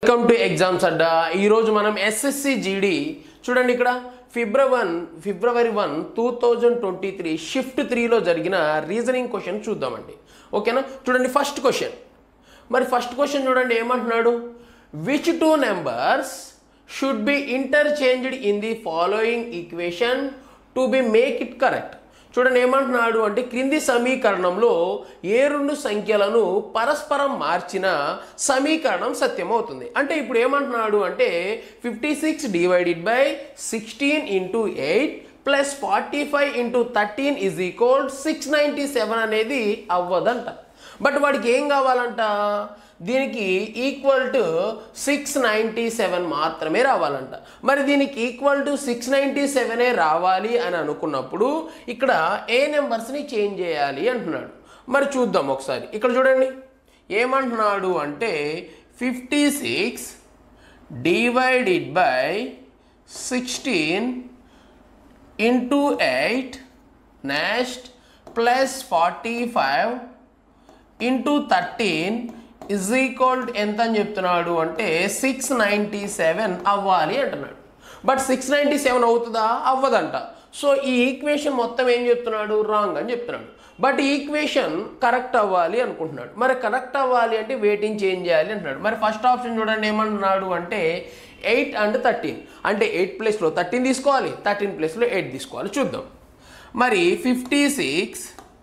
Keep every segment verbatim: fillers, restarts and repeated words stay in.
Welcome to exams అడ్డా. ఈరోజు మనం SSC GD చూడండి, ఇక్కడ February February one two thousand twenty three shift త్రీలో జరిగిన రీజనింగ్ క్వశ్చన్ చూద్దామండి. ఓకేనా, చూడండి ఫస్ట్ క్వశ్చన్. మరి ఫస్ట్ క్వశ్చన్ చూడండి ఏమంటున్నాడు, which two numbers should be interchanged in the following equation to be make it correct. చూడండి ఏమంటున్నాడు అంటే, క్రింది సమీకరణంలో ఏ రెండు సంఖ్యలను పరస్పరం మార్చిన సమీకరణం సత్యమవుతుంది. అంటే ఇప్పుడు ఏమంటున్నాడు అంటే, fifty six divided by sixteen into eight plus forty five into thirteen is equal six ninety seven అనేది అవ్వదంట. బట్ వాడికి ఏం కావాలంట, దీనికి equal to six ninety seven మాత్రమే రావాలంట. మరి దీనికి ఈక్వల్ టు సిక్స్ నైంటీ సెవెనే రావాలి అని అనుకున్నప్పుడు ఇక్కడ ఏ నెంబర్స్ని చేంజ్ చేయాలి అంటున్నాడు. మరి చూద్దాం ఒకసారి. ఇక్కడ చూడండి ఏమంటున్నాడు అంటే, fifty six divided by sixteen into eight next plus forty five into thirteen is equal ఎంత అని చెప్తున్నాడు అంటే సిక్స్ నైంటీ సెవెన్ అవ్వాలి అంటున్నాడు. బట్ సిక్స్ నైంటీ సెవెన్ అవుతుందా, అవ్వదంట. సో ఈ ఈక్వేషన్ మొత్తం ఏం చెప్తున్నాడు, రాంగ్ అని చెప్తున్నాడు. బట్ ఈ ఈక్వేషన్ కరెక్ట్ అవ్వాలి అనుకుంటున్నాడు. మరి కరెక్ట్ అవ్వాలి అంటే వెయిటింగ్ చేంజ్ చేయాలి అంటున్నాడు. మరి ఫస్ట్ ఆప్షన్ చూడండి ఏమంటున్నాడు అంటే, ఎయిట్ అండ్ థర్టీన్ అంటే ఎయిట్ ప్లేస్లో థర్టీన్ తీసుకోవాలి, థర్టీన్ ప్లేస్లో ఎయిట్ తీసుకోవాలి. చూద్దాం. మరి fifty six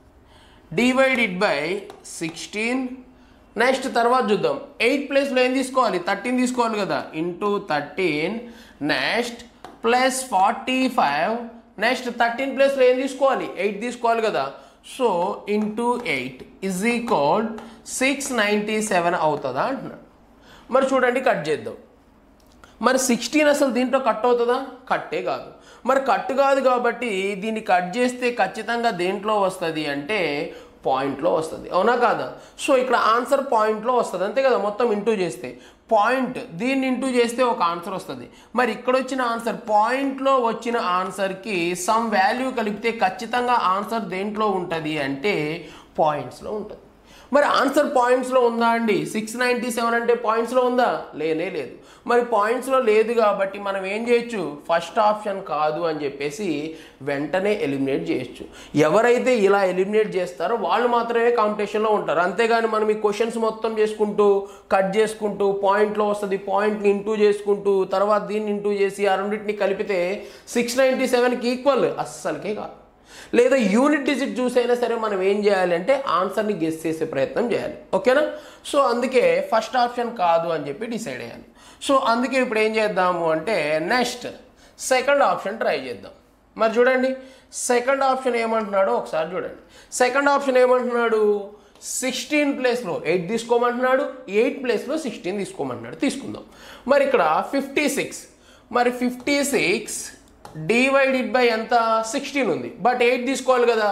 divided by sixteen next తర్వాత చూద్దాం, ఎయిట్ ప్లేస్లో ఏం తీసుకోవాలి, థర్టీన్ తీసుకోవాలి కదా, into thirteen next plus forty five next thirteen ప్లేస్లో ఏం తీసుకోవాలి, ఎయిట్ తీసుకోవాలి కదా. So into eight is equal six ninety seven అవుతుందా అంటున్నాడు. మరి చూడండి కట్ చేద్దాం. మరి సిక్స్టీన్ అసలు దీంట్లో కట్ అవుతుందా, కట్టే కాదు. మరి కట్ కాదు కాబట్టి దీన్ని కట్ చేస్తే ఖచ్చితంగా దేంట్లో వస్తుంది అంటే పాయింట్లో వస్తుంది, అవునా కాదా. సో ఇక్కడ ఆన్సర్ పాయింట్లో వస్తుంది అంతే కదా. మొత్తం ఇంటూ చేస్తే పాయింట్, దీన్ని ఇంటూ చేస్తే ఒక ఆన్సర్ వస్తుంది. మరి ఇక్కడ వచ్చిన ఆన్సర్ పాయింట్లో వచ్చిన ఆన్సర్కి సమ్ వాల్యూ కలిపితే ఖచ్చితంగా ఆన్సర్ దేంట్లో ఉంటుంది అంటే పాయింట్స్లో ఉంటుంది. మరి ఆన్సర్ పాయింట్స్లో ఉందా అండి, సిక్స్ నైంటీ సెవెన్ అంటే పాయింట్స్లో ఉందా, లేనే లేదు. మరి పాయింట్స్లో లేదు కాబట్టి మనం ఏం చేయొచ్చు, ఫస్ట్ ఆప్షన్ కాదు అని చెప్పేసి వెంటనే ఎలిమినేట్ చేయొచ్చు. ఎవరైతే ఇలా ఎలిమినేట్ చేస్తారో వాళ్ళు మాత్రమే కాంపిటీషన్లో ఉంటారు. అంతేగాని మనం ఈ క్వశ్చన్స్ మొత్తం చేసుకుంటూ కట్ చేసుకుంటూ పాయింట్లో వస్తుంది, పాయింట్ని ఇంటూ చేసుకుంటూ తర్వాత దీన్ని ఇంటూ చేసి ఆ రెండింటిని కలిపితే సిక్స్ నైంటీ సెవెన్కి ఈక్వల్ అస్సలకే కాదు. లేదా యూనిట్ డిజిట్ చూసైనా సరే మనం ఏం చేయాలి అంటే ఆన్సర్ని గెస్ చేసే ప్రయత్నం చేయాలి. ఓకేనా. సో అందుకే ఫస్ట్ ఆప్షన్ కాదు అని చెప్పి డిసైడ్ అయ్యాను. సో అందుకే ఇప్పుడు ఏం చేద్దాము అంటే నెక్స్ట్ సెకండ్ ఆప్షన్ ట్రై చేద్దాం. మరి చూడండి సెకండ్ ఆప్షన్ ఏమంటున్నాడో ఒకసారి చూడండి. సెకండ్ ఆప్షన్ ఏమంటున్నాడు, సిక్స్టీన్ ప్లేస్లో ఎయిట్ తీసుకోమంటున్నాడు, ఎయిట్ ప్లేస్లో సిక్స్టీన్ తీసుకోమంటున్నాడు. తీసుకుందాం. మరి ఇక్కడ ఫిఫ్టీ సిక్స్ మరి ఫిఫ్టీ సిక్స్ డివైడెడ్ బై ఎంత, సిక్స్టీన్ ఉంది, బట్ ఎయిట్ తీసుకోవాలి కదా,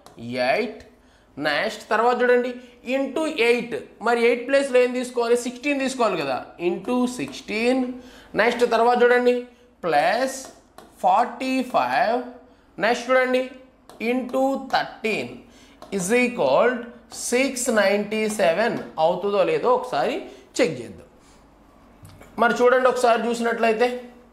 ఎయిట్ నెక్స్ట్ తర్వాత చూడండి ఇంటూ ఎయిట్. మరి ఎయిట్ ప్లేస్లో ఏం తీసుకోవాలి, సిక్స్టీన్ తీసుకోవాలి కదా, ఇంటూ సిక్స్టీన్ నెక్స్ట్ తర్వాత చూడండి ప్లస్ ఫార్టీ ఫైవ్ నెక్స్ట్ చూడండి into thirteen is equal six ninety seven అవుతుందో లేదో ఒకసారి చెక్ చేద్దాం. మరి చూడండి ఒకసారి చూసినట్లయితే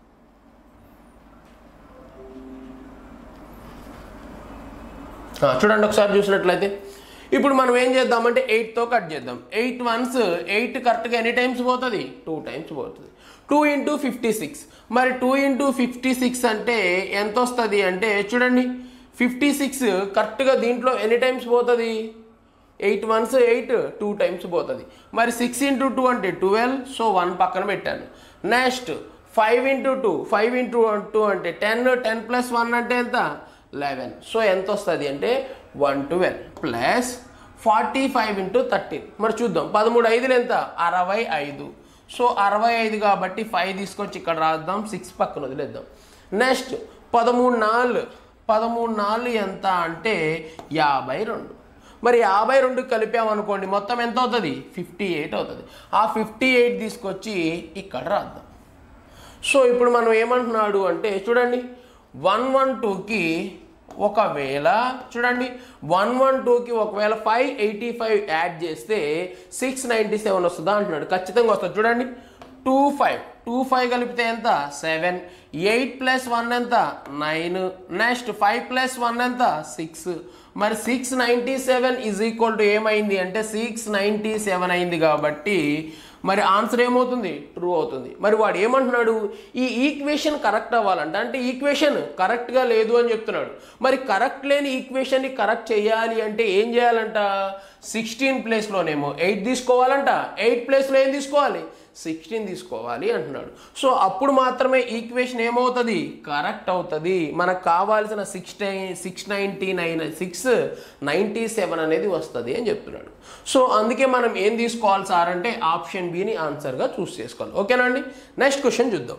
చూడండి ఒకసారి చూసినట్లయితే ఇప్పుడు మనం ఏం చేద్దామంటే ఎయిట్తో కట్ చేద్దాం. ఎయిట్ వన్స్ ఎయిట్ కరెక్ట్గా ఎన్ని టైమ్స్ పోతుంది, టూ టైమ్స్ పోతుంది. టూ ఇంటూ ఫిఫ్టీ సిక్స్ మరి టూ ఇంటూ ఫిఫ్టీ సిక్స్ అంటే ఎంత వస్తుంది అంటే చూడండి ఫిఫ్టీ సిక్స్ కరెక్ట్గా దీంట్లో ఎన్ని టైమ్స్ పోతుంది, eight once eight two times పోతుంది. మరి సిక్స్ ఇంటూ టూ అంటే ట్వెల్వ్, సో వన్ పక్కన పెట్టాను. Next five into two five into two అంటే టెన్, టెన్ ప్లస్ వన్ అంటే ఎంత, లెవెన్. సో ఎంత వస్తుంది అంటే one twelve plus forty five into thirteen. మరి చూద్దాం, పదమూడు ఐదులు ఎంత, అరవై ఐదు. సో అరవై ఐదు కాబట్టి ఫైవ్ తీసుకొచ్చి ఇక్కడ రాద్దాం, సిక్స్ పక్కన వదిలేద్దాం. నెక్స్ట్ పదమూడు నాలుగు పదమూడు నాలుగు ఎంత అంటే యాభై రెండు. మరి యాభై రెండు కలిపామనుకోండి మొత్తం ఎంత అవుతుంది, ఫిఫ్టీ ఎయిట్ అవుతుంది. ఆ ఫిఫ్టీ ఎయిట్ తీసుకొచ్చి ఇక్కడ రాద్దాం. సో ఇప్పుడు మనం ఏమంటున్నాడు అంటే చూడండి వన్ వన్ టూకి ఒకవేళ చూడండి వన్ వన్ టూకి ఒకవేళ ఫైవ్ ఎయిటీ ఫైవ్ యాడ్ చేస్తే సిక్స్ నైంటీ సెవెన్ వస్తుందా అంటున్నాడు. ఖచ్చితంగా వస్తుంది. చూడండి టూ ఫైవ్ టూ ఫైవ్ కలిపితే ఎంత సెవెన్, ఎయిట్ ప్లస్ వన్ ఎంత nine, next five plus one ఎంత సిక్స్. మరి six ninety seven is equal to ఏమైంది అంటే సిక్స్ నైంటీ సెవెన్ అయింది కాబట్టి మరి ఆన్సర్ ఏమవుతుంది ట్రూ అవుతుంది. మరి వాడు ఏమంటున్నాడు ఈ ఈక్వేషన్ కరెక్ట్ అవ్వాలంట, అంటే ఈక్వేషన్ కరెక్ట్గా లేదు అని చెప్తున్నాడు. మరి కరెక్ట్ లేని ఈక్వేషన్ని కరెక్ట్ చేయాలి అంటే ఏం చేయాలంట, సిక్స్టీన్ ప్లేస్లోనేమో ఎయిట్ తీసుకోవాలంట, ఎయిట్ ప్లేస్లో ఏం తీసుకోవాలి సిక్స్టీన్ తీసుకోవాలి అంటున్నాడు. సో అప్పుడు మాత్రమే ఈక్వేషన్ ఏమవుతుంది కరెక్ట్ అవుతుంది. మనకు కావాల్సిన six six ninety nine six ninety seven అనేది వస్తుంది అని చెప్తున్నాడు. సో అందుకే మనం ఏం తీసుకోవాలి సార్ అంటే ఆప్షన్ బిని ఆన్సర్గా చూస్ చేసుకోవాలి. ఓకేనా అండి. నెక్స్ట్ క్వశ్చన్ చూద్దాం.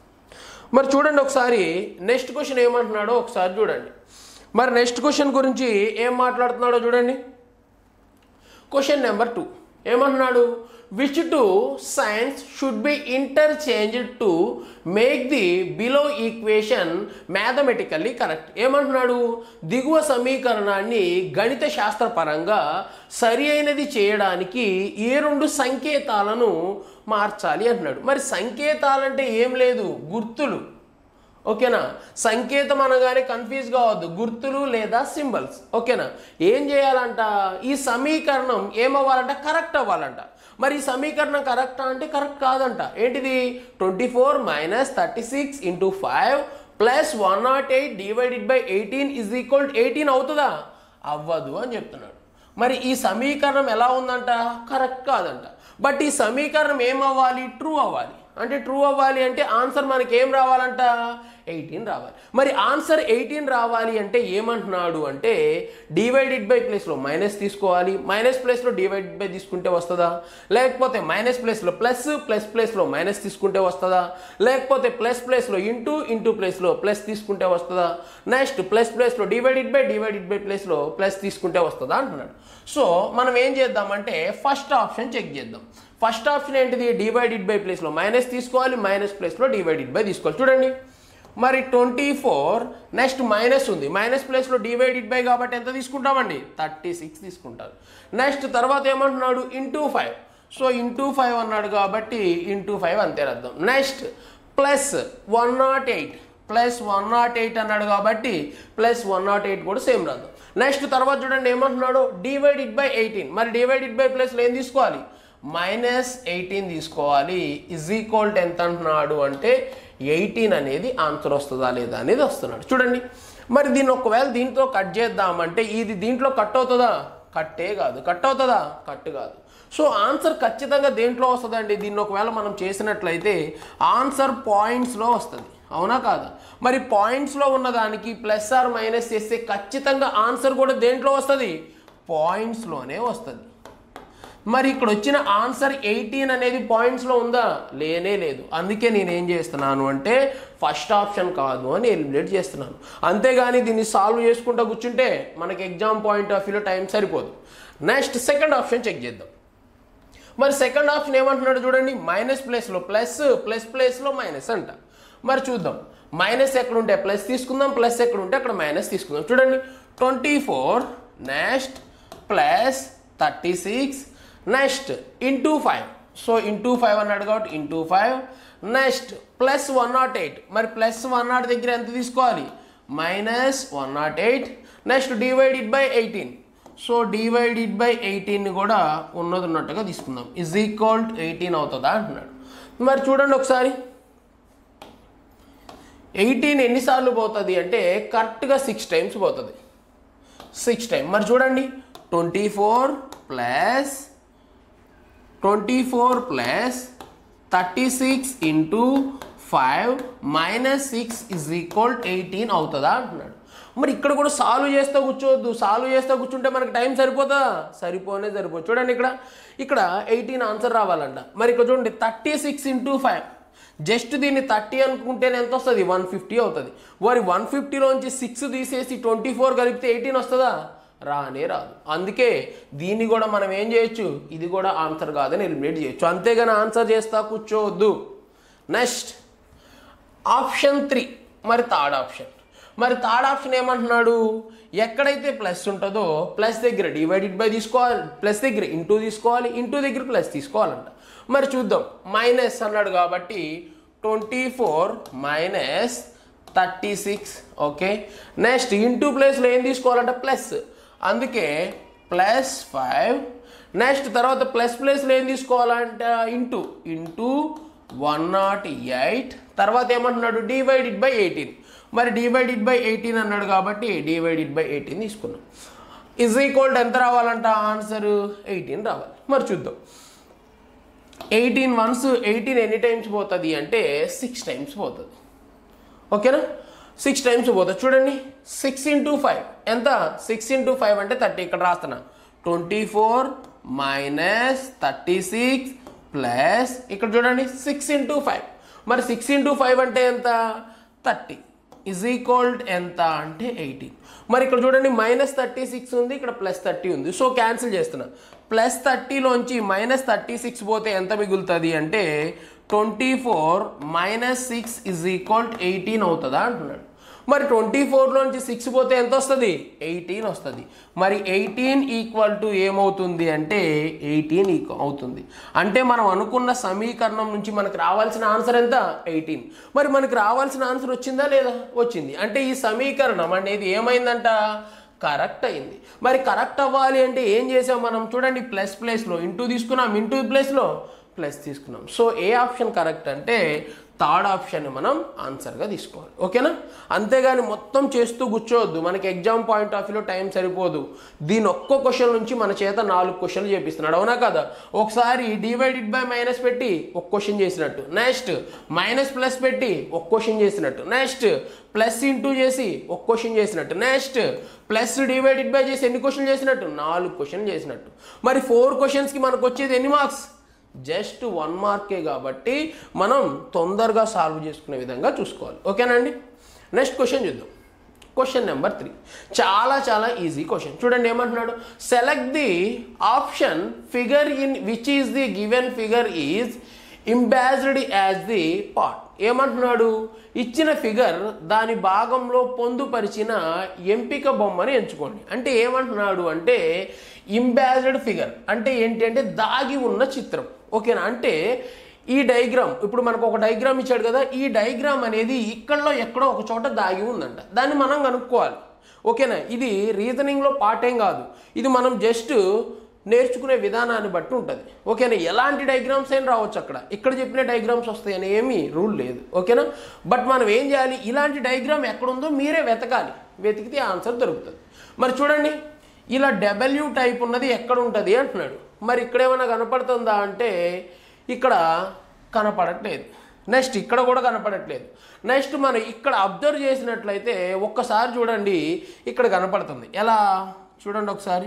మరి చూడండి ఒకసారి నెక్స్ట్ క్వశ్చన్ ఏమంటున్నాడో ఒకసారి చూడండి. మరి నెక్స్ట్ క్వశ్చన్ గురించి ఏం మాట్లాడుతున్నాడో చూడండి. క్వశ్చన్ నెంబర్ టూ ఏమంటున్నాడు, which two signs should be interchanged to make the below equation mathematically correct. ఏమంటున్నాడు దిగువ సమీకరణాన్ని గణిత శాస్త్రపరంగా సరి అయినది చేయడానికి ఏ రెండు సంకేతాలను మార్చాలి అంటున్నాడు. మరి సంకేతాలంటే ఏం లేదు గుర్తులు. ఓకేనా, సంకేతం అనగానే కన్ఫ్యూజ్ కావద్దు, గుర్తులు లేదా సింబల్స్. ఓకేనా, ఏం చేయాలంట ఈ సమీకరణం ఏమవ్వాలంట కరెక్ట్ అవ్వాలంట. మరి ఈ సమీకరణం కరెక్టా అంటే కరెక్ట్ కాదంట. ఏంటిది twenty four minus thirty six into five plus one nought eight divided by eighteen is equal eighteen అవుతుందా, అవ్వదు అని చెప్తున్నాడు. మరి ఈ సమీకరణం ఎలా ఉందంట కరెక్ట్ కాదంట. బట్ ఈ సమీకరణం ఏమవ్వాలి ట్రూ అవ్వాలి. అంటే ట్రూ అవ్వాలి అంటే ఆన్సర్ మనకి ఏం రావాలంట ఎయిటీన్ రావాలి. మరి ఆన్సర్ ఎయిటీన్ రావాలి అంటే ఏమంటున్నాడు అంటే డివైడెడ్ బై ప్లేస్లో మైనస్ తీసుకోవాలి, మైనస్ ప్లేస్లో డివైడెడ్ బై తీసుకుంటే వస్తుందా, లేకపోతే మైనస్ ప్లేస్లో ప్లస్ ప్లస్ ప్లేస్లో మైనస్ తీసుకుంటే వస్తుందా, లేకపోతే ప్లస్ ప్లేస్లో ఇంటూ ఇంటూ ప్లేస్లో ప్లస్ తీసుకుంటే వస్తుందా, నెక్స్ట్ ప్లస్ ప్లేస్లో డివైడెడ్ బై డివైడెడ్ బై ప్లేస్లో ప్లస్ తీసుకుంటే వస్తుందా అంటున్నాడు. సో మనం ఏం చేద్దామంటే ఫస్ట్ ఆప్షన్ చెక్ చేద్దాం. ఫస్ట్ ఆప్షన్ ఏంటిది డివైడెడ్ బై ప్లేస్లో మైనస్ తీసుకోవాలి, మైనస్ ప్లేస్లో డివైడెడ్ బై తీసుకోవాలి. చూడండి మరి ట్వంటీ ఫోర్ నెక్స్ట్ మైనస్ ఉంది, మైనస్ ప్లేస్లో డివైడెడ్ బై కాబట్టి ఎంత తీసుకుంటామండి థర్టీ సిక్స్ తీసుకుంటారు. నెక్స్ట్ తర్వాత ఏమంటున్నాడు into five, so into five అన్నాడు కాబట్టి ఇంటూ ఫైవ్ అంతే అర్థం. Next plus one nought eight plus one nought eight అన్నాడు కాబట్టి ప్లస్ వన్ నాట్ ఎయిట్ కూడా సేమ్ రాదు. నెక్స్ట్ తర్వాత చూడండి ఏమంటున్నాడు డివైడెడ్ బై ఎయిటీన్, మరి డివైడెడ్ బై ప్లేస్లో ఏం తీసుకోవాలి మైనస్ ఎయిటీన్ తీసుకోవాలి. ఇజ్ ఈక్వల్ టు ఎంత అంటున్నాడు అంటే ఎయిటీన్ అనేది ఆన్సర్ వస్తుందా లేదా అనేది వస్తున్నాడు. చూడండి మరి దీన్ని ఒకవేళ దీంట్లో కట్ చేద్దామంటే ఇది దీంట్లో కట్ అవుతుందా, కట్టే కాదు. కట్ అవుతుందా, కట్ కాదు. సో ఆన్సర్ ఖచ్చితంగా దేంట్లో వస్తుందండి, దీన్ని ఒకవేళ మనం చేసినట్లయితే ఆన్సర్ పాయింట్స్లో వస్తుంది, అవునా కాదా. మరి పాయింట్స్లో ఉన్నదానికి ప్లస్ ఆర్ మైనస్ చేస్తే ఖచ్చితంగా ఆన్సర్ కూడా దేంట్లో వస్తుంది పాయింట్స్లోనే వస్తుంది. మరి ఇక్కడ వచ్చిన ఆన్సర్ ఎయిటీన్ అనేది పాయింట్స్లో ఉందా, లేనే లేదు. అందుకే నేను ఏం చేస్తున్నాను అంటే ఫస్ట్ ఆప్షన్ కాదు అని ఎలిమినేట్ చేస్తున్నాను. అంతేగాని దీన్ని సాల్వ్ చేసుకుంటూ కూర్చుంటే మనకి ఎగ్జామ్ పాయింట్ ఆఫ్ వ్యూలో టైం సరిపోదు. నెక్స్ట్ సెకండ్ ఆప్షన్ చెక్ చేద్దాం. మరి సెకండ్ ఆప్షన్ ఏమంటున్నాడు చూడండి మైనస్ ప్లేస్లో ప్లస్ ప్లస్ ప్లేస్లో మైనస్ అంట. మరి చూద్దాం మైనస్ ఎక్కడ ఉంటే ప్లస్ తీసుకుందాం, ప్లస్ ఎక్కడ ఉంటే అక్కడ మైనస్ తీసుకుందాం. చూడండి twenty four next plus thirty six next into five, so into five అన్నాడు కాబట్టి into five. Next plus one nought eight, మరి ప్లస్ వన్ నాట్ దగ్గర ఎంత తీసుకోవాలి minus one nought eight. Next divided by eighteen, so divided by eighteen కూడా ఉన్నది ఉన్నట్టుగా తీసుకుందాం. ఇజ్ ఈక్వల్ టు ఎయిటీన్ అవుతుందా అంటున్నాడు. మరి చూడండి ఒకసారి ఎయిటీన్ ఎన్నిసార్లు పోతుంది అంటే కరెక్ట్గా సిక్స్ టైమ్స్ పోతుంది, సిక్స్ టైమ్. మరి చూడండి twenty four plus twenty four plus thirty six into five minus six is equal eighteen అవుతుందా అంటున్నాడు. మరి ఇక్కడ కూడా సాల్వ్ చేస్తూ కూర్చోవద్దు, సాల్వ్ చేస్తూ కూర్చుంటే మనకు టైం సరిపోతుందా, సరిపోనే సరిపోదు. చూడండి ఇక్కడ ఇక్కడ ఎయిటీన్ ఆన్సర్ రావాలంట. మరి ఇక్కడ చూడండి thirty six into five, just దీన్ని థర్టీ అనుకుంటేనే ఎంత వస్తుంది వన్ ఫిఫ్టీ అవుతుంది. మరి వన్ ఫిఫ్టీలోంచి సిక్స్ తీసేసి ట్వంటీ ఫోర్ కలిపితే ఎయిటీన్ వస్తుందా, రానే రాదు. అందుకే దీన్ని కూడా మనం ఏం చేయొచ్చు, ఇది కూడా ఆన్సర్ కాదని ఎలిమినేట్ చేయొచ్చు, అంతేగాని ఆన్సర్ చేస్తా కూర్చోవద్దు. నెక్స్ట్ ఆప్షన్ త్రీ, మరి థర్డ్ ఆప్షన్. మరి థర్డ్ ఆప్షన్ ఏమంటున్నాడు ఎక్కడైతే ప్లస్ ఉంటుందో ప్లస్ దగ్గర డివైడెడ్ బై తీసుకోవాలి, ప్లస్ దగ్గర ఇంటూ తీసుకోవాలి, ఇంటూ దగ్గర ప్లస్ తీసుకోవాలంట. మరి చూద్దాం, మైనస్ అన్నాడు కాబట్టి twenty four minus thirty six. Okay, next into ప్లేస్లో ఏం తీసుకోవాలంటే ప్లస్, అందుకే ప్లస్ ఫైవ్. నెక్స్ట్ తర్వాత ప్లస్ ప్లేస్లో ఏం తీసుకోవాలంటే into into one nought eight. తర్వాత ఏమంటున్నాడు డివైడెడ్ బై ఎయిటీన్. మరి డివైడెడ్ బై ఎయిటీన్ అన్నాడు కాబట్టి డివైడెడ్ బై ఎయిటీన్ తీసుకున్నాం. ఈజ్ ఈక్వల్ ఎంత రావాలంట ఆన్సర్ ఎయిటీన్ రావాలి. మరి చూద్దాం, ఎయిటీన్ వన్స్ ఎయిటీన్ ఎన్ని టైమ్స్ పోతుంది అంటే సిక్స్ టైమ్స్ పోతుంది. ఓకేనా, సిక్స్ టైమ్స్ పోతుంది. చూడండి, సిక్స్ ఇంటూ ఫైవ్ ఎంత, సిక్స్ ఇంటూ ఫైవ్ అంటే థర్టీ. ఇక్కడ రాస్తున్నా twenty four minus thirty six plus ఇక్కడ చూడండి సిక్స్ ఇంటూ ఫైవ్. మరి సిక్స్ ఇంటూ ఫైవ్ అంటే ఎంత, థర్టీ. ఈజ్ ఈక్వల్ ఎంత అంటే ఎయిటీన్. మరి ఇక్కడ చూడండి మైనస్ థర్టీ సిక్స్ ఉంది, ఇక్కడ ప్లస్ థర్టీ ఉంది. సో క్యాన్సిల్ చేస్తున్నా. ప్లస్ థర్టీలోంచి మైనస్ థర్టీ సిక్స్ పోతే ఎంత మిగులుతుంది అంటే twenty four minus six is equal eighteen అవుతుందా అంటున్నాడు. మరి ట్వంటీ ఫోర్లోంచి సిక్స్ పోతే ఎంత వస్తుంది, ఎయిటీన్ వస్తుంది. మరి ఎయిటీన్ ఈక్వల్ టు ఏమవుతుంది అంటే ఎయిటీన్ ఈక్వల్ అవుతుంది. అంటే మనం అనుకున్న సమీకరణం నుంచి మనకు రావాల్సిన ఆన్సర్ ఎంత, ఎయిటీన్. మరి మనకు రావాల్సిన ఆన్సర్ వచ్చిందా లేదా, వచ్చింది. అంటే ఈ సమీకరణం అనేది ఏమైందంట, కరెక్ట్ అయింది. మరి కరెక్ట్ అవ్వాలి అంటే ఏం చేసాం మనం, చూడండి ప్లస్ ప్లేస్లో ఇంటూ తీసుకున్నాం, ఇంటూ ప్లేస్లో ప్లస్ తీసుకున్నాం. సో ఏ ఆప్షన్ కరెక్ట్ అంటే థర్డ్ ఆప్షన్ మనం ఆన్సర్గా తీసుకోవాలి. ఓకేనా, అంతేగాని మొత్తం చేస్తూ కూర్చోవద్దు. మనకి ఎగ్జామ్ పాయింట్ ఆఫ్ వ్యూలో టైం సరిపోదు. దీని ఒక్క క్వశ్చన్ నుంచి మన చేత నాలుగు క్వశ్చన్లు చేపిస్తున్నాడు, అవునా కదా. ఒకసారి డివైడెడ్ బై మైనస్ పెట్టి ఒక క్వశ్చన్ చేసినట్టు, నెక్స్ట్ మైనస్ ప్లస్ పెట్టి ఒక క్వశ్చన్ చేసినట్టు, నెక్స్ట్ ప్లస్ ఇంటూ చేసి ఒక క్వశ్చన్ చేసినట్టు, నెక్స్ట్ ప్లస్ డివైడెడ్ బై చేసి ఎన్ని క్వశ్చన్ చేసినట్టు, నాలుగు క్వశ్చన్ చేసినట్టు. మరి ఫోర్ క్వశ్చన్స్కి మనకు వచ్చేది ఎన్ని మార్క్స్, జస్ట్ వన్ మార్కే. కాబట్టి మనం తొందరగా సాల్వ్ చేసుకునే విధంగా చూసుకోవాలి. ఓకేనండి, నెక్స్ట్ క్వశ్చన్ చూద్దాం. క్వశ్చన్ నెంబర్ త్రీ చాలా చాలా ఈజీ క్వశ్చన్. చూడండి ఏమంటున్నాడు, select the option figure in which is the given figure is embedded as the part. ఏమంటున్నాడు, ఇచ్చిన ఫిగర్ దాని భాగంలో పొందుపరిచిన ఎంపిక బొమ్మని ఎంచుకోండి. అంటే ఏమంటున్నాడు అంటే ఇంబాజ్డ్ ఫిగర్ అంటే ఏంటి అంటే దాగి ఉన్న చిత్రం. ఓకేనా, అంటే ఈ డయాగ్రామ్ ఇప్పుడు మనకు ఒక డయాగ్రామ్ ఇచ్చాడు కదా, ఈ డయాగ్రామ్ అనేది ఇక్కడలో ఎక్కడో ఒక చోట దాగి ఉందంట, దాన్ని మనం కనుక్కోవాలి. ఓకేనా, ఇది రీజనింగ్లో పార్ట్ ఏం కాదు, ఇది మనం జస్ట్ నేర్చుకునే విధానాన్ని బట్టి ఉంటుంది. ఓకేనా, ఎలాంటి డయాగ్రామ్స్ అయినా రావచ్చు, అక్కడ ఇక్కడ చెప్పిన డయాగ్రామ్స్ వస్తాయని ఏమీ రూల్ లేదు. ఓకేనా, బట్ మనం ఏం చేయాలి, ఇలాంటి డయాగ్రామ్ ఎక్కడుందో మీరే వెతకాలి, వెతికితే ఆన్సర్ దొరుకుతుంది. మరి చూడండి, ఇలా డబ్ల్యూ టైప్ ఉన్నది ఎక్కడ ఉంటుంది అంటున్నాడు. మరి ఇక్కడ ఏమైనా కనపడుతుందా అంటే ఇక్కడ కనపడట్లేదు, నెక్స్ట్ ఇక్కడ కూడా కనపడట్లేదు. నెక్స్ట్ మనం ఇక్కడ అబ్జర్వ్ చేసినట్లయితే ఒక్కసారి చూడండి, ఇక్కడ కనపడుతుంది. ఎలా చూడండి ఒకసారి,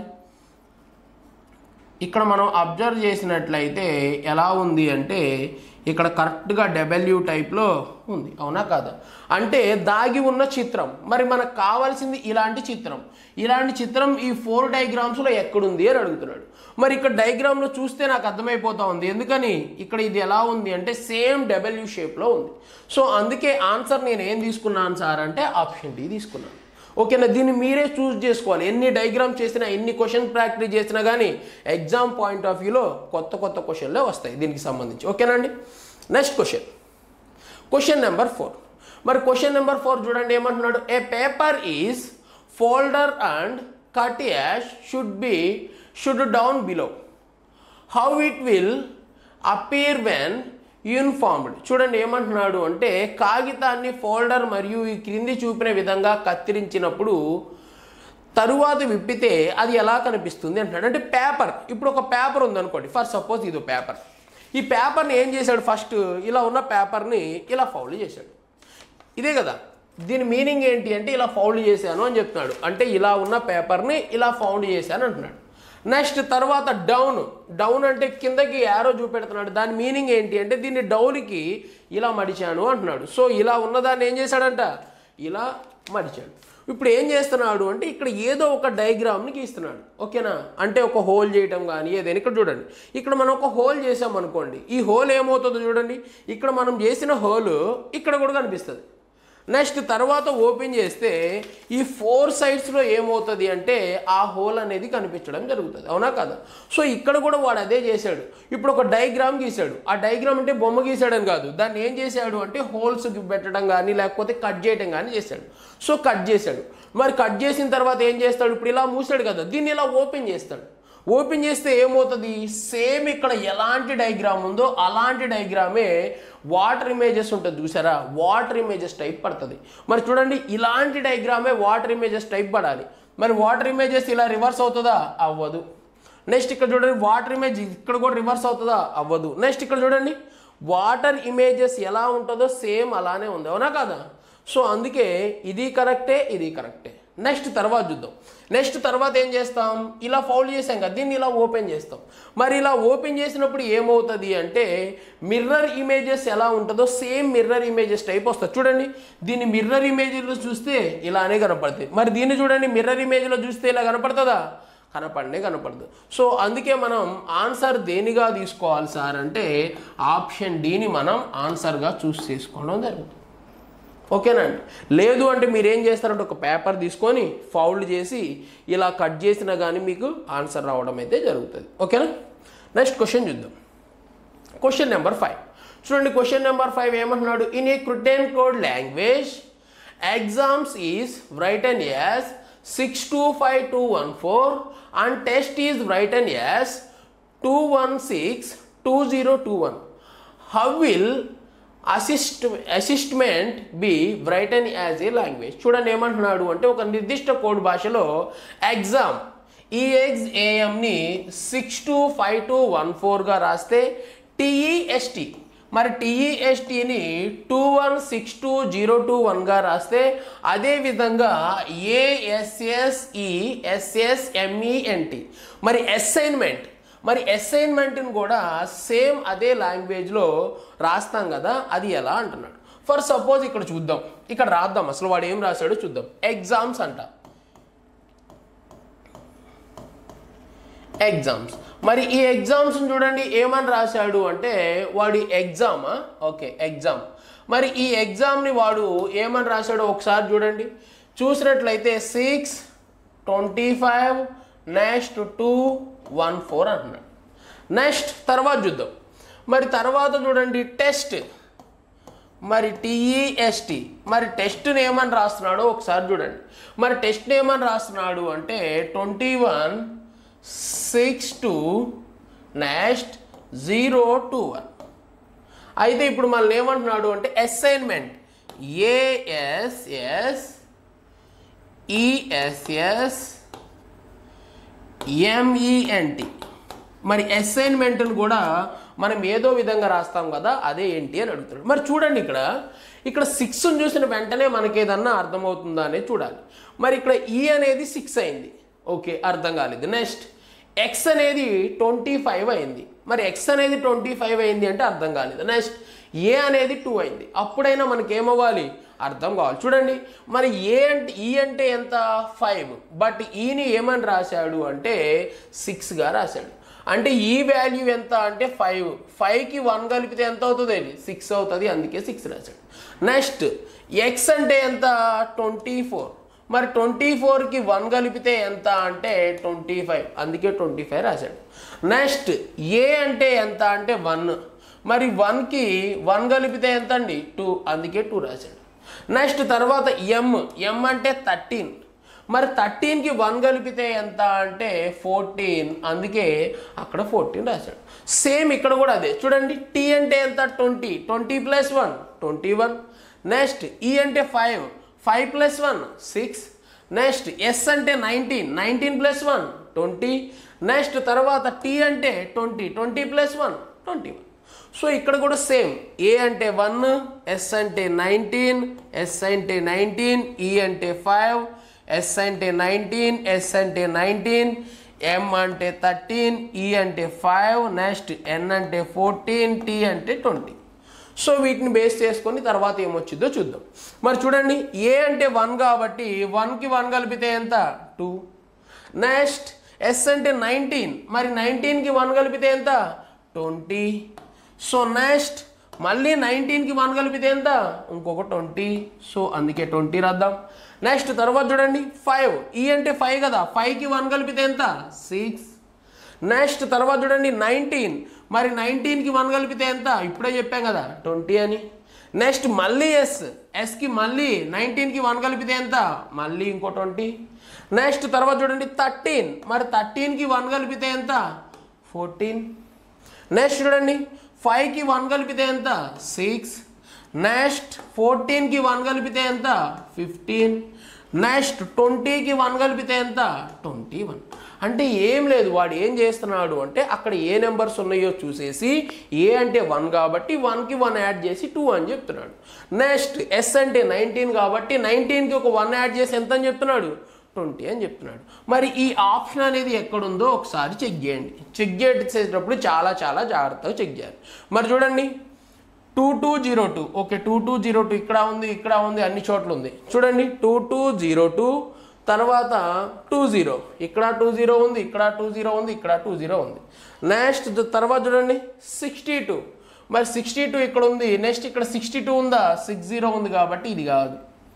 ఇక్కడ మనం అబ్జర్వ్ చేసినట్లయితే ఎలా ఉంది అంటే ఇక్కడ కరెక్ట్గా డబ్ల్యూ టైప్లో ఉంది, అవునా కాదా. అంటే దాగి ఉన్న చిత్రం. మరి మనకు కావాల్సింది ఇలాంటి చిత్రం. ఇలాంటి చిత్రం ఈ ఫోర్ డయాగ్రామ్స్లో ఎక్కడుంది అని అడుగుతున్నాడు. మరి ఇక్కడ డయాగ్రామ్లో చూస్తే నాకు అర్థమైపోతా ఉంది, ఎందుకని ఇక్కడ ఇది ఎలా ఉంది అంటే సేమ్ డబ్ల్యూ షేప్లో ఉంది. సో అందుకే ఆన్సర్ నేను ఏం తీసుకున్నాను సార్ అంటే ఆప్షన్ డి తీసుకున్నాను. ఓకేనా, దీన్ని మీరే చూస్ చేసుకోవాలి. ఎన్ని డయాగ్రామ్ చేసినా, ఎన్ని క్వశ్చన్ ప్రాక్టీస్ చేసినా కానీ ఎగ్జామ్ పాయింట్ ఆఫ్ వ్యూలో కొత్త కొత్త క్వశ్చన్లే వస్తాయి దీనికి సంబంధించి. ఓకేనండి, next question, question number four. మరి క్వశ్చన్ నెంబర్ ఫోర్ చూడండి ఏమంటున్నాడు, a paper is folder and cut as should be should down below, how it will appear when uniformed. చూడండి ఏమంటున్నాడు అంటే కాగితాన్ని ఫోల్డర్ మరియు ఈ క్రింది చూపిన విధంగా కత్తిరించినప్పుడు తరువాత విప్పితే అది ఎలా కనిపిస్తుంది అంటున్నాడు. అంటే పేపర్, ఇప్పుడు ఒక పేపర్ ఉందనుకోండి, ఫర్ సపోజ్ ఇది పేపర్. ఈ పేపర్ని ఏం చేశాడు, ఫస్ట్ ఇలా ఉన్న పేపర్ని ఇలా ఫౌల్డ్ చేశాడు, ఇదే కదా. దీని మీనింగ్ ఏంటి అంటే ఇలా ఫౌల్డ్ చేశాను అని చెప్తున్నాడు. అంటే ఇలా ఉన్న పేపర్ని ఇలా ఫౌల్డ్ చేశాను అంటున్నాడు. నెక్స్ట్ తర్వాత డౌన్, డౌన్ అంటే కిందకి యారో చూపెడుతున్నాడు. దాని మీనింగ్ ఏంటి అంటే దీన్ని డౌన్కి ఇలా మడిచాను అంటున్నాడు. సో ఇలా ఉన్నదాన్ని ఏం చేశాడంట, ఇలా మడిచాడు. ఇప్పుడు ఏం చేస్తున్నాడు అంటే ఇక్కడ ఏదో ఒక డయాగ్రామ్ని గీస్తున్నాడు. ఓకేనా, అంటే ఒక హోల్ చేయటం కానీ ఏదైనా. ఇక్కడ చూడండి, ఇక్కడ మనం ఒక హోల్ చేసామనుకోండి, ఈ హోల్ ఏమవుతుందో చూడండి, ఇక్కడ మనం చేసిన హోల్ ఇక్కడ కూడా కనిపిస్తుంది. నెక్స్ట్ తర్వాత ఓపెన్ చేస్తే ఈ ఫోర్ సైడ్స్లో ఏమవుతుంది అంటే ఆ హోల్ అనేది కనిపించడం జరుగుతుంది, అవునా కదా? సో ఇక్కడ కూడా వాడు అదే చేశాడు. ఇప్పుడు ఒక డయాగ్రామ్ గీశాడు. ఆ డయాగ్రామ్ అంటే బొమ్మ గీసాడని కాదు, దాన్ని ఏం చేశాడు అంటే హోల్స్ పెట్టడం కానీ లేకపోతే కట్ చేయడం కానీ చేశాడు. సో కట్ చేశాడు. మరి కట్ చేసిన తర్వాత ఏం చేస్తాడు? ఇప్పుడు ఇలా మూసాడు కదా, దీన్ని ఇలా ఓపెన్ చేస్తాడు. ఓపెన్ చేస్తే ఏమవుతుంది? సేమ్ ఇక్కడ ఎలాంటి డయాగ్రామ్ ఉందో అలాంటి డయాగ్రామే వాటర్ ఇమేజెస్ ఉంటుంది చూసారా, వాటర్ ఇమేజెస్ టైప్ పడుతుంది. మరి చూడండి, ఇలాంటి డయాగ్రామే వాటర్ ఇమేజెస్ టైప్ పడాలి. మరి వాటర్ ఇమేజెస్ ఇలా రివర్స్ అవుతుందా? అవ్వదు. నెక్స్ట్ ఇక్కడ చూడండి, వాటర్ ఇమేజ్ ఇక్కడ కూడా రివర్స్ అవుతుందా? అవ్వదు. నెక్స్ట్ ఇక్కడ చూడండి, వాటర్ ఇమేజెస్ ఎలా ఉంటుందో సేమ్ అలానే ఉంది, అవునా కదా? సో అందుకే ఇది కరెక్టే, ఇది కరెక్టే. నెక్స్ట్ తర్వాత చూద్దాం. నెక్స్ట్ తర్వాత ఏం చేస్తాం? ఇలా ఫౌల్డ్ చేసాం కదా, దీన్ని ఇలా ఓపెన్ చేస్తాం. మరి ఇలా ఓపెన్ చేసినప్పుడు ఏమవుతుంది అంటే మిర్రర్ ఇమేజెస్ ఎలా ఉంటుందో సేమ్ మిర్రర్ ఇమేజెస్ టైప్ వస్తుంది. చూడండి, దీన్ని మిర్రర్ ఇమేజ్లో చూస్తే ఇలానే కనపడుతుంది. మరి దీన్ని చూడండి, మిర్రర్ ఇమేజ్లో చూస్తే ఇలా కనపడుతుందా? కనపడనే కనపడదు. సో అందుకే మనం ఆన్సర్ దేనిగా తీసుకోవాలి సార్ అంటే ఆప్షన్ డీని మనం ఆన్సర్గా చూస్ చేసుకోవడం జరుగుతుంది. ఓకేనండి. లేదు అంటే మీరు ఏం చేస్తారంటే ఒక పేపర్ తీసుకొని ఫౌల్డ్ చేసి ఇలా కట్ చేసినా కానీ మీకు ఆన్సర్ రావడం అయితే జరుగుతుంది. ఓకేనా? నెక్స్ట్ క్వశ్చన్ చూద్దాం. క్వశ్చన్ నెంబర్ ఫైవ్ చూడండి. క్వశ్చన్ నెంబర్ ఫైవ్ ఏమంటున్నాడు? In a certain code language exams is written as six two five two one four and test is written as two one six two zero two one. How will assist assessment be written as a language. చూడండి ఏమంటున్నాడు అంటే ఒక నిర్దిష్ట code భాషలో exam ఈఎక్స్ఏఎంని six two five two one ఫోర్గా రాస్తే T E S T మరి టీఈఎస్టీని two one six two zero two వన్గా రాస్తే అదేవిధంగా ఏఎస్ఎస్ఈ ఎస్ఎస్ఎంఈఎన్టీ మరి అసైన్మెంట్ మరి అసైన్మెంట్ని కూడా సేమ్ అదే లాంగ్వేజ్లో రాస్తాం కదా, అది ఎలా అంటున్నాడు. ఫర్ సపోజ్ ఇక్కడ చూద్దాం, ఇక్కడ రాద్దాం అసలు వాడు ఏం రాశాడో చూద్దాం. ఎగ్జామ్స్ అంట, ఎగ్జామ్స్. మరి ఈ ఎగ్జామ్స్ చూడండి ఏమని రాశాడు అంటే వాడి ఎగ్జామా, ఓకే ఎగ్జామ్. మరి ఈ ఎగ్జామ్ని వాడు ఏమని రాశాడో ఒకసారి చూడండి. చూసినట్లయితే six twenty five next two one four అంటున్నాడు. నెక్స్ట్ తర్వాత చూద్దాం. మరి తర్వాత చూడండి టెస్ట్ మరి టీఈఎస్టీ మరి టెస్ట్ని ఏమని రాస్తున్నాడో ఒకసారి చూడండి. మరి టెస్ట్ని ఏమని రాస్తున్నాడు అంటే twenty one six two next zero two one. అయితే ఇప్పుడు మళ్ళీ ఏమంటున్నాడు అంటే అసైన్మెంట్ ఏఎస్ఎస్ ఈఎస్ఎస్ ఎంఈఎన్టీ మరి అసైన్మెంట్ని కూడా మనం ఏదో విధంగా రాస్తాం కదా, అదే ఏంటి అని అడుగుతాడు. మరి చూడండి ఇక్కడ ఇక్కడ సిక్స్ని చూసిన వెంటనే మనకి ఏదన్నా అర్థమవుతుందా అనేది చూడాలి. మరి ఇక్కడ ఈ అనేది సిక్స్ అయింది, ఓకే అర్థం కాలేదు. నెక్స్ట్ ఎక్స్ అనేది ట్వంటీ ఫైవ్ అయింది, మరి ఎక్స్ అనేది ట్వంటీ ఫైవ్ అయింది అంటే అర్థం కాలేదు. నెక్స్ట్ ఏ అనేది టూ అయింది, అప్పుడైనా మనకి ఏమవ్వాలి అర్థం కావాలి. చూడండి మరి ఏ అంటే ఈ అంటే ఎంత ఫైవ్, బట్ ఈని ఏమని రాశాడు అంటే సిక్స్గా రాశాడు. అంటే ఈ వాల్యూ ఎంత అంటే ఫైవ్, ఫైవ్కి వన్ కలిపితే ఎంత అవుతుంది అండి సిక్స్ అవుతుంది, అందుకే సిక్స్ రాశాడు. నెక్స్ట్ ఎక్స్ అంటే ఎంత ట్వంటీ ఫోర్, మరి ట్వంటీ ఫోర్కి వన్ కలిపితే ఎంత అంటే ట్వంటీ ఫైవ్, అందుకే ట్వంటీ ఫైవ్ రాశాడు. నెక్స్ట్ ఏ అంటే ఎంత అంటే వన్, మరి వన్కి వన్ కలిపితే ఎంత అండి టూ, అందుకే టూ రాశాడు. నెక్స్ట్ తర్వాత ఎమ్ ఎమ్ అంటే థర్టీన్, మరి థర్టీన్కి వన్ కలిపితే ఎంత అంటే ఫోర్టీన్, అందుకే అక్కడ ఫోర్టీన్ రాశాడు. సేమ్ ఇక్కడ కూడా అదే చూడండి. టీ అంటే ఎంత twenty, twenty plus one twenty one. Next E అంటే five, five plus one six. Next S అంటే nineteen, nineteen plus one twenty. Next తర్వాత టీ అంటే twenty, twenty plus one twenty one. So ఇక్కడ కూడా సేమ్ ఏ అంటే one, S అంటే nineteen, S అంటే nineteen, E అంటే ఫైవ్, ఎస్ అంటే నైన్టీన్, ఎస్ అంటే నైన్టీన్, ఎం అంటే థర్టీన్, ఈ అంటే ఫైవ్, నెక్స్ట్ ఎన్ అంటే ఫోర్టీన్, టీ అంటే ట్వంటీ. సో వీటిని బేస్ చేసుకొని తర్వాత ఏమొచ్చిందో చూద్దాం. మరి చూడండి ఏ అంటే వన్ కాబట్టి వన్కి వన్ కలిపితే ఎంత టూ. నెక్స్ట్ ఎస్ అంటే నైన్టీన్, మరి నైన్టీన్కి వన్ కలిపితే ఎంత ట్వంటీ. సో నెక్స్ట్ మళ్ళీ నైన్టీన్కి వన్ కలిపితే ఎంత, ఇంకొక ట్వంటీ. సో అందుకే ట్వంటీ రాద్దాం. నెక్స్ట్ తర్వాత చూడండి ఫైవ్, ఈ అంటే ఫైవ్ కదా, ఫైవ్కి వన్ కలిపితే ఎంత, సిక్స్. నెక్స్ట్ తర్వాత చూడండి నైన్టీన్, మరి నైన్టీన్కి వన్ కలిపితే ఎంత, ఇప్పుడే చెప్పాం కదా ట్వంటీ అని. నెక్స్ట్ మళ్ళీ ఎస్, ఎస్కి మళ్ళీ నైన్టీన్కి వన్ కలిపితే ఎంత, మళ్ళీ ఇంకో ట్వంటీ. నెక్స్ట్ తర్వాత చూడండి థర్టీన్, మరి థర్టీన్కి వన్ కలిపితే ఎంత, ఫోర్టీన్. నెక్స్ట్ చూడండి ఫైవ్కి వన్ కలిపితే ఎంత, సిక్స్. నెక్స్ట్ ఫోర్టీన్కి వన్ కలిపితే ఎంత, ఫిఫ్టీన్. నెక్స్ట్ ట్వంటీకి వన్ కలిపితే ఎంత, ట్వంటీ వన్. అంటే ఏం లేదు, వాడు ఏం చేస్తున్నాడు అంటే అక్కడ ఏ నెంబర్స్ ఉన్నాయో చూసేసి ఏ అంటే వన్ కాబట్టి వన్కి వన్ యాడ్ చేసి టూ అని చెప్తున్నాడు. నెక్స్ట్ ఎస్ అంటే నైన్టీన్ కాబట్టి నైన్టీన్కి ఒక వన్ యాడ్ చేసి ఎంత అని చెప్తున్నాడు, ట్వంటీ అని చెప్తున్నాడు. మరి ఈ ఆప్షన్ అనేది ఎక్కడుందో ఒకసారి చెక్ చేయండి. చెక్ చేసేటప్పుడు చాలా చాలా జాగ్రత్తగా చెక్ చేయాలి. మరి చూడండి two two zero two, okay two two zero two ఇక్కడ ఉంది, ఇక్కడ ఉంది, అన్ని చోట్ల ఉంది. చూడండి టూ టూ జీరో టూ, తర్వాత టూ జీరో, ఇక్కడ టూ జీరో ఉంది, ఇక్కడ టూ జీరో ఉంది, ఇక్కడ టూ జీరో ఉంది. నెక్స్ట్ తర్వాత చూడండి సిక్స్టీ టూ, మరి సిక్స్టీ టూ ఇక్కడ ఉంది. నెక్స్ట్ ఇక్కడ సిక్స్టీ టూ ఉందా, సిక్స్ జీరో ఉంది కాబట్టి ఇది కాదు.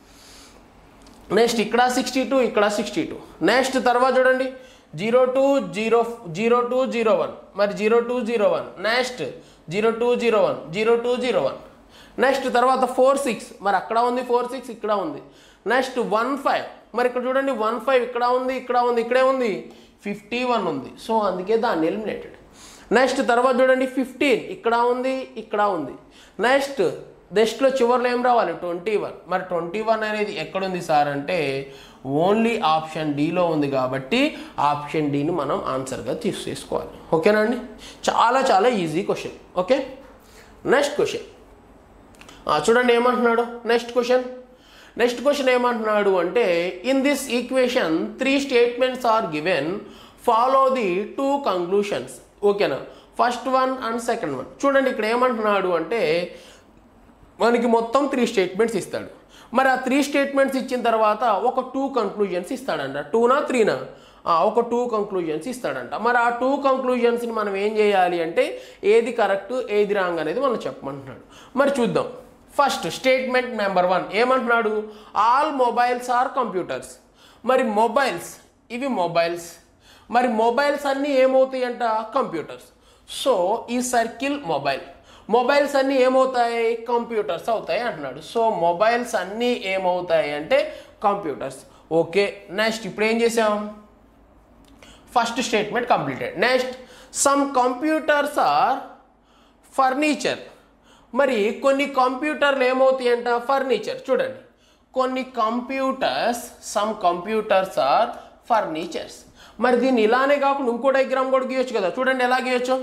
నెక్స్ట్ ఇక్కడ సిక్స్టీ టూ, ఇక్కడ సిక్స్టీ టూ. నెక్స్ట్ తర్వాత చూడండి zero two zero zero two zero one, మరి zero two zero one. Next zero two zero one, zero two zero one. Next తర్వాత ఫోర్ సిక్స్, మరి అక్కడ ఉంది ఫోర్ సిక్స్, ఇక్కడ ఉంది. నెక్స్ట్ వన్ ఫైవ్, మరి ఇక్కడ చూడండి వన్ ఫైవ్ ఇక్కడ ఉంది, ఇక్కడ ఉంది, ఇక్కడే ఉంది, ఫిఫ్టీ వన్ ఉంది. సో అందుకే దాన్ని ఎలిమినేటెడ్. నెక్స్ట్ తర్వాత చూడండి ఫిఫ్టీన్, ఇక్కడ ఉంది, ఇక్కడ ఉంది. నెక్స్ట్ నెక్స్ట్లో చివరిలో ఏం రావాలి, ట్వంటీ వన్. మరి ట్వంటీ వన్ అనేది ఎక్కడుంది సార్ అంటే ఓన్లీ ఆప్షన్ డీలో ఉంది కాబట్టి ఆప్షన్ డీని మనం ఆన్సర్గా తీసుకోవాలి. ఓకేనా అండి, చాలా చాలా easy question. Okay next question చూడండి ఏమంటున్నాడు. నెక్స్ట్ క్వశ్చన్ నెక్స్ట్ క్వశ్చన్ ఏమంటున్నాడు అంటే in this equation three statements are given, follow the two conclusions. ఓకేనా, first one and second one. చూడండి ఇక్కడ ఏమంటున్నాడు అంటే మనకి మొత్తం త్రీ స్టేట్మెంట్స్ ఇస్తాడు. మరి ఆ త్రీ స్టేట్మెంట్స్ ఇచ్చిన తర్వాత ఒక టూ కంక్లూజన్స్ ఇస్తాడంట. టూనా త్రీనా, ఒక టూ కంక్లూజన్స్ ఇస్తాడంట. మరి ఆ టూ కంక్లూజన్స్ని మనం ఏం చేయాలి అంటే ఏది కరెక్ట్ ఏది రాంగ్ అనేది మనం చెప్పమంటున్నాడు. మరి చూద్దాం. ఫస్ట్ స్టేట్మెంట్ నెంబర్ వన్ ఏమంటున్నాడు, ఆల్ మొబైల్స్ ఆర్ కంప్యూటర్స్. మరి మొబైల్స్ ఇవి మొబైల్స్, మరి మొబైల్స్ అన్నీ ఏమవుతాయి అంట, కంప్యూటర్స్. సో ఈ సర్కిల్ మొబైల్, మొబైల్స్ అన్నీ ఏమవుతాయి, కంప్యూటర్స్ అవుతాయి అంటున్నాడు. సో మొబైల్స్ అన్నీ ఏమవుతాయి అంటే కంప్యూటర్స్. ఓకే నెక్స్ట్ ఇప్పుడు ఏం చేసాం, first statement completed. Next some computers are furniture. మరి కొన్ని కంప్యూటర్లు ఏమవుతాయి అంట, ఫర్నిచర్. చూడండి కొన్ని computers, some computers are furnitures. మరి దీన్ని ఇలానే కాకుండా ఇంకో డయాగ్రామ్ కూడా గీయొచ్చు కదా. చూడండి ఎలా గీయొచ్చు,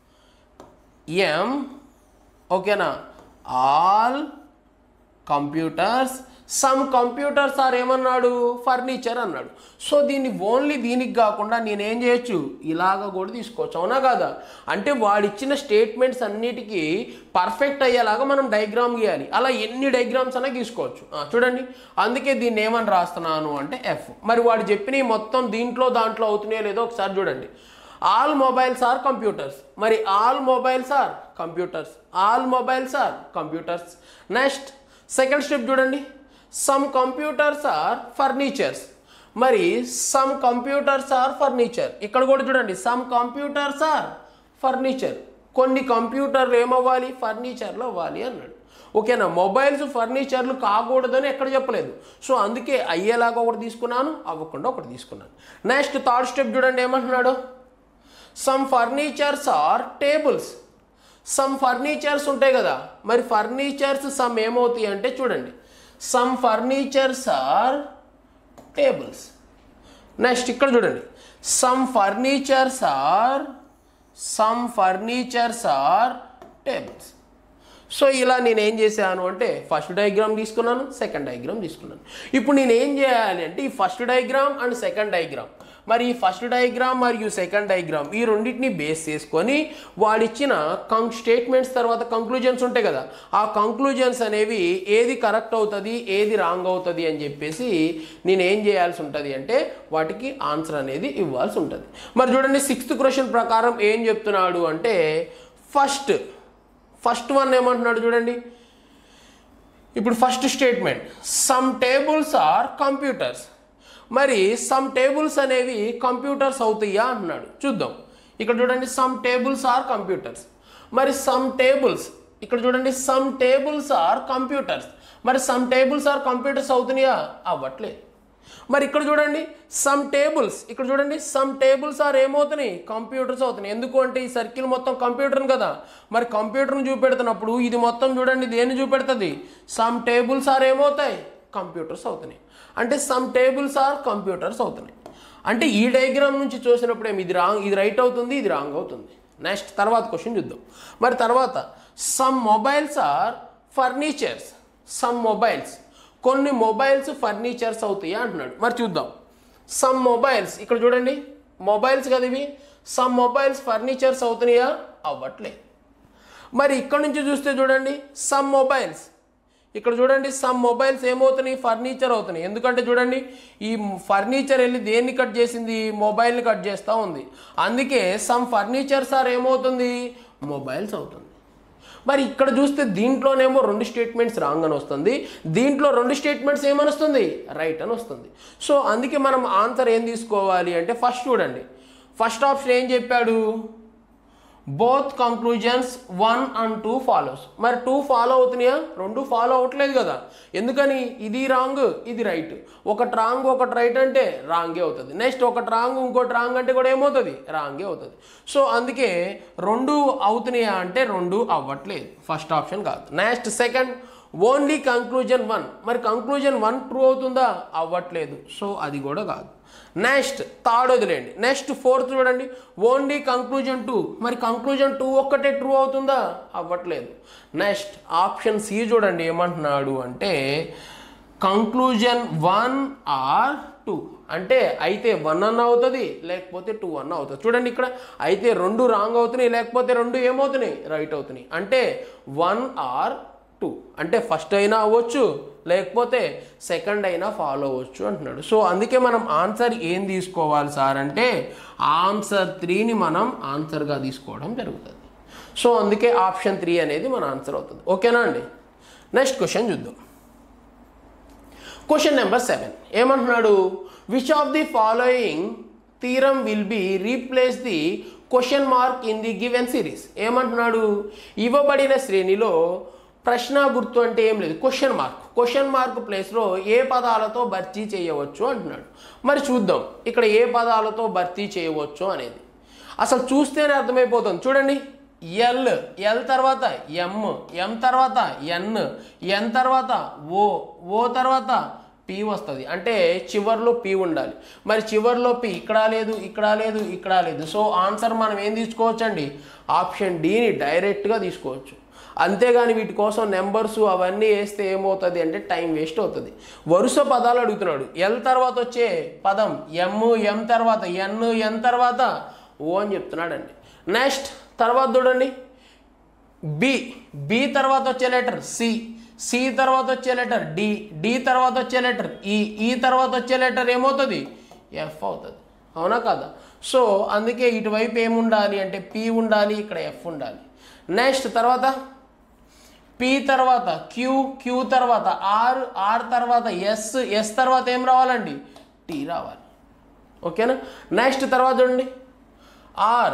ఎం ఓకేనా, all computers, some computers are ఏమన్నాడు, ఫర్నిచర్ అన్నాడు. సో దీన్ని ఓన్లీ దీనికి కాకుండా నేనేం చేయొచ్చు, ఇలాగ కూడా తీసుకోవచ్చు. అవునా కాదా, అంటే వాడిచ్చిన స్టేట్మెంట్స్ అన్నిటికీ పర్ఫెక్ట్ అయ్యేలాగా మనం డయాగ్రామ్ గీయాలి. అలా ఎన్ని డయాగ్రామ్స్ అయినా గీసుకోవచ్చు. చూడండి అందుకే దీన్ని ఏమని రాస్తున్నాను అంటే ఎఫ్. మరి వాడు చెప్పిన మొత్తం దీంట్లో దాంట్లో అవుతున్నాయో లేదో ఒకసారి చూడండి. ఆల్ మొబైల్స్ ఆర్ కంప్యూటర్స్, మరి all mobiles are computers, all mobiles are computers. Next second step చూడండి, సమ్ కంప్యూటర్స్ ఆర్ ఫర్నిచర్స్. మరి సమ్ కంప్యూటర్స్ ఆర్ ఫర్నిచర్, ఇక్కడ కూడా చూడండి సమ్ కంప్యూటర్స్ ఆర్ ఫర్నిచర్. కొన్ని కంప్యూటర్లు ఏమవ్వాలి, ఫర్నిచర్లు అవ్వాలి అన్నాడు. ఓకేనా, మొబైల్స్ ఫర్నిచర్లు కాకూడదని ఎక్కడ చెప్పలేదు. సో అందుకే అయ్యేలాగా ఒకటి తీసుకున్నాను, అవ్వకుండా ఒకటి తీసుకున్నాను. నెక్స్ట్ థర్డ్ స్టెప్ చూడండి ఏమంటున్నాడు, some furnitures are tables. Some furnitures ఉంటాయి కదా, మరి ఫర్నిచర్స్ సమ్ ఏమవుతాయి అంటే చూడండి some furnitures are tables. Next ఇక్కడ చూడండి some furnitures are some furnitures are tables. So ఇలా నేను ఏం చేశాను అంటే ఫస్ట్ డయాగ్రామ్ తీసుకున్నాను, సెకండ్ డయాగ్రామ్ తీసుకున్నాను. ఇప్పుడు నేను ఏం చేయాలి అంటే ఈ first diagram and second diagram, మరి ఈ ఫస్ట్ డయాగ్రామ్ మరియు సెకండ్ డయాగ్రామ్ ఈ రెండింటిని బేస్ చేసుకొని వాడిచ్చిన కంక్ స్టేట్మెంట్స్ తర్వాత కంక్లూజన్స్ ఉంటాయి కదా, ఆ కంక్లూజన్స్ అనేవి ఏది కరెక్ట్ అవుతుంది ఏది రాంగ్ అవుతుంది అని చెప్పేసి నేను ఏం చేయాల్సి ఉంటుంది అంటే వాటికి ఆన్సర్ అనేది ఇవ్వాల్సి ఉంటుంది. మరి చూడండి సిక్స్త్ క్వశ్చన్ ప్రకారం ఏం చెప్తున్నాడు అంటే ఫస్ట్ ఫస్ట్ వన్ ఏమంటున్నాడు చూడండి. ఇప్పుడు first statement some tables are computers. మరి సమ్ టేబుల్స్ అనేవి కంప్యూటర్స్ అవుతాయా అంటున్నాడు. చూద్దాం. ఇక్కడ చూడండి సమ్ టేబుల్స్ ఆర్ కంప్యూటర్స్. మరి సమ్ టేబుల్స్ ఇక్కడ చూడండి సమ్ టేబుల్స్ ఆర్ కంప్యూటర్స్. మరి సమ్ టేబుల్స్ ఆర్ కంప్యూటర్స్ అవుతున్నాయా? అవ్వట్లేదు. మరి ఇక్కడ చూడండి సమ్ టేబుల్స్ ఇక్కడ చూడండి సమ్ టేబుల్స్ ఆర్ ఏమవుతున్నాయి? కంప్యూటర్స్ అవుతున్నాయి. ఎందుకు అంటే ఈ సర్కిల్ మొత్తం కంప్యూటర్ కదా. మరి కంప్యూటర్ని చూపెడుతున్నప్పుడు ఇది మొత్తం చూడండి దేన్ని చూపెడుతుంది? సమ్ టేబుల్స్ ఆర్ ఏమవుతాయి? కంప్యూటర్స్ అవుతున్నాయి. అంటే సమ్ టేబుల్స్ ఆర్ కంప్యూటర్స్ అవుతున్నాయి. అంటే ఈ డయాగ్రామ్ నుంచి చూసినప్పుడు ఏమి ఇది రాంగ్ ఇది రైట్ అవుతుంది, ఇది రాంగ్ అవుతుంది. నెక్స్ట్ తర్వాత క్వశ్చన్ చూద్దాం. మరి తర్వాత some mobiles are furnitures. Some mobiles కొన్ని మొబైల్స్ ఫర్నిచర్స్ అవుతాయా అంటున్నాడు. మరి చూద్దాం. సమ్ మొబైల్స్ ఇక్కడ చూడండి మొబైల్స్ కదా ఇవి. సమ్ మొబైల్స్ ఫర్నిచర్స్ అవుతున్నాయా? అవ్వట్లేదు. మరి ఇక్కడ నుంచి చూస్తే చూడండి సమ్ మొబైల్స్ ఇక్కడ చూడండి సమ్ మొబైల్స్ ఏమవుతున్నాయి? ఫర్నిచర్ అవుతున్నాయి. ఎందుకంటే చూడండి ఈ ఫర్నిచర్ వెళ్ళి దేన్ని కట్ చేసింది? మొబైల్ని కట్ చేస్తూ ఉంది. అందుకే సమ్ ఫర్నిచర్స్ ఆర్ ఏమవుతుంది? మొబైల్స్ అవుతుంది. మరి ఇక్కడ చూస్తే దీంట్లోనేమో రెండు స్టేట్మెంట్స్ రాంగ్ అని వస్తుంది, దీంట్లో రెండు స్టేట్మెంట్స్ ఏమని వస్తుంది? రైట్ అని వస్తుంది. సో అందుకే మనం ఆన్సర్ ఏం తీసుకోవాలి అంటే ఫస్ట్ చూడండి ఫస్ట్ ఆప్షన్ ఏం చెప్పాడు? Both conclusions one and two follows. మరి టూ ఫాలో అవుతున్నాయా? రెండు ఫాలో అవ్వట్లేదు కదా. ఎందుకని? ఇది రాంగ్ ఇది రైట్. ఒకటి రాంగ్ ఒకటి రైట్ అంటే రాంగే అవుతుంది. నెక్స్ట్ ఒకటి రాంగ్ ఇంకోటి రాంగ్ అంటే కూడా ఏమవుతుంది? రాంగే అవుతుంది. సో అందుకే రెండు అవుతున్నాయా అంటే రెండు అవ్వట్లేదు. ఫస్ట్ ఆప్షన్ కాదు. Next second only conclusion one. మరి కంక్లూజన్ వన్ ట్రూ అవుతుందా? అవ్వట్లేదు. సో అది కూడా కాదు. నెక్స్ట్ థర్డ్ వదిలేండి. నెక్స్ట్ ఫోర్త్ చూడండి ఓన్లీ కంక్లూజన్ టూ. మరి కంక్లూజన్ టూ ఒక్కటే ట్రూ అవుతుందా? అవ్వట్లేదు. నెక్స్ట్ ఆప్షన్ సి చూడండి ఏమంటున్నాడు అంటే కంక్లూజన్ వన్ ఆర్ టూ. అంటే అయితే వన్ అన్న అవుతుంది లేకపోతే టూ అన్న అవుతుంది. చూడండి ఇక్కడ అయితే రెండు రాంగ్ అవుతున్నాయి లేకపోతే రెండు ఏమవుతున్నాయి? రైట్ అవుతున్నాయి. అంటే వన్ ఆర్ టూ అంటే ఫస్ట్ అయినా అవ్వచ్చు లేకపోతే సెకండ్ అయినా ఫాలో అవ్వచ్చు అంటున్నాడు. సో అందుకే మనం ఆన్సర్ ఏం తీసుకోవాలి సార్ అంటే ఆన్సర్ త్రీని మనం ఆన్సర్గా తీసుకోవడం జరుగుతుంది. సో అందుకే ఆప్షన్ త్రీ అనేది మన ఆన్సర్ అవుతుంది. ఓకేనా అండి. నెక్స్ట్ క్వశ్చన్ చూద్దాం. క్వశ్చన్ నెంబర్ సెవెన్ ఏమంటున్నాడు? Which of the following theorem will be replace the question mark in the given series. ఏమంటున్నాడు? ఇవ్వబడిన శ్రేణిలో ప్రశ్న గుర్తు అంటే ఏం లేదు క్వశ్చన్ మార్క్. క్వశ్చన్ మార్క్ ప్లేస్లో ఏ పదాలతో భర్తీ చేయవచ్చు అంటున్నాడు. మరి చూద్దాం ఇక్కడ ఏ పదాలతో భర్తీ చేయవచ్చు అనేది. అసలు చూస్తేనే అర్థమైపోతుంది. చూడండి ఎల్ ఎల్ తర్వాత ఎం ఎం తర్వాత ఎన్ ఎన్ తర్వాత ఓ ఓ తర్వాత పి వస్తుంది. అంటే చివర్లో పి ఉండాలి. మరి చివర్లో పి ఇక్కడ లేదు ఇక్కడ లేదు ఇక్కడ లేదు. సో ఆన్సర్ మనం ఏం తీసుకోవచ్చు అండి? ఆప్షన్ డిని డైరెక్ట్గా తీసుకోవచ్చు. అంతేగాని వీటి కోసం నెంబర్స్ అవన్నీ వేస్తే ఏమవుతుంది అంటే టైం వేస్ట్ అవుతుంది. వరుస పదాలు అడుగుతున్నాడు. ఎల్ తర్వాత వచ్చే పదం ఎం ఎం తర్వాత ఎన్ ఎన్ తర్వాత ఓ అని చెప్తున్నాడండి. నెక్స్ట్ తర్వాత చూడండి బి బి తర్వాత వచ్చే లెటర్ సి సి తర్వాత వచ్చే లెటర్ డి డి తర్వాత వచ్చే లెటర్ ఈ ఈ తర్వాత వచ్చే లెటర్ ఏమవుతుంది? ఎఫ్ అవుతుంది. అవునా కదా? సో అందుకే ఇటువైపు ఏముండాలి అంటే పి ఉండాలి, ఇక్కడ ఎఫ్ ఉండాలి. నెక్స్ట్ తర్వాత పి తర్వాత క్యూ క్యూ తర్వాత ఆర్ ఆర్ తర్వాత ఎస్ ఎస్ తర్వాత ఏం రావాలండి? టీ రావాలి. ఓకేనా. నెక్స్ట్ తర్వాత చూడండి ఆర్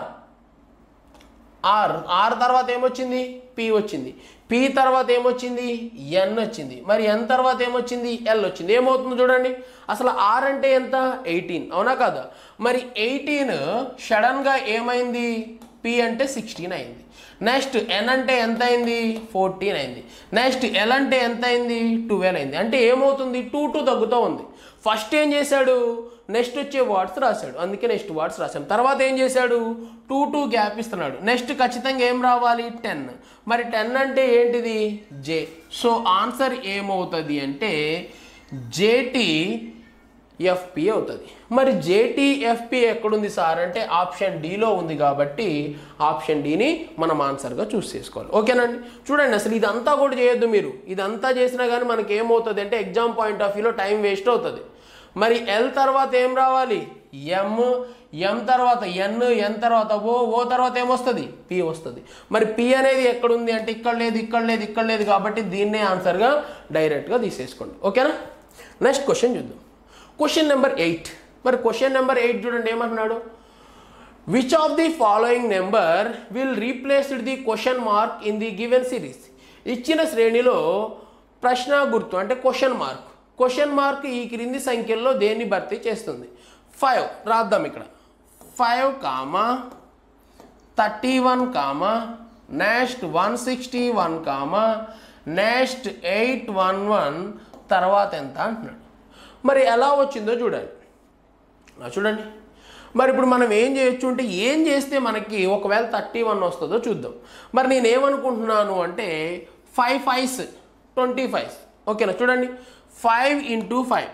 ఆర్ ఆర్ తర్వాత ఏమొచ్చింది? పి వచ్చింది. పి తర్వాత ఏమొచ్చింది? ఎన్ వచ్చింది. మరి ఎన్ తర్వాత ఏమొచ్చింది? ఎల్ వచ్చింది. ఏమవుతుంది చూడండి అసలు ఆర్ అంటే ఎంత? ఎయిటీన్. అవునా కదా? మరి ఎయిటీన్ సడన్గా ఏమైంది? పి అంటే సిక్స్టీన్ అయింది. నెక్స్ట్ ఎన్ అంటే ఎంత అయింది? ఫోర్టీన్ అయింది. నెక్స్ట్ ఎల్ అంటే ఎంత అయింది? ట్వెల్వ్ అయింది. అంటే ఏమవుతుంది? టూ టూ తగ్గుతూ ఉంది. ఫస్ట్ ఏం చేశాడు? నెక్స్ట్ వచ్చే వర్డ్స్ రాశాడు. అందుకే నెక్స్ట్ వర్డ్స్ రాశాం. తర్వాత ఏం చేశాడు? టూ టూ గ్యాప్ ఇస్తున్నాడు. నెక్స్ట్ ఖచ్చితంగా ఏం రావాలి? టెన్. మరి టెన్ అంటే ఏంటిది? జే. సో ఆన్సర్ ఏమవుతుంది అంటే జేటీ ఎఫ్పి అవుతుంది. మరి జేటీఎఫ్పి ఎక్కడుంది సార్ అంటే ఆప్షన్ డిలో ఉంది కాబట్టి ఆప్షన్ డిని మనం ఆన్సర్గా చూస్ చేసుకోవాలి. ఓకేనండి. చూడండి అసలు ఇదంతా కూడా చేయొద్దు మీరు. ఇదంతా చేసినా కానీ మనకి ఏమవుతుంది అంటే ఎగ్జామ్ పాయింట్ ఆఫ్ వ్యూలో టైం వేస్ట్ అవుతుంది. మరి ఎల్ తర్వాత ఏం రావాలి? ఎం ఎం తర్వాత ఎన్, ఎన్ తర్వాత ఓ, ఓ తర్వాత ఏమొస్తుంది పి వస్తుంది. మరి పి అనేది ఎక్కడుంది అంటే ఇక్కడ లేదు, ఇక్కడ లేదు, ఇక్కడ లేదు, కాబట్టి దీన్నే ఆన్సర్గా డైరెక్ట్గా తీసేసుకోండి. ఓకేనా. నెక్స్ట్ క్వశ్చన్ చూద్దాం. Question number eight. మరి క్వశ్చన్ నెంబర్ ఎయిట్ చూడండి ఏమంటున్నాడు. Which of the following number will replaced the question mark in the given series. ఇచ్చిన శ్రేణిలో ప్రశ్న గుర్తు అంటే క్వశ్చన్ మార్క్, క్వశ్చన్ మార్క్ ఈ క్రింది సంఖ్యల్లో దేన్ని భర్తీ చేస్తుంది. ఫైవ్ రాద్దాం ఇక్కడ. Five comma thirty one comma next one sixty one comma next eight one one తర్వాత ఎంత అంటున్నాడు. మరి ఎలా వచ్చిందో చూడండి. చూడండి మరి ఇప్పుడు మనం ఏం చేయొచ్చు అంటే ఏం చేస్తే మనకి ఒకవేళ థర్టీ వన్ వస్తుందో చూద్దాం. మరి నేను ఏమనుకుంటున్నాను అంటే ఫైవ్ ఫైవ్స్ ట్వంటీ ఫైవ్స్. ఓకేనా. చూడండి five into five,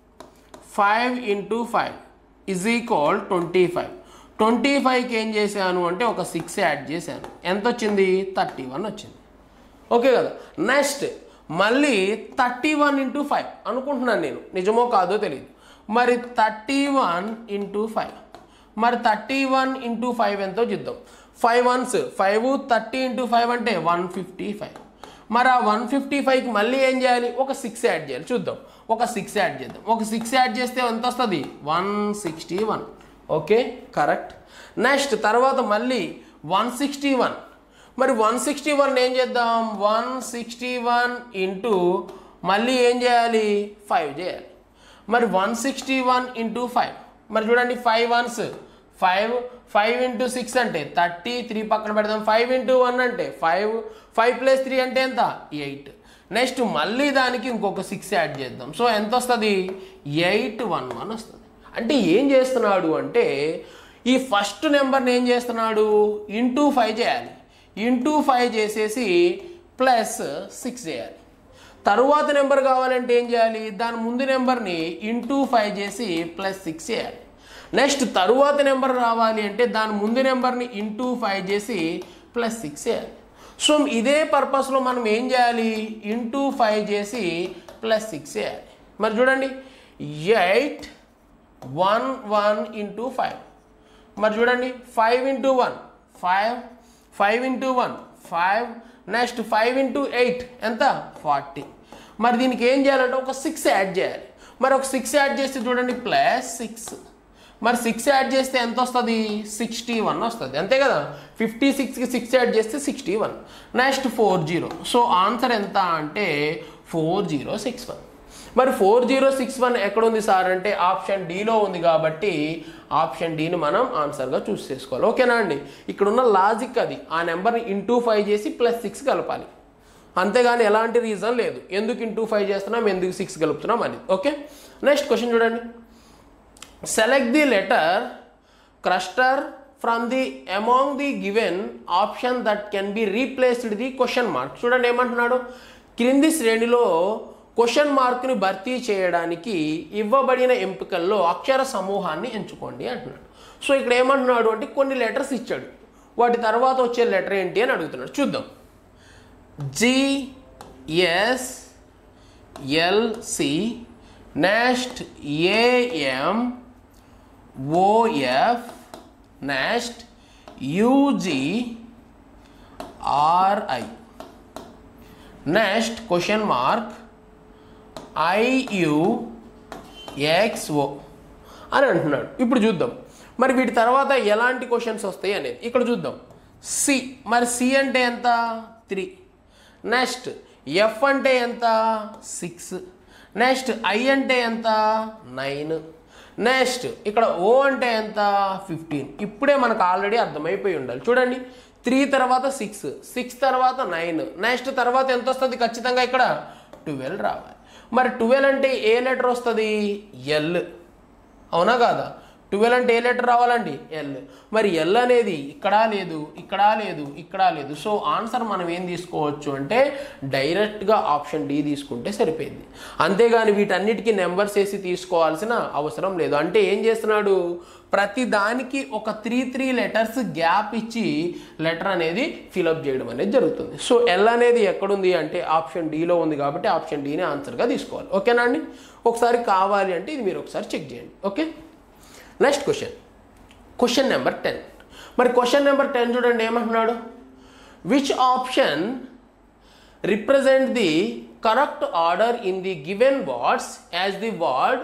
five into five is equal twenty five. Twenty ఫైవ్కి ఏం చేశాను అంటే ఒక సిక్స్ యాడ్ చేశాను. ఎంత వచ్చింది థర్టీ వన్ వచ్చింది. ఓకే కదా. నెక్స్ట్ మళ్ళీ థర్టీ వన్ ఇంటూ ఫైవ్ అనుకుంటున్నాను నేను, నిజమో కాదో తెలియదు. మరి థర్టీ వన్ ఇంటూ ఫైవ్, మరి థర్టీ వన్ ఇంటూ ఫైవ్ ఎంతో చూద్దాం. Five once five, thirty into five అంటే వన్ ఫిఫ్టీ ఫైవ్. మరి ఆ వన్ ఫిఫ్టీ ఫైవ్కి మళ్ళీ ఏం చేయాలి ఒక సిక్స్ యాడ్ చేయాలి. చూద్దాం ఒక సిక్స్ యాడ్ చేద్దాం. ఒక సిక్స్ యాడ్ చేస్తే ఎంత వస్తుంది one sixty one. Okay correct. Next తర్వాత మళ్ళీ వన్ సిక్స్టీ వన్. మరి వన్ సిక్స్టీ వన్ ఏం చేద్దాం వన్ సిక్స్టీ వన్ ఇంటూ మళ్ళీ ఏం చేయాలి ఫైవ్ చేయాలి. మరి one sixty one into five, మరి చూడండి five once five, five into six అంటే థర్టీ, త్రీ పక్కన పెడదాం. ఫైవ్ ఇంటూ వన్ అంటే ఫైవ్, ఫైవ్ ప్లస్ త్రీ అంటే ఎంత ఎయిట్. నెక్స్ట్ మళ్ళీ దానికి ఇంకొక సిక్స్ యాడ్ చేద్దాం. సో ఎంత వస్తుంది ఎయిట్ వన్ వన్ వస్తుంది. అంటే ఏం చేస్తున్నాడు అంటే ఈ ఫస్ట్ నెంబర్ని ఏం చేస్తున్నాడు ఇంటూ ఫైవ్ చేయాలి. ఇంటూ ఫైవ్ చేసేసి ప్లస్ సిక్స్ చేయాలి. తరువాత నెంబర్ కావాలంటే ఏం చేయాలి దాని ముందు నెంబర్ని ఇంటూ ఫైవ్ చేసి ప్లస్ సిక్స్ చేయాలి. నెక్స్ట్ తరువాత నెంబర్ రావాలి అంటే దాని ముందు నెంబర్ని ఇంటూ ఫైవ్ చేసి ప్లస్ సిక్స్ చేయాలి. సో ఇదే పర్పస్లో మనం ఏం చేయాలి ఇంటూ ఫైవ్ చేసి ప్లస్ సిక్స్ చేయాలి. మరి చూడండి eight one one into five. మరి చూడండి five into one five, five into one five, next five into eight ఎంత ఫార్టీ. మరి దీనికి ఏం చేయాలంటే ఒక సిక్స్ యాడ్ చేయాలి. మరి ఒక సిక్స్ యాడ్ చేస్తే చూడండి ప్లస్ సిక్స్. మరి సిక్స్ యాడ్ చేస్తే ఎంత వస్తుంది సిక్స్టీ వన్ వస్తుంది. అంతే కదా. ఫిఫ్టీ సిక్స్కి సిక్స్ యాడ్ చేస్తే sixty one. Next four zero. So answer ఎంత అంటే ఫోర్ జీరో సిక్స్ వన్. మరి ఫోర్ జీరో సిక్స్ వన్ ఎక్కడ ఉంది సార్ అంటే ఆప్షన్ డీలో ఉంది, కాబట్టి ఆప్షన్ డీని మనం ఆన్సర్గా చూస్ చేసుకోవాలి. ఓకేనా అండి. ఇక్కడ ఉన్న లాజిక్ అది, ఆ నెంబర్ని ఇంటూ ఫైవ్ చేసి ప్లస్ సిక్స్ కలపాలి. అంతేగాని ఎలాంటి రీజన్ లేదు ఎందుకు ఇంటూ ఫైవ్ చేస్తున్నాం ఎందుకు సిక్స్ కలుపుతున్నాం అని. ఓకే నెక్స్ట్ క్వశ్చన్ చూడండి. Select the letter cluster from the among the given option that can be replaced the question mark. చూడండి ఏమంటున్నాడు క్రింది శ్రేణిలో క్వశ్చన్ మార్క్ని భర్తీ చేయడానికి ఇవ్వబడిన ఎంపికల్లో అక్షర సమూహాన్ని ఎంచుకోండి అంటున్నాడు. సో ఇక్కడ ఏమంటున్నాడు అంటే కొన్ని లెటర్స్ ఇచ్చాడు, వాటి తర్వాత వచ్చే లెటర్ ఏంటి అని అడుగుతున్నాడు. చూద్దాం. G S L C next A M O F next U G R I next question mark I U X O అని అంటున్నాడు. ఇప్పుడు చూద్దాం మరి వీటి తర్వాత ఎలాంటి క్వశ్చన్స్ వస్తాయి అనేది. ఇక్కడ చూద్దాం. సి, మరి సి అంటే ఎంత త్రీ. నెక్స్ట్ ఎఫ్ అంటే ఎంత సిక్స్. నెక్స్ట్ ఐ అంటే ఎంత నైన్. నెక్స్ట్ ఇక్కడ ఓ అంటే ఎంత ఫిఫ్టీన్. ఇప్పుడే మనకు ఆల్రెడీ అర్థమైపోయి ఉండాలి. చూడండి త్రీ తర్వాత సిక్స్, సిక్స్ తర్వాత నైన్, నెక్స్ట్ తర్వాత ఎంత వస్తుంది ఖచ్చితంగా ఇక్కడ ట్వెల్వ్ రావాలి. మరి ట్వెల్వ్ అంటే ఏ లెటర్ వస్తుంది ఎల్, అవునా కాదా. ట్వెల్వ్ అంటే ఏ లెటర్ రావాలండి ఎల్. మరి ఎల్ అనేది ఇక్కడా లేదు, ఇక్కడా లేదు, ఇక్కడా లేదు. సో ఆన్సర్ మనం ఏం తీసుకోవచ్చు అంటే డైరెక్ట్గా ఆప్షన్ డి తీసుకుంటే సరిపోయింది. అంతేగాని వీటన్నిటికీ నెంబర్స్ వేసి తీసుకోవాల్సిన అవసరం లేదు. అంటే ఏం చేస్తున్నాడు ప్రతి దానికి ఒక త్రీ త్రీ లెటర్స్ గ్యాప్ ఇచ్చి లెటర్ అనేది ఫిలప్ చేయడం అనేది జరుగుతుంది. సో ఎల్ అనేది ఎక్కడుంది అంటే ఆప్షన్ డిలో ఉంది, కాబట్టి ఆప్షన్ డీని ఆన్సర్గా తీసుకోవాలి. ఓకేనా అండి. ఒకసారి కావాలి అంటే ఇది మీరు ఒకసారి చెక్ చేయండి. Okay next question. Question number ten. మరి క్వశ్చన్ నెంబర్ టెన్ చూడండి ఏమంటున్నాడు, which option represent the correct order in the given words as the word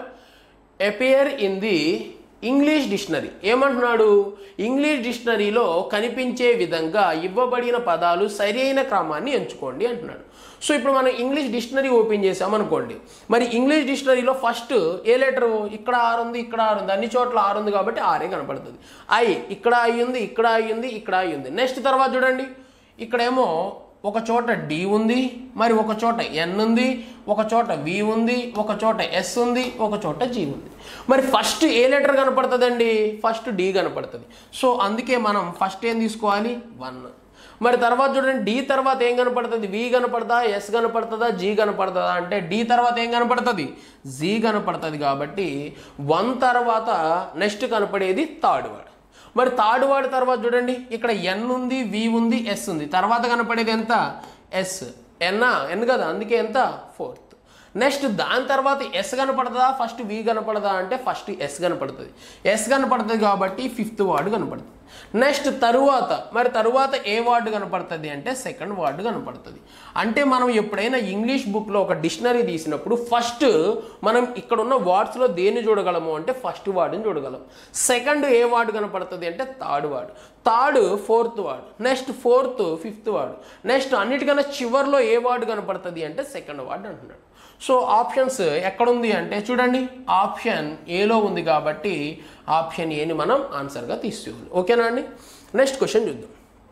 appear in the English dictionary. ఏమంటున్నాడు, ఇంగ్లీష్ డిక్షనరీలో కనిపించే విధంగా ఇవ్వబడిన పదాలు సరైన క్రమాన్ని ఎంచుకోండి అంటున్నాడు. సో ఇప్పుడు మనం ఇంగ్లీష్ డిక్షనరీ ఓపెన్ చేసామనుకోండి, మరి ఇంగ్లీష్ డిక్షనరీలో ఫస్ట్ ఏ లెటరు, ఇక్కడ ఆరు ఉంది, ఇక్కడ ఆరు ఉంది, అన్ని చోట్ల ఆరు ఉంది కాబట్టి ఆరే కనపడుతుంది. ఐ ఇక్కడ ఐ ఉంది, ఇక్కడ ఐ ఉంది, ఇక్కడ ఐ ఉంది. నెక్స్ట్ తర్వాత చూడండి, ఇక్కడేమో ఒక చోట డి ఉంది, మరి ఒక చోట ఎన్ ఉంది, ఒక చోట వి ఉంది, ఒక చోట ఎస్ ఉంది, ఒక చోట జి ఉంది. మరి ఫస్ట్ ఏ లెటర్ కనపడుతుందండి, ఫస్ట్ డి కనపడుతుంది. సో అందుకే మనం ఫస్ట్ ఏం తీసుకోవాలి, వన్. మరి తర్వాత చూడండి, డి తర్వాత ఏం కనపడుతుంది, వి కనపడతా, ఎస్ కనపడుతుందా, జి కనపడుతుందా అంటే డి తర్వాత ఏం కనపడుతుంది, జి కనపడుతుంది. కాబట్టి వన్ తర్వాత నెక్స్ట్ కనపడేది థర్డ్ వర్డ్. మరి థర్డ్ వర్డ్ తర్వాత చూడండి, ఇక్కడ ఎన్ ఉంది, వి ఉంది, ఎస్ ఉంది, తర్వాత కనపడేది ఎంత, ఎస్. ఎన్నా ఎన్ కదా, అందుకే ఎంత, ఫోర్త్. నెక్స్ట్ దాని తర్వాత ఎస్ కనపడుతుందా, ఫస్ట్ వి కనపడదా అంటే ఫస్ట్ ఎస్ కనపడుతుంది. ఎస్ కనపడుతుంది కాబట్టి ఫిఫ్త్ వర్డ్ కనపడుతుంది. నెక్స్ట్ తరువాత, మరి తరువాత ఏ వర్డ్ కనపడుతుంది అంటే సెకండ్ వర్డ్ కనపడుతుంది. అంటే మనం ఎప్పుడైనా ఇంగ్లీష్ బుక్లో ఒక డిక్షనరీ తీసినప్పుడు ఫస్ట్ మనం ఇక్కడ ఉన్న వర్డ్స్లో దేన్ని చూడగలము అంటే ఫస్ట్ వర్డ్ని చూడగలం. సెకండ్ ఏ వర్డ్ కనపడుతుంది అంటే third word, third fourth word, next fourth fifth word, next అన్నిటికన్నా చివరిలో ఏ వర్డ్ కనపడుతుంది అంటే సెకండ్ వర్డ్ అంటున్నాడు. సో ఆప్షన్స్ ఎక్కడుంది అంటే చూడండి, ఆప్షన్ ఏలో ఉంది కాబట్టి ఆప్షన్ ఏని మనం ఆన్సర్గా తీసుకోవాలి. ఓకేనా అండి. నెక్స్ట్ క్వశ్చన్ చూద్దాం.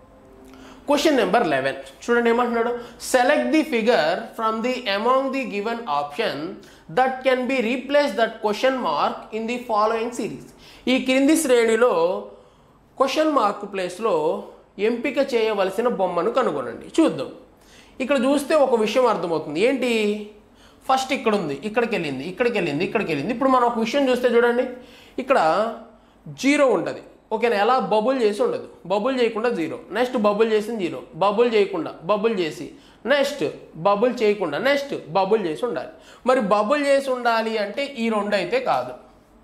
క్వశ్చన్ నెంబర్ లెవెన్ చూడండి ఏమంటున్నాడు, select the figure from the among the given option that can be replace that question mark in the following series. ఈ క్రింది శ్రేణిలో క్వశ్చన్ మార్క్ ప్లేస్లో ఎంపిక చేయవలసిన బొమ్మను కనుగొనండి. చూద్దాం. ఇక్కడ చూస్తే ఒక విషయం అర్థమవుతుంది. ఏంటి, ఫస్ట్ ఇక్కడ ఉంది, ఇక్కడికి వెళ్ళింది, ఇక్కడికి వెళ్ళింది, ఇక్కడికి వెళ్ళింది. ఇప్పుడు మనం ఒక విషయం చూస్తే చూడండి, ఇక్కడ జీరో ఉంటుంది. ఓకేనా, ఎలా బబుల్ చేసి ఉండదు, బబుల్ చేయకుండా జీరో, నెక్స్ట్ బబుల్ చేసింది జీరో, బబుల్ చేయకుండా బబుల్ చేసి, నెక్స్ట్ బబుల్ చేయకుండా, నెక్స్ట్ బబుల్ చేసి ఉండాలి. మరి బబుల్ చేసి ఉండాలి అంటే ఈ రెండు అయితే కాదు.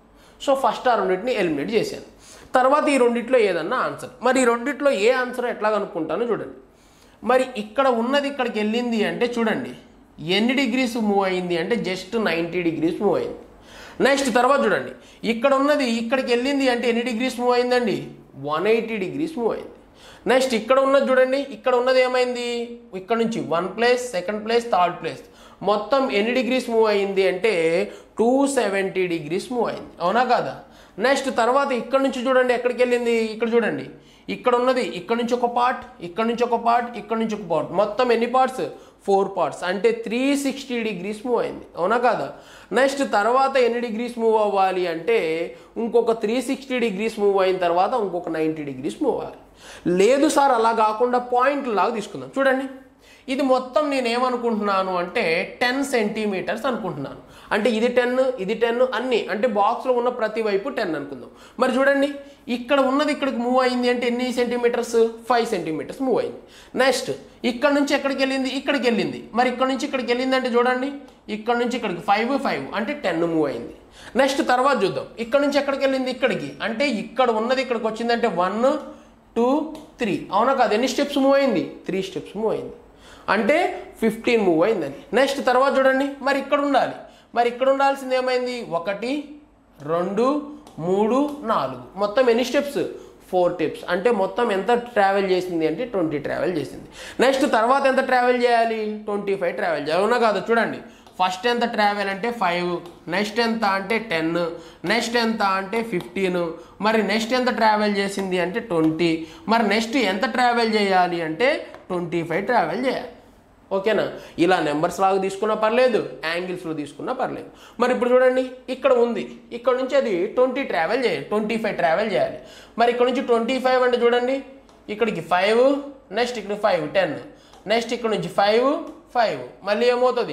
సో ఫస్ట్ ఆ రెండింటిని ఎలిమినేట్ చేశాను. తర్వాత ఈ రెండిట్లో ఏదన్నా ఆన్సర్. మరి ఈ రెండిట్లో ఏ ఆన్సర్ ఎట్లా కనుక్కుంటానో చూడండి. మరి ఇక్కడ ఉన్నది ఇక్కడికి వెళ్ళింది అంటే చూడండి ఎన్ని డిగ్రీస్ మూవ్ అయింది అంటే జస్ట్ నైంటీ డిగ్రీస్ మూవ్ అయింది. నెక్స్ట్ తర్వాత చూడండి, ఇక్కడ ఉన్నది ఇక్కడికి వెళ్ళింది అంటే ఎన్ని డిగ్రీస్ మూవ్ అయిందండి, వన్ ఎయిటీ డిగ్రీస్ మూవ్ అయింది. నెక్స్ట్ ఇక్కడ ఉన్నది చూడండి, ఇక్కడ ఉన్నది ఏమైంది, ఇక్కడ నుంచి one place, second place, third place, మొత్తం ఎన్ని డిగ్రీస్ మూవ్ అయింది అంటే టూ సెవెంటీ డిగ్రీస్ మూవ్ అయింది. అవునా కాదా. నెక్స్ట్ తర్వాత ఇక్కడ నుంచి చూడండి ఎక్కడికి వెళ్ళింది, ఇక్కడ చూడండి, ఇక్కడ ఉన్నది ఇక్కడ నుంచి ఒక పార్ట్, ఇక్కడ నుంచి ఒక పార్ట్, ఇక్కడ నుంచి ఒక పార్ట్, మొత్తం ఎన్ని పార్ట్స్, ఫోర్ పార్ట్స్, అంటే త్రీ సిక్స్టీ డిగ్రీస్ మూవ్ అయింది. అవునా కాదా. నెక్స్ట్ తర్వాత ఎన్ని డిగ్రీస్ మూవ్ అవ్వాలి అంటే ఇంకొక త్రీ సిక్స్టీ డిగ్రీస్ మూవ్ అయిన తర్వాత ఇంకొక నైంటీ డిగ్రీస్ మూవ్ అవ్వాలి. లేదు సార్ అలా కాకుండా పాయింట్ లాగా తీసుకుందాం. చూడండి, ఇది మొత్తం నేను ఏమనుకుంటున్నాను అంటే టెన్ సెంటీమీటర్స్ అనుకుంటున్నాను. అంటే ఇది టెన్, ఇది టెన్, అన్నీ అంటే బాక్స్లో ఉన్న ప్రతి వైపు టెన్ అనుకుందాం. మరి చూడండి, ఇక్కడ ఉన్నది ఇక్కడికి మూవ్ అయింది అంటే ఎన్ని సెంటీమీటర్స్, ఫైవ్ సెంటీమీటర్స్ మూవ్ అయింది. నెక్స్ట్ ఇక్కడ నుంచి ఎక్కడికి వెళ్ళింది, ఇక్కడికి వెళ్ళింది. మరి ఇక్కడ నుంచి ఇక్కడికి వెళ్ళింది అంటే చూడండి, ఇక్కడ నుంచి ఇక్కడికి ఫైవ్ ఫైవ్ అంటే టెన్ మూవ్ అయింది. నెక్స్ట్ తర్వాత చూద్దాం, ఇక్కడ నుంచి ఎక్కడికి వెళ్ళింది, ఇక్కడికి, అంటే ఇక్కడ ఉన్నది ఇక్కడికి వచ్చిందంటే వన్ టూ త్రీ. అవునా కాదు. ఎన్ని స్టెప్స్ మూవ్ అయింది, త్రీ స్టెప్స్ మూవ్ అయింది, అంటే ఫిఫ్టీన్ మూవ్ అయిందని. నెక్స్ట్ తర్వాత చూడండి, మరి ఇక్కడ ఉండాలి, మరి ఇక్కడ ఉండాల్సింది ఏమైంది, ఒకటి రెండు మూడు నాలుగు, మొత్తం ఎన్ని స్టెప్స్, ఫోర్ స్టెప్స్, అంటే మొత్తం ఎంత ట్రావెల్ చేసింది అంటే ట్వంటీ ట్రావెల్ చేసింది. నెక్స్ట్ తర్వాత ఎంత ట్రావెల్ చేయాలి, ట్వంటీ ఫైవ్ ట్రావెల్ చేయాలి. అవునా కాదు. చూడండి, ఫస్ట్ ఎంత ట్రావెల్ అంటే ఫైవ్, నెక్స్ట్ ఎంత అంటే టెన్, నెక్స్ట్ ఎంత అంటే ఫిఫ్టీన్, మరి నెక్స్ట్ ఎంత ట్రావెల్ చేసింది అంటే ట్వంటీ, మరి నెక్స్ట్ ఎంత ట్రావెల్ చేయాలి అంటే ట్వంటీ ఫైవ్ ట్రావెల్ చేయాలి. ఓకేనా. ఇలా నెంబర్స్ లాగా తీసుకున్నా పర్లేదు, యాంగిల్స్లో తీసుకున్నా పర్లేదు. మరి ఇప్పుడు చూడండి, ఇక్కడ ఉంది, ఇక్కడ నుంచి అది ట్వంటీ ట్రావెల్ చేయాలి, ట్వంటీ ఫైవ్ ట్రావెల్ చేయాలి. మరి ఇక్కడ నుంచి ట్వంటీ ఫైవ్ అంటే చూడండి, ఇక్కడికి ఫైవ్, నెక్స్ట్ ఇక్కడ ఫైవ్ టెన్, నెక్స్ట్ ఇక్కడ నుంచి ఫైవ్ ఫైవ్, మళ్ళీ ఏమవుతుంది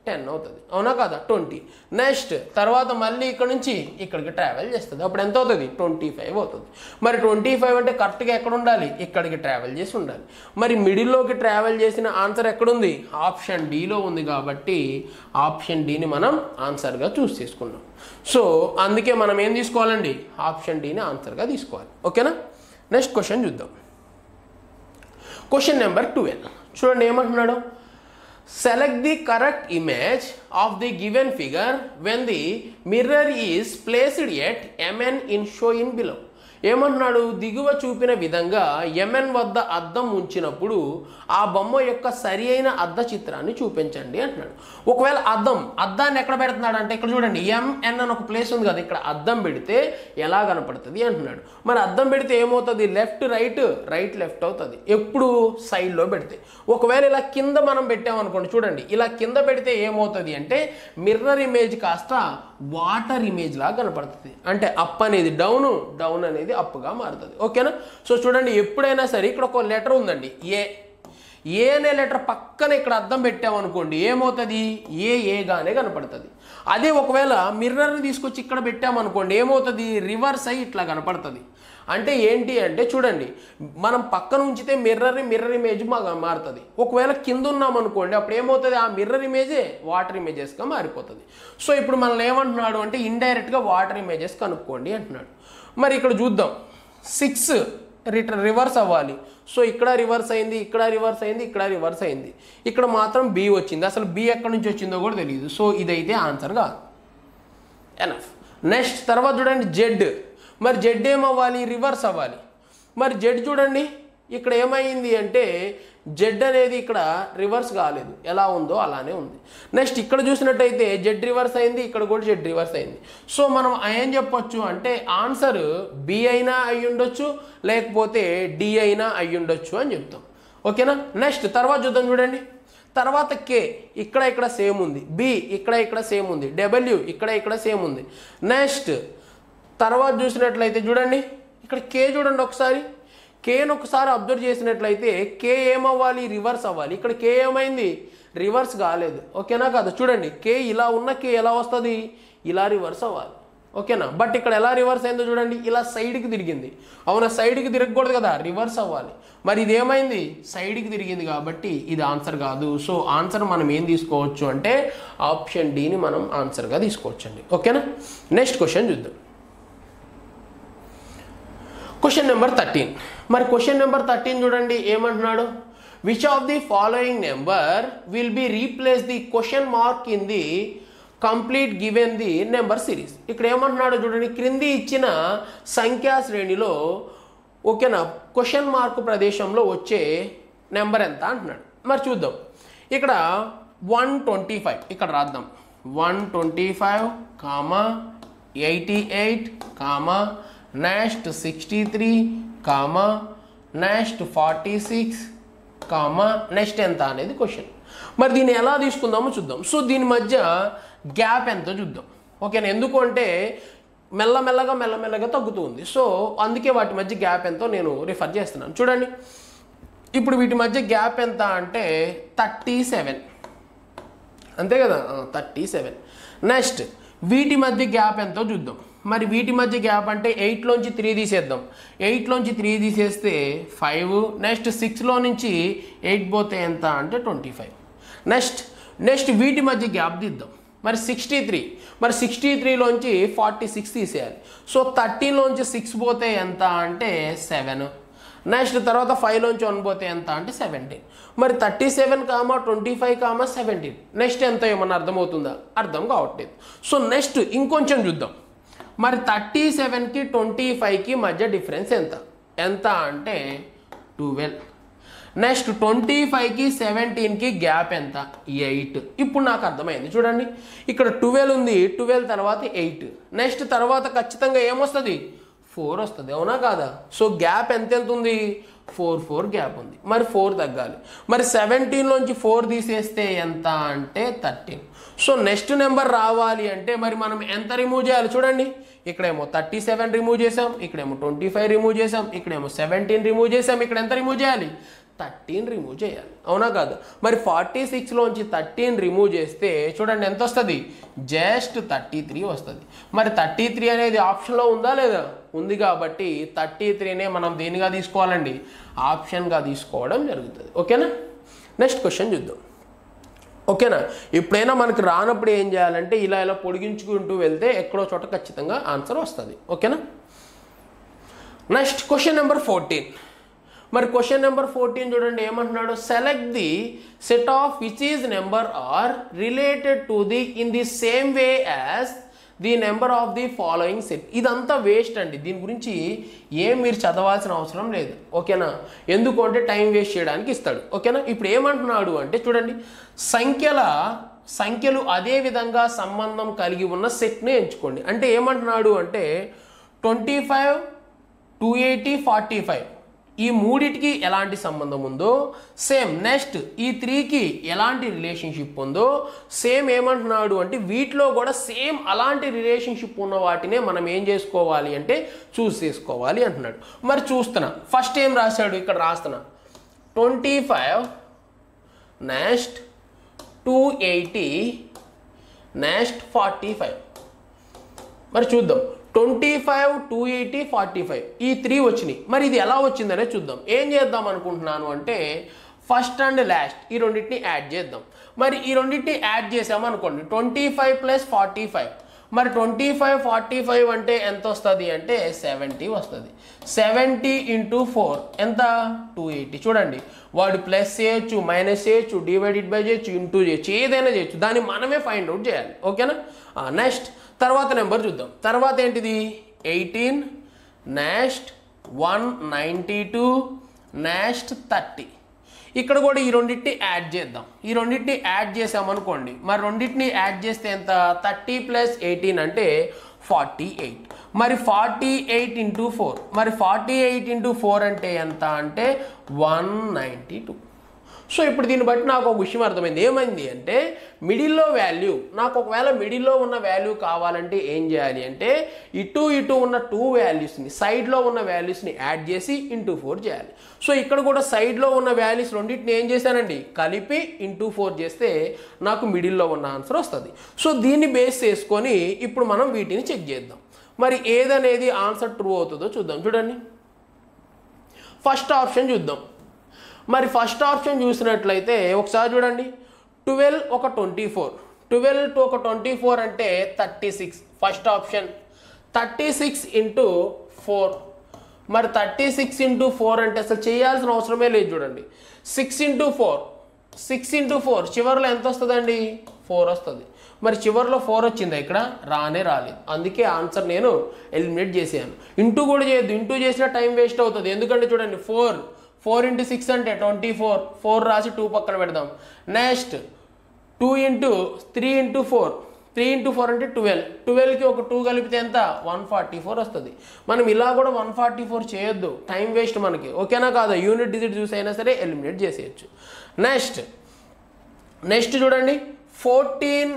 టెన్ అవుతుంది, అవునా కదా, ట్వంటీ. నెక్స్ట్ తర్వాత మళ్ళీ ఇక్కడ నుంచి ఇక్కడికి ట్రావెల్ చేస్తుంది, అప్పుడు ఎంత అవుతుంది, ట్వంటీ ఫైవ్ అవుతుంది. మరి ట్వంటీ ఫైవ్ అంటే కరెక్ట్గా ఎక్కడ ఉండాలి, ఇక్కడికి ట్రావెల్ చేసి ఉండాలి. మరి మిడిల్లోకి ట్రావెల్ చేసిన ఆన్సర్ ఎక్కడుంది, ఆప్షన్ డీలో ఉంది. కాబట్టి ఆప్షన్ డీని మనం ఆన్సర్గా చూస్ చేసుకున్నాం. సో అందుకే మనం ఏం తీసుకోవాలండి, ఆప్షన్ డీని ఆన్సర్గా తీసుకోవాలి. ఓకేనా. నెక్స్ట్ క్వశ్చన్ చూద్దాం. క్వశ్చన్ నెంబర్ ట్వెల్వ్ చూడండి ఏమంటున్నాడు. Select the correct image of the given figure when the mirror is placed at MN in show in below. ఏమంటున్నాడు, దిగువ చూపిన విధంగా ఎంఎన్ వద్ద అద్దం ఉంచినప్పుడు ఆ బొమ్మ యొక్క సరి అయిన అద్ద చిత్రాన్ని చూపించండి అంటున్నాడు. ఒకవేళ అద్దం అద్దాన్ని ఎక్కడ పెడుతున్నాడు అంటే ఇక్కడ చూడండి, ఎంఎన్ అని ఒక ప్లేస్ ఉంది కదా, ఇక్కడ అద్దం పెడితే ఎలా కనపడుతుంది అంటున్నాడు. మరి అద్దం పెడితే ఏమవుతుంది, లెఫ్ట్ రైట్ రైట్ లెఫ్ట్ అవుతుంది ఎప్పుడు సైడ్లో పెడితే. ఒకవేళ ఇలా కింద మనం పెట్టామనుకోండి, చూడండి ఇలా కింద పెడితే ఏమవుతుంది అంటే మిర్రర్ ఇమేజ్ కాస్త వాటర్ ఇమేజ్ లాగా కనపడుతుంది. అంటే అప్ అనేది డౌన్, డౌన్ అనేది అప్గా మారుతుంది. ఓకేనా. సో చూడండి ఎప్పుడైనా సరే ఇక్కడ ఒక లెటర్ ఉందండి, ఏ ఏ అనే లెటర్ పక్కన ఇక్కడ అద్దం పెట్టామనుకోండి ఏమవుతుంది, ఏ ఏగానే కనపడుతుంది. అదే ఒకవేళ మిర్రర్ని తీసుకొచ్చి ఇక్కడ పెట్టామనుకోండి ఏమవుతుంది, రివర్స్ అయ్యి ఇట్లా కనపడుతుంది. అంటే ఏంటి అంటే చూడండి, మనం పక్కన ఉంచితే మిర్రర్ మిర్రర్ ఇమేజ్ మారుతుంది. ఒకవేళ కింద ఉన్నామనుకోండి అప్పుడు ఏమవుతుంది, ఆ మిర్రర్ ఇమేజే వాటర్ ఇమేజెస్గా మారిపోతుంది. సో ఇప్పుడు మనల్ని ఏమంటున్నాడు అంటే ఇండైరెక్ట్గా వాటర్ ఇమేజెస్ కనుక్కోండి అంటున్నాడు. మరి ఇక్కడ చూద్దాం, సిక్స్ రిటర్న్ రివర్స్ అవ్వాలి. సో ఇక్కడ రివర్స్ అయింది, ఇక్కడ రివర్స్ అయింది, ఇక్కడ రివర్స్ అయింది, ఇక్కడ మాత్రం బి వచ్చింది. అసలు బి ఎక్కడి నుంచి వచ్చిందో కూడా తెలియదు. సో ఇదైతే ఆన్సర్ కాదు. ఎనఫ్. నెక్స్ట్ తర్వాత చూడండి జెడ్. మరి జెడ్ ఏమవ్వాలి, రివర్స్ అవ్వాలి. మరి జెడ్ చూడండి ఇక్కడ ఏమైంది అంటే జెడ్ అనేది ఇక్కడ రివర్స్ కాలేదు, ఎలా ఉందో అలానే ఉంది. నెక్స్ట్ ఇక్కడ చూసినట్టయితే జెడ్ రివర్స్ అయింది, ఇక్కడ కూడా జెడ్ రివర్స్ అయింది. సో మనం ఏం చెప్పొచ్చు అంటే ఆన్సర్ బి అయినా అయి ఉండొచ్చు, లేకపోతే డి అయినా అయి ఉండొచ్చు అని చెప్తాం. ఓకేనా. నెక్స్ట్ తర్వాత చూద్దాం చూడండి. తర్వాత కే ఇక్కడ ఇక్కడ సేమ్ ఉంది, బి ఇక్కడ ఇక్కడ సేమ్ ఉంది, డబ్ల్యూ ఇక్కడ ఇక్కడ సేమ్ ఉంది. నెక్స్ట్ తర్వాత చూసినట్లయితే చూడండి ఇక్కడ కే చూడండి ఒకసారి, కేను ఒకసారి అబ్జర్వ్ చేసినట్లయితే కే ఏమవ్వాలి, రివర్స్ అవ్వాలి. ఇక్కడ కే ఏమైంది, రివర్స్ కాలేదు. ఓకేనా కాదు, చూడండి కే ఇలా ఉన్న కే ఎలా వస్తుంది, ఇలా రివర్స్ అవ్వాలి. ఓకేనా. బట్ ఇక్కడ ఎలా రివర్స్ అయిందో చూడండి, ఇలా సైడ్కి తిరిగింది. అవునా, సైడ్కి తిరగకూడదు కదా, రివర్స్ అవ్వాలి. మరి ఇది ఏమైంది, సైడ్కి తిరిగింది, కాబట్టి ఇది ఆన్సర్ కాదు. సో ఆన్సర్ మనం ఏం తీసుకోవచ్చు అంటే ఆప్షన్ డీని మనం ఆన్సర్గా తీసుకోవచ్చు అండి. ఓకేనా. నెక్స్ట్ క్వశ్చన్ చూద్దాం. Question number thirteen. మరి క్వశ్చన్ నెంబర్ థర్టీన్ చూడండి ఏమంటున్నాడు, which of the following number will be replace the question mark in the complete given the number series. ఇక్కడ ఏమంటున్నాడు చూడండి, క్రింది ఇచ్చిన సంఖ్యా శ్రేణిలో ఓకేనా క్వశ్చన్ మార్క్ ప్రదేశంలో వచ్చే నెంబర్ ఎంత అంటున్నాడు. మరి చూద్దాం. ఇక్కడ వన్ ట్వంటీ ఫైవ్ ఇక్కడ రాద్దాం, one twenty five comma eighty eight comma next sixty three comma next forty six comma next ఎంత అనేది క్వశ్చన్. మరి దీన్ని ఎలా తీసుకుందామో చూద్దాం. సో దీని మధ్య గ్యాప్ ఎంతో చూద్దాం. ఓకేనా. ఎందుకు అంటే మెల్లమెల్లగా మెల్లమెల్లగా తగ్గుతుంది. సో అందుకే వాటి మధ్య గ్యాప్ ఎంతో నేను రిఫర్ చేస్తున్నాను. చూడండి ఇప్పుడు వీటి మధ్య గ్యాప్ ఎంత అంటే థర్టీ సెవెన్, అంతే కదా, థర్టీ సెవెన్. నెక్స్ట్ వీటి మధ్య గ్యాప్ ఎంతో చూద్దాం. మరి వీటి మధ్య గ్యాప్ అంటే ఎయిట్లోంచి త్రీ తీసేద్దాం, ఎయిట్లోంచి త్రీ తీసేస్తే ఫైవ్. నెక్స్ట్ సిక్స్లో నుంచి ఎయిట్ పోతే ఎంత అంటే ట్వంటీ ఫైవ్. నెక్స్ట్ నెక్స్ట్ వీటి మధ్య గ్యాప్ తీద్దాం. మరి సిక్స్టీ త్రీ, మరి సిక్స్టీ త్రీలోంచి ఫార్టీ సిక్స్ తీసేయాలి. సో థర్టీన్లోంచి సిక్స్ పోతే ఎంత అంటే సెవెన్. నెక్స్ట్ తర్వాత ఫైవ్లోంచి వన్ పోతే ఎంత అంటే సెవెంటీన్. మరి thirty seven comma twenty five comma seventeen next ఎంత ఏమన్నా అర్థమవుతుందా, అర్థం కావట్లేదు. సో నెక్స్ట్ ఇంకొంచెం చూద్దాం. మరి థర్టీ సెవెన్కి ట్వంటీ ఫైవ్కి మధ్య డిఫరెన్స్ ఎంత ఎంత అంటే ట్వెల్వ్. నెక్స్ట్ ట్వంటీ ఫైవ్కి సెవెంటీన్కి గ్యాప్ ఎంత, ఎయిట్. ఇప్పుడు నాకు అర్థమైంది చూడండి, ఇక్కడ ట్వెల్వ్ ఉంది, ట్వెల్వ్ తర్వాత ఎయిట్, నెక్స్ట్ తర్వాత ఖచ్చితంగా ఏమొస్తుంది, ఫోర్ వస్తుంది, అవునా కాదా. సో గ్యాప్ ఎంత ఎంత ఉంది, ఫోర్ ఫోర్ గ్యాప్ ఉంది. మరి ఫోర్ తగ్గాలి. మరి సెవెంటీన్లోంచి ఫోర్ తీసేస్తే ఎంత అంటే థర్టీన్. సో నెక్స్ట్ నెంబర్ రావాలి అంటే మరి మనం ఎంత రిమూవ్ చేయాలి చూడండి. ఇక్కడేమో థర్టీ సెవెన్ రిమూవ్ చేసాం, ఇక్కడేమో ట్వంటీ ఫైవ్ రిమూవ్ చేసాం, ఇక్కడేమో సెవెంటీన్ రిమూవ్ చేసాం, ఇక్కడ ఎంత రిమూవ్ చేయాలి, థర్టీన్ రిమూవ్ చేయాలి, అవునా కాదు? మరి ఫార్టీ సిక్స్లోంచి థర్టీన్ రిమూవ్ చేస్తే చూడండి ఎంత వస్తుంది, జస్ట్ థర్టీ త్రీ వస్తుంది. మరి థర్టీ త్రీ అనేది ఆప్షన్లో ఉందా లేదా? ఉంది కాబట్టి థర్టీ త్రీనే మనం దేనిగా తీసుకోవాలండి, ఆప్షన్గా తీసుకోవడం జరుగుతుంది. ఓకేనా? నెక్స్ట్ క్వశ్చన్ చూద్దాం. ఓకేనా? ఎప్పుడైనా మనకు రానప్పుడు ఏం చేయాలంటే ఇలా ఇలా పొడిగించుకుంటూ వెళ్తే ఎక్కడో చోట ఖచ్చితంగా ఆన్సర్ వస్తుంది. ఓకేనా? Next question number fourteen. మరి క్వశ్చన్ నెంబర్ ఫోర్టీన్ చూడండి ఏమంటున్నాడు, select the set of which is number are related to the in the same way as the number of the following set. ఇదంతా వేస్ట్ అండి, దీని గురించి ఏం మీరు చదవాల్సిన అవసరం లేదు. ఓకేనా? ఎందుకు అంటే టైం వేస్ట్ చేయడానికి ఇస్తాడు. ఓకేనా? ఇప్పుడు ఏమంటున్నాడు అంటే చూడండి, సంఖ్యల సంఖ్యలు అదే విధంగా సంబంధం కలిగి ఉన్న సెట్ని ఎంచుకోండి. అంటే ఏమంటున్నాడు అంటే twenty five two eighty forty five ఈ మూడిటికి ఎలాంటి సంబంధం ఉందో సేమ్ నెక్స్ట్ ఈ త్రీకి ఎలాంటి రిలేషన్షిప్ ఉందో సేమ్ ఏమంటున్నాడు అంటే వీటిలో కూడా సేమ్ అలాంటి రిలేషన్షిప్ ఉన్న వాటినే మనం ఏం చేసుకోవాలి అంటే చూస్ చేసుకోవాలి అంటున్నాడు. మరి చూస్తున్నా ఫస్ట్ ఏం రాశాడు, ఇక్కడ రాస్తున్నా twenty five next two eighty next forty five. మరి చూద్దాం, twenty five two eighty forty five ఈ త్రీ వచ్చినాయి. మరి ఇది ఎలా వచ్చిందనే చూద్దాం. ఏం చేద్దాం అనుకుంటున్నాను అంటే ఫస్ట్ అండ్ లాస్ట్ ఈ రెండింటిని యాడ్ చేద్దాం. మరి ఈ రెండింటిని యాడ్ చేసామనుకోండి twenty five plus forty five. మరి ట్వంటీ ఫైవ్ ఫార్టీ ఫైవ్ అంటే ఎంత వస్తుంది అంటే సెవెంటీ వస్తుంది. సెవెంటీ ఇంటూ ఫోర్ ఎంత, టూ ఎయిటీ. చూడండి వాడు ప్లస్ చేయొచ్చు, మైనస్ చేయొచ్చు, డివైడెడ్ బై చేయొచ్చు, ఇంటూ చేయొచ్చు, ఏదైనా చేయొచ్చు, దాన్ని మనమే ఫైండ్ అవుట్ చేయాలి. ఓకేనా? నెక్స్ట్ తర్వాత నెంబర్ చూద్దాం. తర్వాత ఏంటిది eighteen next one ninety two next thirty. ఇక్కడ కూడా ఈ రెండింటిని యాడ్ చేద్దాం. ఈ రెండింటిని యాడ్ చేసామనుకోండి మరి రెండింటిని యాడ్ చేస్తే ఎంత, థర్టీ ప్లస్ ఎయిటీన్ అంటే ఫార్టీ ఎయిట్. మరి ఫార్టీ ఎయిట్ ఇంటూ ఫోర్, మరి ఫార్టీ ఎయిట్ ఇంటూ ఫోర్ అంటే ఎంత అంటే వన్ నైంటీ టూ. సో ఇప్పుడు దీన్ని బట్టి నాకు ఒక విషయం అర్థమైంది. ఏమైంది అంటే మిడిల్లో వాల్యూ నాకు ఒకవేళ మిడిల్లో ఉన్న వాల్యూ కావాలంటే ఏం చేయాలి అంటే ఇటు ఇటు ఉన్న టూ వాల్యూస్ని సైడ్లో ఉన్న వాల్యూస్ని యాడ్ చేసి ఇంటూ ఫోర్ చేయాలి. సో ఇక్కడ కూడా సైడ్లో ఉన్న వాల్యూస్ రెండింటిని ఏం చేశానండి కలిపి ఇంటూ ఫోర్ చేస్తే నాకు మిడిల్లో ఉన్న ఆన్సర్ వస్తుంది. సో దీన్ని బేస్ చేసుకొని ఇప్పుడు మనం వీటిని చెక్ చేద్దాం. మరి ఏదనేది ఆన్సర్ ట్రూ అవుతుందో చూద్దాం. చూడండి ఫస్ట్ ఆప్షన్ చూద్దాం. మరి ఫస్ట్ ఆప్షన్ చూసినట్లయితే ఒకసారి చూడండి, ట్వెల్వ్ ఒక ట్వంటీ ఫోర్ ట్వెల్వ్ టు ఒక ట్వంటీ ఫోర్ అంటే thirty six. First option thirty six into four. మరి థర్టీ సిక్స్ ఇంటూ ఫోర్ అంటే అసలు చేయాల్సిన అవసరమే లేదు. చూడండి six into four six into four చివరిలో ఎంత వస్తుందండి, ఫోర్ వస్తుంది. మరి చివరిలో ఫోర్ వచ్చిందా, ఇక్కడ రానే రాలేదు. అందుకే ఆన్సర్ నేను ఎలిమినేట్ చేసాను. ఇంటూ కూడా చేయొద్దు, ఇంటూ చేసిన టైం వేస్ట్ అవుతుంది. ఎందుకంటే చూడండి ఫోర్ ఫోర్ ఇంటూ సిక్స్ అంటే ట్వంటీ ఫోర్ ఫోర్ రాసి టూ పక్కన పెడదాం. Next two into three into four three into four అంటే ట్వెల్వ్ ట్వెల్వ్కి ఒక టూ కలిపితే ఎంత వన్ ఫార్టీ ఫోర్ వస్తుంది. మనం ఇలా కూడా వన్ ఫార్టీ ఫోర్ చేయొద్దు, టైం వేస్ట్ మనకి. ఓకేనా కాదా? యూనిట్ డిజిట్ చూసి అయినా సరే ఎలిమినేట్ చేసేయచ్చు. నెక్స్ట్ నెక్స్ట్ చూడండి ఫోర్టీన్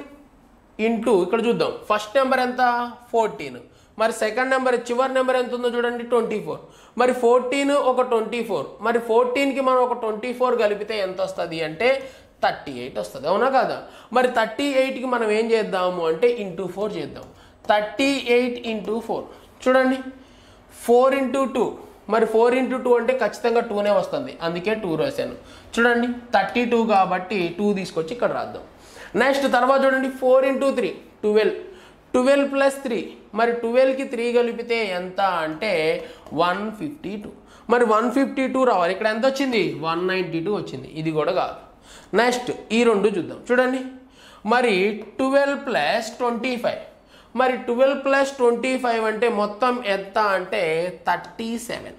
ఇంటూ ఇక్కడ చూద్దాం ఫస్ట్ నెంబర్ ఎంత ఫోర్టీన్. మరి సెకండ్ నెంబర్ చివరి నెంబర్ ఎంత ఉందో చూడండి ట్వంటీ ఫోర్. మరి ఫోర్టీన్ ఒక ట్వంటీ ఫోర్ మరి ఫోర్టీన్కి మనం ఒక ట్వంటీ ఫోర్ కలిపితే ఎంత వస్తుంది అంటే థర్టీ ఎయిట్ వస్తుంది. అవునా కాదా? మరి థర్టీ ఎయిట్కి మనం ఏం చేద్దాము అంటే ఇంటూ ఫోర్ చేద్దాం. థర్టీ ఎయిట్ ఇంటూ ఫోర్ చూడండి ఫోర్ ఇంటూ టూ. మరి ఫోర్ ఇంటూ టూ అంటే ఖచ్చితంగా టూనే వస్తుంది, అందుకే టూ రాశాను. చూడండి థర్టీ టూ కాబట్టి టూ తీసుకొచ్చి ఇక్కడ రాద్దాం. నెక్స్ట్ తర్వాత చూడండి four into three twelve twelve plus three. మరి ట్వెల్వ్కి త్రీ కలిపితే ఎంత అంటే వన్ ఫిఫ్టీ టూ. మరి వన్ ఫిఫ్టీ టూ రావాలి. ఇక్కడ ఎంత వచ్చింది వన్ నైంటీ టూ వచ్చింది. ఇది కూడా కాదు. నెక్స్ట్ ఈ రెండు చూద్దాం. చూడండి మరి ట్వెల్వ్ ప్లస్ ట్వంటీ ఫైవ్ మరి ట్వెల్వ్ ప్లస్ ట్వంటీ ఫైవ్ అంటే మొత్తం ఎంత అంటే థర్టీ సెవెన్.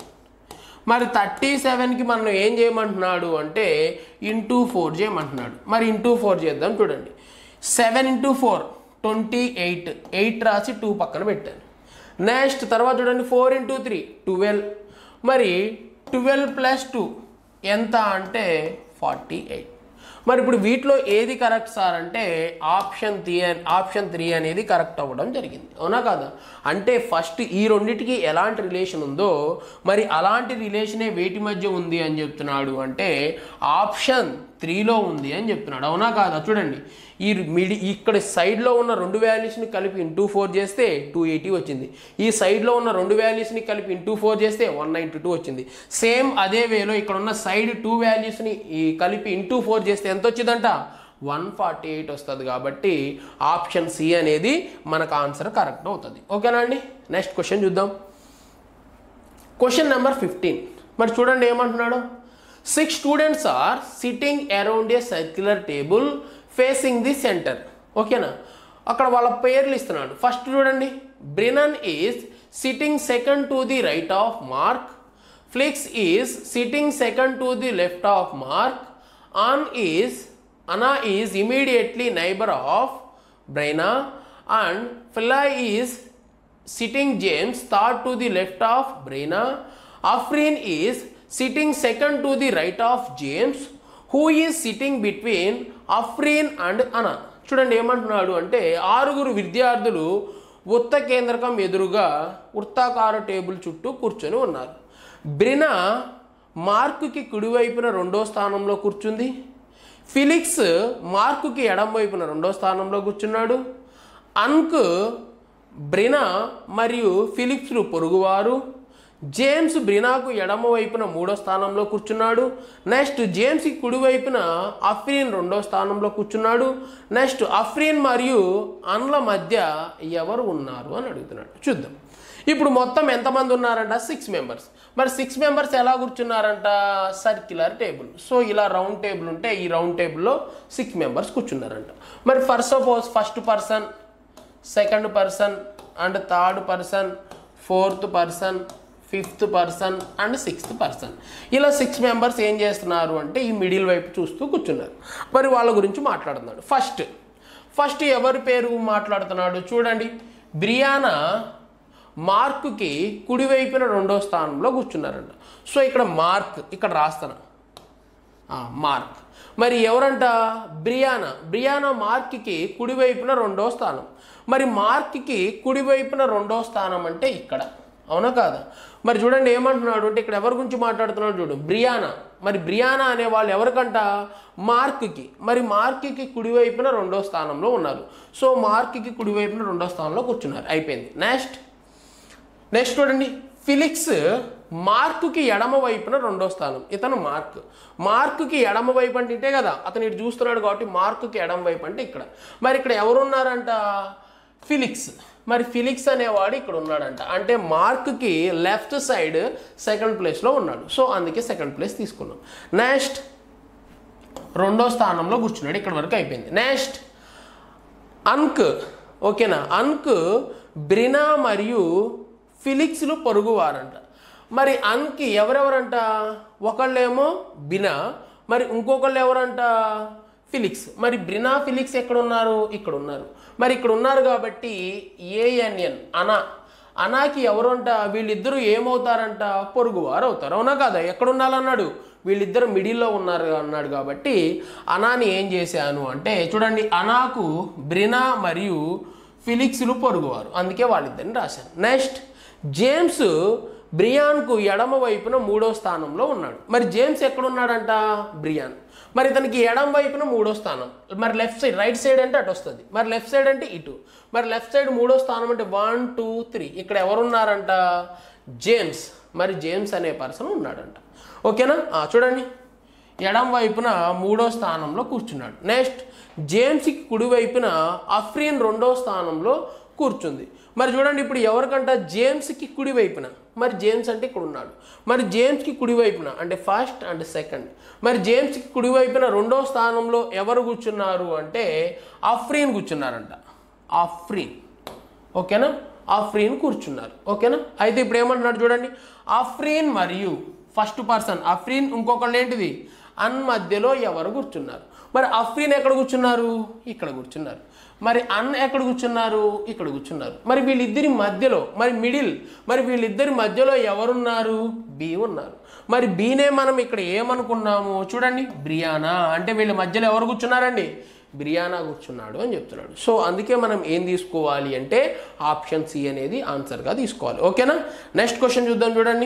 మరి థర్టీ సెవెన్కి మనం ఏం చేయమంటున్నాడు అంటే ఇంటూ ఫోర్ చేయమంటున్నాడు. మరి ఇంటూ ఫోర్ చేద్దాం. చూడండి seven into four twenty eight eight రాసి టూ పక్కన పెట్టాను. నెక్స్ట్ తర్వాత చూడండి ఫోర్ ఇంటూ త్రీ ట్వెల్వ్. మరి ట్వెల్వ్ ప్లస్ టూ ఎంత అంటే ఫార్టీ ఎయిట్. మరి ఇప్పుడు వీటిలో ఏది కరెక్ట్ సార్ అంటే ఆప్షన్ త్రీ ఆప్షన్ త్రీ అనేది కరెక్ట్ అవ్వడం జరిగింది, అవునా కాదా? అంటే ఫస్ట్ ఈ రెండింటికి ఎలాంటి రిలేషన్ ఉందో మరి అలాంటి రిలేషనే వేటి మధ్య ఉంది అని చెప్తున్నాడు అంటే ఆప్షన్ త్రీలో ఉంది అని చెప్తున్నాడు, అవునా కాదా? చూడండి, ఈ మిడి ఇక్కడ సైడ్లో ఉన్న రెండు వాల్యూస్ని కలిపి ఇంటూ ఫోర్ చేస్తే టూ ఎయిటీ వచ్చింది, ఈ సైడ్లో ఉన్న రెండు వాల్యూస్ని కలిపి ఇంటూ ఫోర్ చేస్తే వన్ నైంటీ టూ వచ్చింది. సేమ్ అదే వేలో ఇక్కడ ఉన్న సైడ్ టూ వాల్యూస్ని ఈ కలిపి ఇంటూ ఫోర్ చేస్తే ఎంత వచ్చిందంట? వన్ ఫార్టీ ఎయిట్ వస్తుంది. కాబట్టి ఆప్షన్ సి అనేది మనకు ఆన్సర్ కరెక్ట్ అవుతుంది. ఓకేనా అండి? నెక్స్ట్ క్వశ్చన్ చూద్దాం. Question number fifteen. మరి చూడండి ఏమంటున్నాడు. Six students are sitting around a circular table facing the centre. ఓకేనా? అక్కడ వాళ్ళ పేర్లు ఇస్తున్నాడు. ఫస్ట్ చూడండి, Brennan is sitting second to the right of Mark, Felix is sitting second to the left of Mark, Ann is Anna is immediately neighbor of Braina, and Phila is sitting James third to the left of Braina. Afrin is sitting second to the right of James, who is sitting between Afrin and Anna. చూడండి ఏమంటున్నాడు అంటే ఆరుగురు విద్యార్థులు వృత్త కేంద్రకం ఎదురుగా వృత్తాకార table చుట్టూ కూర్చొని ఉన్నారు. బ్రినా మార్కుకి కుడివైపున రెండో స్థానంలో కూర్చుంది. ఫిలిక్స్ మార్కుకి ఎడం వైపున రెండో స్థానంలో కూర్చున్నాడు. అన్క్, బ్రినా మరియు ఫిలిక్స్లు పొరుగువారు. జేమ్స్ బ్రినాకు ఎడమ వైపున మూడో స్థానంలో కూర్చున్నాడు. నెక్స్ట్ జేమ్స్కి కుడివైపున అఫ్రీన్ రెండో స్థానంలో కూర్చున్నాడు. నెక్స్ట్ అఫ్రీన్ మరియు అన్ల మధ్య ఎవరు ఉన్నారు అని అడుగుతున్నాడు. చూద్దాం. ఇప్పుడు మొత్తం ఎంతమంది ఉన్నారంట? Six members. మరి సిక్స్ మెంబర్స్ ఎలా కూర్చున్నారంట? Circular table. సో ఇలా రౌండ్ టేబుల్ ఉంటే ఈ రౌండ్ టేబుల్లో సిక్స్ మెంబర్స్ కూర్చున్నారంట. మరి for suppose first person, second person and third person, fourth person, fifth person and sixth person, ఇలా సిక్స్ మెంబర్స్ ఏం చేస్తున్నారు అంటే ఈ మిడిల్ వైపు చూస్తూ కూర్చున్నారు. మరి వాళ్ళ గురించి మాట్లాడుతున్నాడు. ఫస్ట్ ఫస్ట్ ఎవరి పేరు మాట్లాడుతున్నాడు? చూడండి, బ్రియానా మార్కుకి కుడివైపున రెండో స్థానంలో కూర్చున్నారంట. సో ఇక్కడ మార్క్ ఇక్కడ రాస్తాను, మార్క్. మరి ఎవరంట? బ్రియానా. బ్రియానా మార్క్కి కుడివైపున రెండో స్థానం. మరి మార్క్కి కుడివైపున రెండో స్థానం అంటే ఇక్కడ, అవునా కాదా? మరి చూడండి ఏమంటున్నాడు అంటే ఇక్కడ ఎవరి గురించి మాట్లాడుతున్నాడు చూడు, బ్రియానా. మరి బ్రియానా అనే వాళ్ళు ఎవరికంట? మార్క్కి. మరి మార్క్కి కుడివైపున రెండో స్థానంలో ఉన్నారు. సో మార్క్కి కుడివైపున రెండో స్థానంలో కూర్చున్నారు. అయిపోయింది. నెక్స్ట్ నెక్స్ట్ చూడండి, ఫిలిక్స్ మార్కుకి ఎడమ వైపున రెండో స్థానం. ఇతను మార్క్. మార్కుకి ఎడమ వైపు అంటే ఇటే కదా, అతను ఇటు చూస్తున్నాడు కాబట్టి మార్కుకి ఎడమ వైపు అంటే ఇక్కడ. మరి ఇక్కడ ఎవరున్నారంట? ఫిలిక్స్. మరి ఫిలిక్స్ అనేవాడు ఇక్కడ ఉన్నాడంట. అంటే మార్క్కి లెఫ్ట్ సైడ్ సెకండ్ ప్లేస్లో ఉన్నాడు. సో అందుకే సెకండ్ ప్లేస్ తీసుకున్నాం. నెక్స్ట్ రెండో స్థానంలో కూర్చున్నాడు. ఇక్కడ వరకు అయిపోయింది. నెక్స్ట్ అన్క్. ఓకేనా? అన్క్, బ్రినా మరియు ఫిలిక్స్లు పొరుగువారంట. మరి అన్కి ఎవరెవరంట? ఒకళ్ళేమో బినా, మరి ఇంకొకళ్ళు ఎవరంట? ఫిలిక్స్. మరి బ్రినా ఫిలిక్స్ ఎక్కడ ఉన్నారు? ఇక్కడ ఉన్నారు. మరి ఇక్కడ ఉన్నారు కాబట్టి ఏఎన్ఎన్ అనా, అనాకి ఎవరంట? వీళ్ళిద్దరూ ఏమవుతారంట? పొరుగువారు అవుతారు, అవునా కాదా? ఎక్కడ ఉండాలన్నాడు? వీళ్ళిద్దరు మిడిల్లో ఉన్నారు అన్నాడు కాబట్టి అనాని ఏం చేశాను అంటే చూడండి, అనాకు బ్రినా మరియు ఫిలిక్స్లు పొరుగువారు, అందుకే వాళ్ళిద్దరిని రాశాను. నెక్స్ట్ జేమ్స్ బ్రియాన్కు ఎడమ వైపున మూడో స్థానంలో ఉన్నాడు. మరి జేమ్స్ ఎక్కడున్నాడంట? బ్రియాన్. మరి ఇతనికి ఎడమ వైపున మూడో స్థానం. మరి లెఫ్ట్ సైడ్, రైట్ సైడ్ అంటే అటు వస్తుంది. మరి లెఫ్ట్ సైడ్ అంటే ఇటు. మరి లెఫ్ట్ సైడ్ మూడో స్థానం అంటే వన్ టూ త్రీ. ఇక్కడ ఎవరున్నారంట? జేమ్స్. మరి జేమ్స్ అనే పర్సన్ ఉన్నాడంట. ఓకేనా? చూడండి, ఎడమ వైపున మూడో స్థానంలో కూర్చున్నాడు. నెక్స్ట్ జేమ్స్కి కుడివైపున అఫ్రీన్ రెండో స్థానంలో కూర్చుంది. మరి చూడండి, ఇప్పుడు ఎవరికంట? జేమ్స్కి కుడివైపున. మరి జేమ్స్ అంటే ఇక్కడ ఉన్నాడు. మరి జేమ్స్కి కుడివైపున అంటే ఫస్ట్ అండ్ సెకండ్. మరి జేమ్స్కి కుడివైపున రెండో స్థానంలో ఎవరు కూర్చున్నారు అంటే అఫ్రీన్ కూర్చున్నారంట. అఫ్రీన్. ఓకేనా? అఫ్రీన్ కూర్చున్నారు. ఓకేనా? అయితే ఇప్పుడు ఏమంటున్నాడు చూడండి, అఫ్రీన్ మరియు ఫస్ట్ పర్సన్ అఫ్రీన్, ఇంకొకళ్ళు ఏంటిది? అన్ మధ్యలో ఎవరు కూర్చున్నారు? మరి అఫ్రీన్ ఎక్కడ కూర్చున్నారు? ఇక్కడ కూర్చున్నారు. మరి అన్ ఎక్కడ కూర్చున్నారు? ఇక్కడ కూర్చున్నారు. మరి వీళ్ళిద్దరి మధ్యలో మరి మిడిల్ మరి వీళ్ళిద్దరి మధ్యలో ఎవరున్నారు? బి ఉన్నారు. మరి బీనే మనం ఇక్కడ ఏమనుకున్నాము చూడండి, బ్రియానా. అంటే వీళ్ళ మధ్యలో ఎవరు కూర్చున్నారండి? బ్రియానా కూర్చున్నాడు అని చెప్తున్నాడు. సో అందుకే మనం ఏం తీసుకోవాలి అంటే ఆప్షన్ సి అనేది ఆన్సర్గా తీసుకోవాలి. ఓకేనా? నెక్స్ట్ క్వశ్చన్ చూద్దాం చూడండి.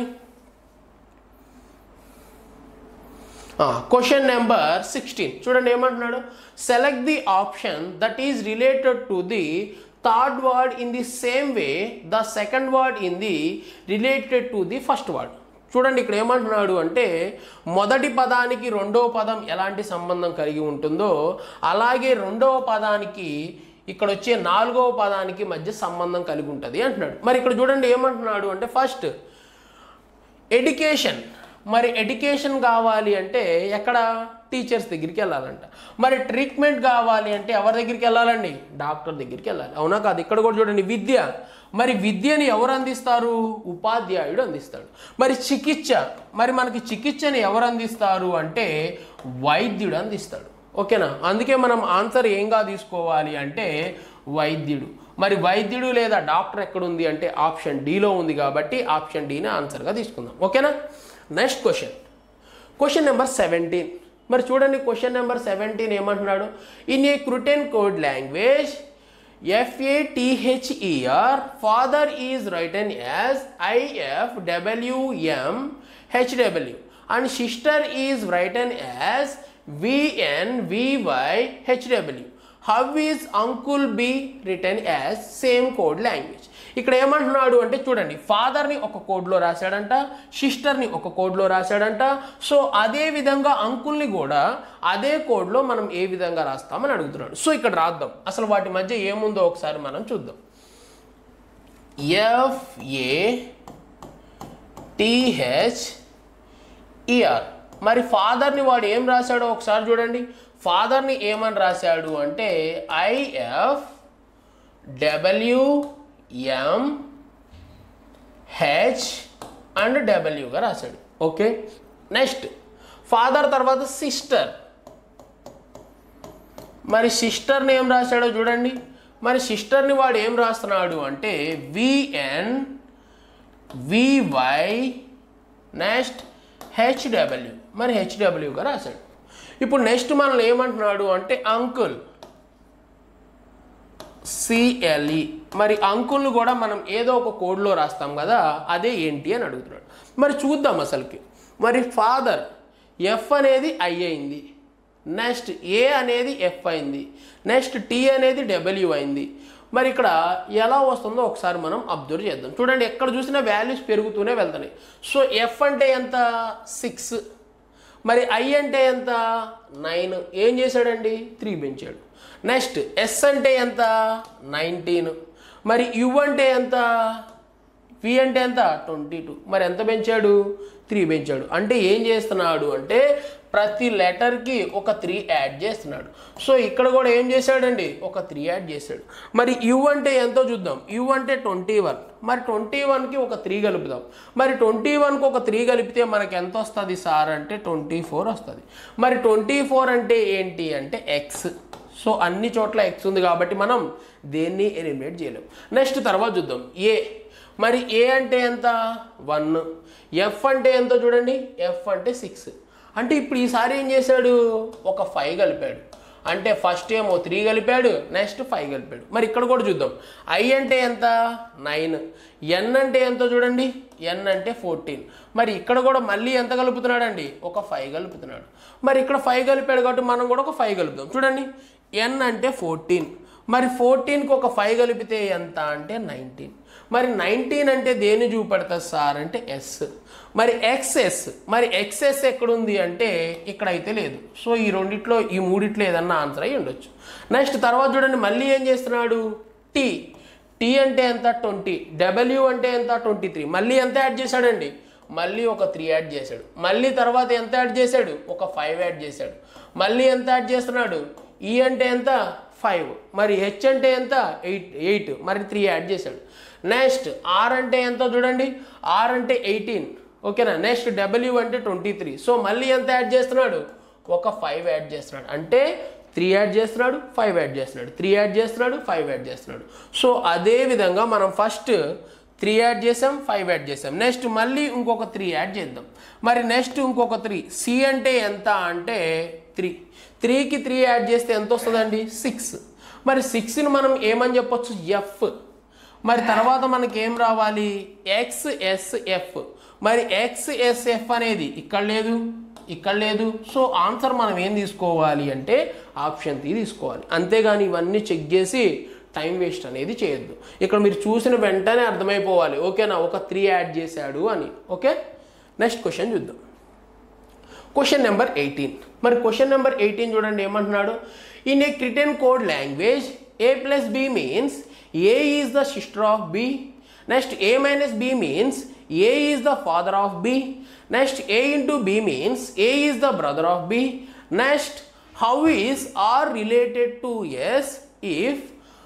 క్వశ్చన్ నెంబర్ సిక్స్టీన్ చూడండి ఏమంటున్నాడు, select the option that is related to the third word in the same way the second word in the related to the first word. చూడండి ఇక్కడ ఏమంటున్నాడు అంటే మొదటి పదానికి రెండవ పదం ఎలాంటి సంబంధం కలిగి ఉంటుందో అలాగే రెండవ పదానికి ఇక్కడ వచ్చే నాలుగవ పదానికి మధ్య సంబంధం కలిగి ఉంటుంది అంటున్నాడు. మరి ఇక్కడ చూడండి ఏమంటున్నాడు అంటే ఫస్ట్ ఎడ్యుకేషన్. మరి ఎడ్యుకేషన్ కావాలి అంటే ఎక్కడ? టీచర్స్ దగ్గరికి వెళ్ళాలంట. మరి ట్రీట్మెంట్ కావాలి అంటే ఎవరి దగ్గరికి వెళ్ళాలండి? డాక్టర్ దగ్గరికి వెళ్ళాలి. అవునా కాదు? ఇక్కడ కూడా చూడండి విద్య. మరి విద్యని ఎవరు అందిస్తారు? ఉపాధ్యాయుడు అందిస్తాడు. మరి చికిత్స మరి మనకి చికిత్సని ఎవరు అందిస్తారు అంటే వైద్యుడు అందిస్తాడు. ఓకేనా? అందుకే మనం ఆన్సర్ ఏంగా తీసుకోవాలి అంటే వైద్యుడు. మరి వైద్యుడు లేదా డాక్టర్ ఎక్కడుంది అంటే ఆప్షన్ డిలో ఉంది కాబట్టి ఆప్షన్ డిని ఆన్సర్గా తీసుకుందాం. ఓకేనా? Next question question number seventeen. మరి చూడండి క్వశ్చన్ నెంబర్ సెవెంటీన్ ఏమంటున్నాడు, in a certain code language F A T H E R father is written as IFWM HW and sister is written as VNVY HW. How is uncle be written as same code language. ఇక్కడ ఏమంటున్నాడు అంటే చూడండి ఫాదర్ని ఒక కోడ్లో రాశాడంట, సిస్టర్ని ఒక కోడ్లో రాశాడంట. సో అదే విధంగా అంకుల్ని కూడా అదే కోడ్లో మనం ఏ విధంగా రాస్తామని అడుగుతున్నాడు. సో ఇక్కడ రాద్దాం, అసలు వాటి మధ్య ఏముందో ఒకసారి మనం చూద్దాం. ఎఫ్ఏటిహెచ్ఈఆర్. మరి ఫాదర్ని వాడు ఏం రాశాడో ఒకసారి చూడండి. ఫాదర్ని ఏమని రాశాడు అంటే IF W M H and డబ్ల్యూగా రాశాడు. ఓకే. నెక్స్ట్ ఫాదర్ తర్వాత సిస్టర్. మరి సిస్టర్ని ఏం రాశాడో చూడండి. మరి సిస్టర్ని వాడు ఏం రాస్తున్నాడు అంటే విఎన్ వివై నెక్స్ట్ హెచ్డబ్ల్యూ. మరి హెచ్డబ్ల్యూగా రాశాడు. ఇప్పుడు నెక్స్ట్ మనల్ని ఏమంటున్నాడు అంటే అంకుల్ సిఎల్ఈ. మరి అంకుల్ని కూడా మనం ఏదో ఒక కోడ్లో రాస్తాం కదా, అదే ఏంటి అని అడుగుతున్నాడు. మరి చూద్దాం అసలుకి. మరి ఫాదర్ ఎఫ్ అనేది ఐ అయింది, నెక్స్ట్ ఏ అనేది ఎఫ్ అయింది, నెక్స్ట్ టీ అనేది డబ్ల్యూ అయింది. మరి ఇక్కడ ఎలా వస్తుందో ఒకసారి మనం అబ్జర్వ్ చేద్దాం. చూడండి ఎక్కడ చూసినా వాల్యూస్ పెరుగుతూనే వెళ్తున్నాయి. సో ఎఫ్ అంటే ఎంత? సిక్స్. మరి ఐ అంటే ఎంత? నైన్. ఏం చేశాడండి? త్రీ పెంచాడు. నెక్స్ట్ ఎస్ అంటే ఎంత? నైన్టీన్. మరి యు అంటే ఎంత? వి అంటే ఎంత? Twenty two. మరి ఎంత పెంచాడు? త్రీ పెంచాడు. అంటే ఏం చేస్తున్నాడు అంటే ప్రతి లెటర్కి ఒక త్రీ యాడ్ చేస్తున్నాడు. సో ఇక్కడ కూడా ఏం చేశాడండి? ఒక త్రీ యాడ్ చేశాడు. మరి యు అంటే ఎంతో చూద్దాం. యు అంటే ట్వంటీ వన్. మరి ట్వంటీ వన్కి ఒక త్రీ కలుపుదాం. మరి ట్వంటీ వన్కి ఒక త్రీ కలిపితే మనకి ఎంత వస్తుంది సార్ అంటే ట్వంటీ ఫోర్ వస్తుంది. మరి ట్వంటీ ఫోర్ అంటే ఏంటి అంటే ఎక్స్. సో అన్ని చోట్ల ఎక్స్ ఉంది కాబట్టి మనం దేన్ని ఎలిమినేట్ చేయలేం. నెక్స్ట్ తర్వాత చూద్దాం ఏ. మరి ఏ అంటే ఎంత? వన్. ఎఫ్ అంటే ఎంతో చూడండి. ఎఫ్ అంటే సిక్స్. అంటే ఇప్పుడు ఈసారి ఏం చేశాడు? ఒక ఫైవ్ కలిపాడు. అంటే ఫస్ట్ ఏమో త్రీ కలిపాడు, నెక్స్ట్ ఫైవ్ కలిపాడు. మరి ఇక్కడ కూడా చూద్దాం. ఐ అంటే ఎంత? నైన్. ఎన్ అంటే ఎంతో చూడండి. ఎన్ అంటే ఫోర్టీన్. మరి ఇక్కడ కూడా మళ్ళీ ఎంత కలుపుతున్నాడు అండి? ఒక ఫైవ్ కలుపుతున్నాడు. మరి ఇక్కడ ఫైవ్ కలిపాడు కాబట్టి మనం కూడా ఒక ఫైవ్ కలుపుదాం. చూడండి ఎన్ అంటే ఫోర్టీన్. మరి ఫోర్టీన్కి ఒక ఫైవ్ కలిపితే ఎంత అంటే నైన్టీన్. మరి నైన్టీన్ అంటే దేన్ని చూపెడతా సార్ అంటే ఎస్. మరి ఎక్స్ఎస్. మరి ఎక్స్ఎస్ ఎక్కడుంది అంటే ఇక్కడ అయితే లేదు. సో ఈ రెండిట్లో ఈ మూడిట్లో ఏదన్నా ఆన్సర్ అయ్యి ఉండొచ్చు. నెక్స్ట్ తర్వాత చూడండి మళ్ళీ ఏం చేస్తున్నాడు? టీ. టీ అంటే ఎంత? ట్వంటీ. డబ్ల్యూ అంటే ఎంత? Twenty three. మళ్ళీ ఎంత యాడ్ చేశాడండి? మళ్ళీ ఒక త్రీ యాడ్ చేశాడు. మళ్ళీ తర్వాత ఎంత యాడ్ చేశాడు? ఒక ఫైవ్ యాడ్ చేశాడు. మళ్ళీ ఎంత యాడ్ చేస్తున్నాడు? ఈ అంటే ఎంత? ఫైవ్. మరి హెచ్ అంటే ఎంత? Eight eight. మరి త్రీ యాడ్ చేశాడు. నెక్స్ట్ ఆర్ అంటే ఎంత చూడండి. ఆర్ అంటే ఎయిటీన్. ఓకేనా. నెక్స్ట్ డబ్ల్యూ అంటే ట్వంటీ త్రీ. సో మళ్ళీ ఎంత యాడ్ చేస్తున్నాడు? ఒక ఫైవ్ యాడ్ చేస్తున్నాడు, అంటే త్రీ యాడ్ చేస్తున్నాడు, ఫైవ్ యాడ్ చేస్తున్నాడు, త్రీ యాడ్ చేస్తున్నాడు, ఫైవ్ యాడ్ చేస్తున్నాడు. సో అదే విధంగా మనం ఫస్ట్ త్రీ యాడ్ చేసాం, ఫైవ్ యాడ్ చేసాం, నెక్స్ట్ మళ్ళీ ఇంకొక త్రీ యాడ్ చేద్దాం. మరి నెక్స్ట్ ఇంకొక త్రీ, సి అంటే ఎంత అంటే త్రీ, త్రీకి త్రీ యాడ్ చేస్తే ఎంత వస్తుందండి సిక్స్. మరి సిక్స్ని మనం ఏమని చెప్పొచ్చు ఎఫ్. మరి తర్వాత మనకి ఏం రావాలి ఎక్స్ ఎస్ ఎఫ్. మరి ఎక్స్ ఎస్ ఎఫ్ అనేది ఇక్కడ లేదు, ఇక్కడ లేదు. సో ఆన్సర్ మనం ఏం తీసుకోవాలి అంటే ఆప్షన్ త్రీ తీసుకోవాలి. అంతేగాని ఇవన్నీ చెక్ చేసి టైం వేస్ట్ అనేది చేయొద్దు. ఇక్కడ మీరు చూసిన వెంటనే అర్థమైపోవాలి, ఓకేనా, ఒక త్రీ యాడ్ చేశాడు అని. ఓకే, నెక్స్ట్ క్వశ్చన్ చూద్దాం. Question number eighteen. మరి క్వశ్చన్ నెంబర్ ఎయిటీన్ చూడండి ఏమంటున్నాడు. In a certain code language A plus B means A is the sister of B. Next A minus B means A is the father of B. Next A into B means A is the brother of B. Next how is R related to S if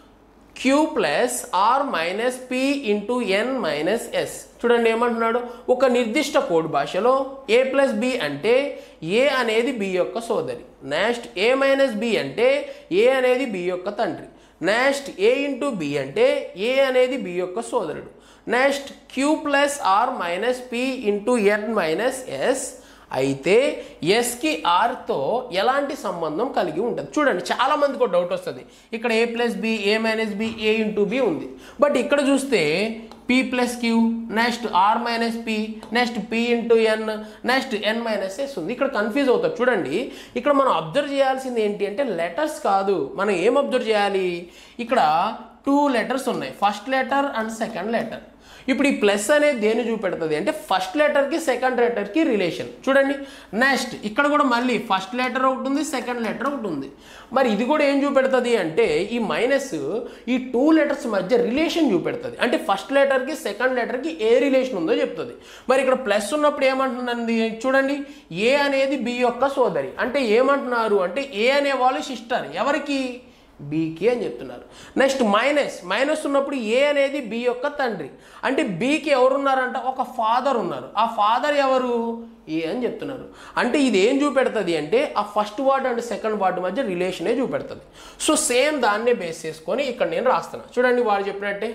Q plus R minus P into N minus yes. చూడండి ఏమంటున్నాడు, ఒక నిర్దిష్ట code భాషలో ఏ plus B అంటే ఏ అనేది B యొక్క సోదరి. Next A minus B అంటే ఏ అనేది బి యొక్క తండ్రి. నెక్స్ట్ ఏ ఇంటూ బి అంటే ఏ అనేది బి యొక్క సోదరుడు. Next Q plus R minus P into N minus S అయితే ఎస్కి ఆర్తో ఎలాంటి సంబంధం కలిగి ఉంటుంది. చూడండి చాలామందికి ఒక డౌట్ వస్తుంది, ఇక్కడ A plus B, A minus B, A into B ఉంది. బట్ ఇక్కడ చూస్తే P plus Q, next R minus P, next P into N, next N minus S ఉంది. ఇక్కడ కన్ఫ్యూజ్ అవుతారు. చూడండి ఇక్కడ మనం అబ్జర్వ్ చేయాల్సింది ఏంటి అంటే లెటర్స్ కాదు, మనం ఏం అబ్జర్వ్ చేయాలి, ఇక్కడ టూ లెటర్స్ ఉన్నాయి, first letter and second letter. ఇప్పుడు ఈ ప్లస్ అనేది దేన్ని చూపెడుతుంది అంటే ఫస్ట్ లెటర్కి సెకండ్ లెటర్కి రిలేషన్. చూడండి నెక్స్ట్ ఇక్కడ కూడా మళ్ళీ ఫస్ట్ లెటర్ ఒకటి ఉంది, సెకండ్ లెటర్ ఒకటి ఉంది. మరి ఇది కూడా ఏం చూపెడుతుంది అంటే ఈ మైనస్ ఈ టూ లెటర్స్ మధ్య రిలేషన్ చూపెడుతుంది. అంటే ఫస్ట్ లెటర్కి సెకండ్ లెటర్కి ఏ రిలేషన్ ఉందో చెప్తుంది. మరి ఇక్కడ ప్లస్ ఉన్నప్పుడు ఏమంటున్నది చూడండి, ఏ అనేది బి యొక్క సోదరి. అంటే ఏమంటున్నారు అంటే ఏ అనే వాళ్ళు సిస్టర్ ఎవరికి, బీకి అని చెప్తున్నారు. నెక్స్ట్ మైనస్, మైనస్ ఉన్నప్పుడు ఏ అనేది బి యొక్క తండ్రి. అంటే బీకి ఎవరున్నారంట, ఒక ఫాదర్ ఉన్నారు. ఆ ఫాదర్ ఎవరు, ఏ అని చెప్తున్నారు. అంటే ఇది ఏం చూపెడుతుంది అంటే ఆ first word and second word మధ్య రిలేషనే చూపెడుతుంది. సో సేమ్ దాన్నే బేస్ చేసుకొని ఇక్కడ నేను రాస్తున్నా. చూడండి వాడు చెప్పినట్టే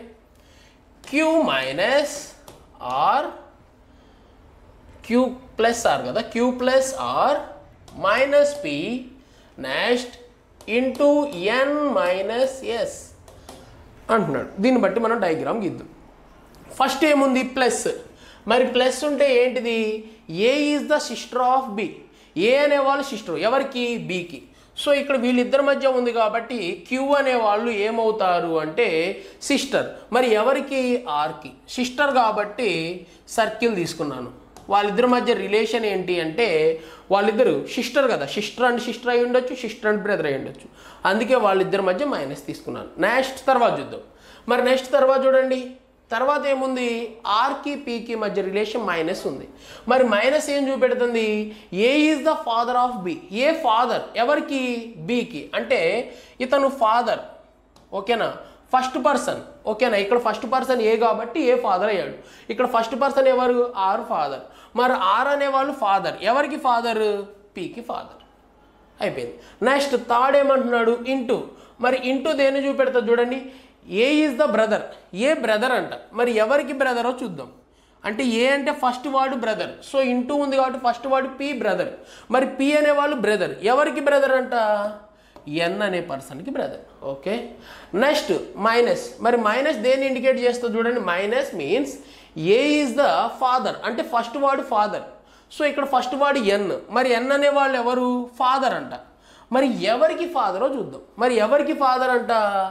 Q minus R, Q plus R కదా, Q plus R minus P next into N minus S అంటున్నాడు. దీన్ని బట్టి మనం డయాగ్రామ్ గీద్దాం. ఫస్ట్ ఏముంది ప్లస్. మరి ప్లస్ ఉంటే ఏంటిది, A is the sister of B. A అనేవాళ్ళు సిస్టర్ ఎవరికి, బీకి. సో ఇక్కడ వీళ్ళిద్దరి మధ్య ఉంది కాబట్టి క్యూ అనేవాళ్ళు ఏమవుతారు అంటే సిస్టర్. మరి ఎవరికి, ఆర్కి. సిస్టర్ కాబట్టి సర్కిల్ తీసుకున్నాను. వాళ్ళిద్దరి మధ్య రిలేషన్ ఏంటి అంటే వాళ్ళిద్దరు సిస్టర్ కదా, సిస్టర్ అండ్ సిస్టర్ అయి ఉండొచ్చు, సిస్టర్ అండ్ బ్రదర్ అయి ఉండొచ్చు. అందుకే వాళ్ళిద్దరి మధ్య మైనస్ తీసుకున్నాను. నెక్స్ట్ తర్వాత చూద్దాం. మరి నెక్స్ట్ తర్వాత చూడండి, తర్వాత ఏముంది, ఆర్కి పీకి మధ్య రిలేషన్ మైనస్ ఉంది. మరి మైనస్ ఏం చూపెడుతుంది, A is the father of B. A father ఎవరికి, బీకి. అంటే ఇతను ఫాదర్, ఓకేనా, ఫస్ట్ పర్సన్, ఓకేనా. ఇక్కడ ఫస్ట్ పర్సన్ ఏ కాబట్టి ఏ ఫాదర్ అయ్యాడు. ఇక్కడ ఫస్ట్ పర్సన్ ఎవరు, ఆర్ ఫాదర్. మరి ఆర్ అనేవాళ్ళు ఫాదర్ ఎవరికి, ఫాదర్ పీకి ఫాదర్. అయిపోయింది. నెక్స్ట్ థర్డ్ ఏమంటున్నాడు, ఇంటూ. మరి ఇంటూ దేన్ని చూపెడతాడు చూడండి, A is the brother. A brother అంట. మరి ఎవరికి బ్రదరో చూద్దాం. అంటే ఏ అంటే ఫస్ట్ వాడు బ్రదర్, సో ఇంటూ ఉంది కాబట్టి ఫస్ట్ వాడు పి బ్రదర్. మరి పి అనేవాళ్ళు బ్రదర్ ఎవరికి బ్రదర్ అంట, ఎన్ అనే పర్సన్కి బ్రదర్. ఓకే. Next minus. మరి మైనస్ దేన్ని ఇండికేట్ చేస్తుంది చూడండి, minus means A is the father. అంటే ఫస్ట్ వాడు ఫాదర్, సో ఇక్కడ ఫస్ట్ వాడు ఎన్. మరి ఎన్ అనే వాళ్ళు ఎవరు, ఫాదర్ అంట. మరి ఎవరికి ఫాదరో చూద్దాం. మరి ఎవరికి ఫాదర్ అంట,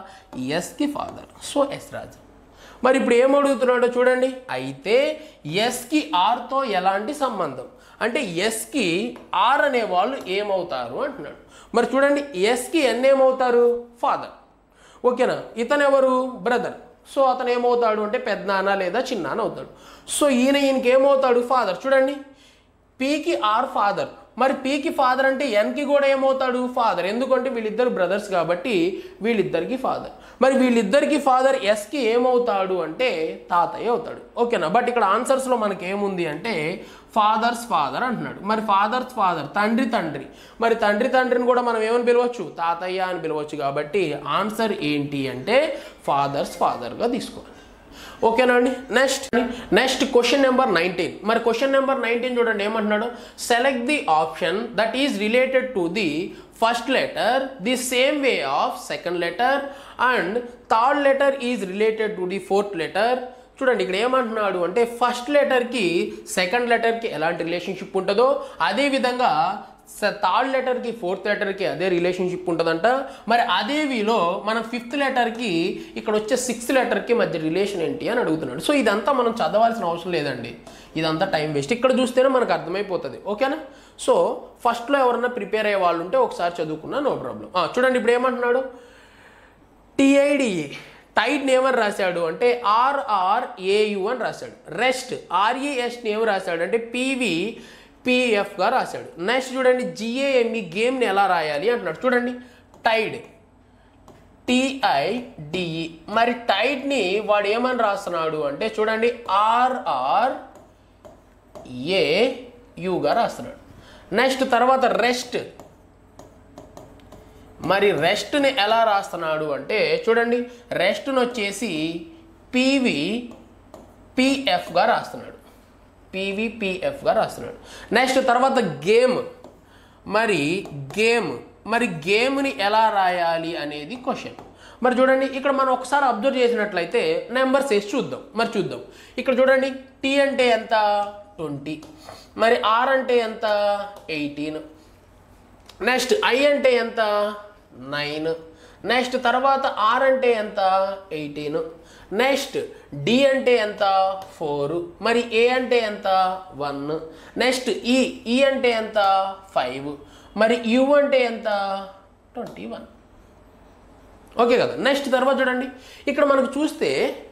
ఎస్కి ఫాదర్. So S Raju. మరి ఇప్పుడు ఏమడుగుతున్నాడో చూడండి, అయితే ఎస్కి ఆర్తో ఎలాంటి సంబంధం అంటే ఎస్కి ఆర్ అనే వాళ్ళు ఏమవుతారు అంటున్నాడు. మరి చూడండి ఎస్కి ఎన్ ఏమవుతారు, ఫాదర్, ఓకేనా. ఇతను ఎవరు, బ్రదర్. సో అతను ఏమవుతాడు అంటే పెద్దనాన్న లేదా చిన్నాన్న అవుతాడు. సో ఈయన ఈయనకి ఏమవుతాడు, ఫాదర్. చూడండి పీకి ఆర్ ఫాదర్, మరి పీకి ఫాదర్ అంటే ఎన్కి కూడా ఏమవుతాడు ఫాదర్, ఎందుకంటే వీళ్ళిద్దరు బ్రదర్స్ కాబట్టి వీళ్ళిద్దరికి ఫాదర్. మరి వీళ్ళిద్దరికి ఫాదర్ ఎస్కి ఏమవుతాడు అంటే తాతయ్య అవుతాడు. ఓకేనా. బట్ ఇక్కడ ఆన్సర్స్లో మనకి ఏముంది అంటే ఫాదర్స్ ఫాదర్ అంటున్నాడు. మరి ఫాదర్స్ ఫాదర్ తండ్రి తండ్రి, మరి తండ్రి తండ్రిని కూడా మనం ఏమని పిలవచ్చు తాతయ్య అని పిలవచ్చు. కాబట్టి ఆన్సర్ ఏంటి అంటే ఫాదర్స్ ఫాదర్గా తీసుకోవాలి. ఓకేనా అండి. Next next question number nineteen. మరి క్వశ్చన్ నెంబర్ నైన్టీన్ చూడండి ఏమంటున్నాడు, select the option that is related to the first letter the same way of second letter and third letter is related to the fourth letter. చూడండి ఇక్కడ ఏమంటున్నాడు అంటే first లెటర్కి second లెటర్కి ఎలాంటి relationship ఉంటుందో అదేవిధంగా థర్డ్ లెటర్కి ఫోర్త్ లెటర్కి అదే రిలేషన్షిప్ ఉంటుందంట. మరి అదే వీలో మన ఫిఫ్త్ లెటర్కి ఇక్కడ వచ్చే సిక్స్త్ లెటర్కి మధ్య రిలేషన్ ఏంటి అని అడుగుతున్నాడు. సో ఇదంతా మనం చదవాల్సిన అవసరం లేదండి, ఇదంతా టైం వేస్ట్. ఇక్కడ చూస్తేనే మనకు అర్థమైపోతుంది. ఓకేనా. సో ఫస్ట్లో ఎవరన్నా ప్రిపేర్ అయ్యే వాళ్ళు ఉంటే ఒకసారి చదువుకున్నా నో ప్రాబ్లం. చూడండి ఇప్పుడు ఏమంటున్నాడు, టిఐడిఏ టైడ్ని ఏమని రాశాడు అంటే ఆర్ఆర్ఏయు అని రాశాడు. రెస్ట్ ఆర్ఈఎస్ని ఏమి రాశాడు అంటే పీవి పిఎఫ్గా రాశాడు. నెక్స్ట్ చూడండి జిఏఎంఈ గేమ్ని ఎలా రాయాలి అంటున్నాడు. చూడండి టైడ్ టిఐడిఈ, మరి టైడ్ని వాడు ఏమని రాస్తున్నాడు అంటే చూడండి ఆర్ఆర్ ఏయుగా రాస్తున్నాడు. నెక్స్ట్ తర్వాత రెస్ట్, మరి రెస్ట్ని ఎలా రాస్తున్నాడు అంటే చూడండి రెస్ట్ను వచ్చేసి పీవి పిఎఫ్గా రాస్తున్నాడు, పీవీపీఎఫ్గా రాస్తున్నాడు. నెక్స్ట్ తర్వాత గేమ్, మరి గేమ్ మరి గేమ్ని ఎలా రాయాలి అనేది క్వశ్చన్. మరి చూడండి ఇక్కడ మనం ఒకసారి అబ్జర్వ్ చేసినట్లయితే నెంబర్స్ వేసి చూద్దాం. మరి చూద్దాం ఇక్కడ చూడండి టీ అంటే ఎంత ట్వంటీ, మరి ఆర్ అంటే ఎంత ఎయిటీన్, నెక్స్ట్ ఐ అంటే ఎంత నైన్, నెక్స్ట్ తర్వాత ఆర్ అంటే ఎంత ఎయిటీన్, నెక్స్ట్ డి అంటే ఎంత ఫోర్, మరి ఏ అంటే ఎంత వన్, నెక్స్ట్ ఈ ఈ అంటే ఎంత ఫైవ్, మరి యు అంటే ఎంత ట్వంటీ వన్. ఓకే కదా. నెక్స్ట్ తర్వాత చూడండి ఇక్కడ మనకు చూస్తే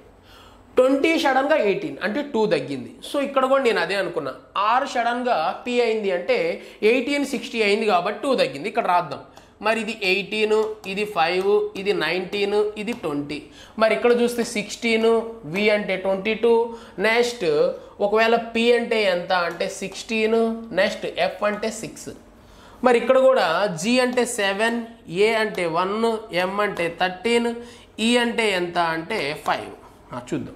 ట్వంటీ సడన్గా ఎయిటీన్ అంటే టూ తగ్గింది. సో ఇక్కడ కూడా నేను అదే అనుకున్నా, ఆర్ సడన్గా పి అయింది అంటే ఎయిటీన్ సిక్స్టీ అయింది కాబట్టి టూ తగ్గింది. ఇక్కడ రాద్దాం. మరి ఇది ఎయిటీన్, ఇది ఫైవ్, ఇది నైన్టీన్, ఇది ట్వంటీ. మరి ఇక్కడ చూస్తే సిక్స్టీన్, వి అంటే ట్వంటీ టూ, నెక్స్ట్ ఒకవేళ పి అంటే ఎంత అంటే సిక్స్టీన్, నెక్స్ట్ ఎఫ్ అంటే సిక్స్. మరి ఇక్కడ కూడా జి అంటే సెవెన్, ఏ అంటే వన్, ఎం అంటే థర్టీన్, ఈ అంటే ఎంత అంటే ఫైవ్. చూద్దాం.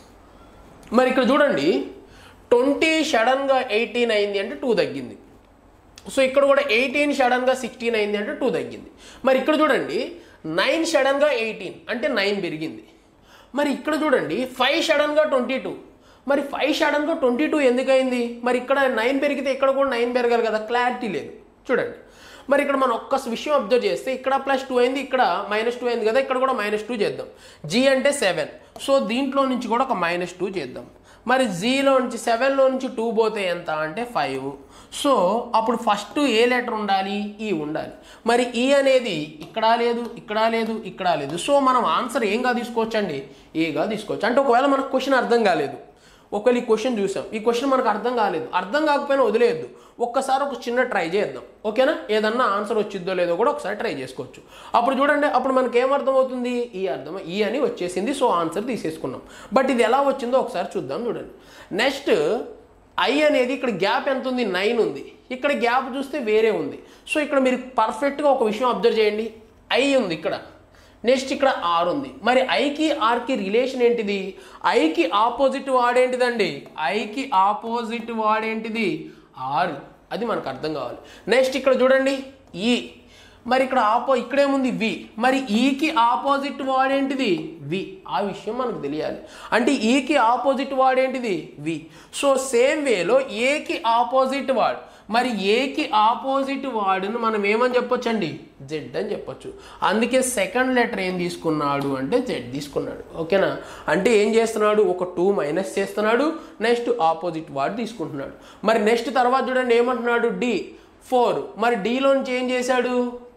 మరి ఇక్కడ చూడండి ట్వంటీ సడన్గా ఎయిటీన్ అయింది అంటే టూ తగ్గింది. సో ఇక్కడ కూడా ఎయిటీన్ సడన్గా సిక్స్టీన్ అయింది అంటే టూ తగ్గింది. మరి ఇక్కడ చూడండి నైన్ సడన్గా ఎయిటీన్ అంటే నైన్ పెరిగింది. మరి ఇక్కడ చూడండి ఫైవ్ సడన్గా ట్వంటీ టూ, మరి ఫైవ్ సడన్గా ట్వంటీ టూ ఎందుకు అయింది? మరి ఇక్కడ నైన్ పెరిగితే ఇక్కడ కూడా నైన్ పెరగాలి కదా, క్లారిటీ లేదు. చూడండి మరి ఇక్కడ మనం ఒక్క విషయం అబ్జర్వ్ చేస్తే ఇక్కడ ప్లస్ టూ అయింది, ఇక్కడ మైనస్ టూ అయింది కదా, ఇక్కడ కూడా మైనస్ టూ చేద్దాం. జీ అంటే సెవెన్, సో దీంట్లో నుంచి కూడా ఒక మైనస్ టూ చేద్దాం. మరి జీలో నుంచి సెవెన్లో నుంచి టూ పోతే ఎంత అంటే ఫైవ్. సో అప్పుడు ఫస్ట్ ఏ లెటర్ ఉండాలి? ఈ ఉండాలి. మరి ఈ అనేది ఇక్కడ లేదు, ఇక్కడ లేదు, ఇక్కడ లేదు. సో మనం ఆన్సర్ ఏంగా తీసుకోవచ్చు అండి? ఏగా తీసుకోవచ్చు. అంటే ఒకవేళ మనకు క్వశ్చన్ అర్థం కాలేదు, ఒకవేళ ఈ క్వశ్చన్ చూసాం, ఈ క్వశ్చన్ మనకు అర్థం కాలేదు, అర్థం కాకపోయినా వదిలేయద్దు, ఒక్కసారి ఒక చిన్న ట్రై చేద్దాం. ఓకేనా? ఏదన్నా ఆన్సర్ వచ్చిద్దో లేదో కూడా ఒకసారి ట్రై చేసుకోవచ్చు. అప్పుడు చూడండి, అప్పుడు మనకి ఏమర్థం అవుతుంది? ఈ అర్థం ఈ అని వచ్చేసింది, సో ఆన్సర్ తీసేసుకున్నాం. బట్ ఇది ఎలా వచ్చిందో ఒకసారి చూద్దాం. చూడండి నెక్స్ట్ ఐ అనేది ఇక్కడ గ్యాప్ ఎంత ఉంది? నైన్ ఉంది. ఇక్కడ గ్యాప్ చూస్తే వేరే ఉంది. సో ఇక్కడ మీరు పర్ఫెక్ట్గా ఒక విషయం అబ్జర్వ్ చేయండి. ఐ ఉంది ఇక్కడ, నెక్స్ట్ ఇక్కడ ఆర్ ఉంది. మరి ఐకి ఆర్కి రిలేషన్ ఏంటిది? ఐకి ఆపోజిట్ వాడేంటిదండి? ఐకి ఆపోజిట్ వాడేంటిది? ఆర్. అది మనకు అర్థం కావాలి. నెక్స్ట్ ఇక్కడ చూడండి ఈ, మరి ఇక్కడ ఆపో ఇక్కడేముంది? వి. మరి ఈకి ఆపోజిట్ వాడేంటిది? వి. ఆ విషయం మనకు తెలియాలి. అంటే ఈకి ఆపోజిట్ వాడేంటిది? వి. సో సేమ్ వేలో ఏకి ఆపోజిట్ వాడు, మరి ఏకి ఆపోజిట్ వాడును మనం ఏమని చెప్పొచ్చు అండి? జెడ్ అని చెప్పొచ్చు. అందుకే సెకండ్ లెటర్ ఏం తీసుకున్నాడు అంటే జెడ్ తీసుకున్నాడు. ఓకేనా? అంటే ఏం చేస్తున్నాడు? ఒక టూ మైనస్ చేస్తున్నాడు, నెక్స్ట్ ఆపోజిట్ వాడు తీసుకుంటున్నాడు. మరి నెక్స్ట్ తర్వాత చూడండి ఏమంటున్నాడు? D four. మరి డిలోంచి ఏం చేశాడు?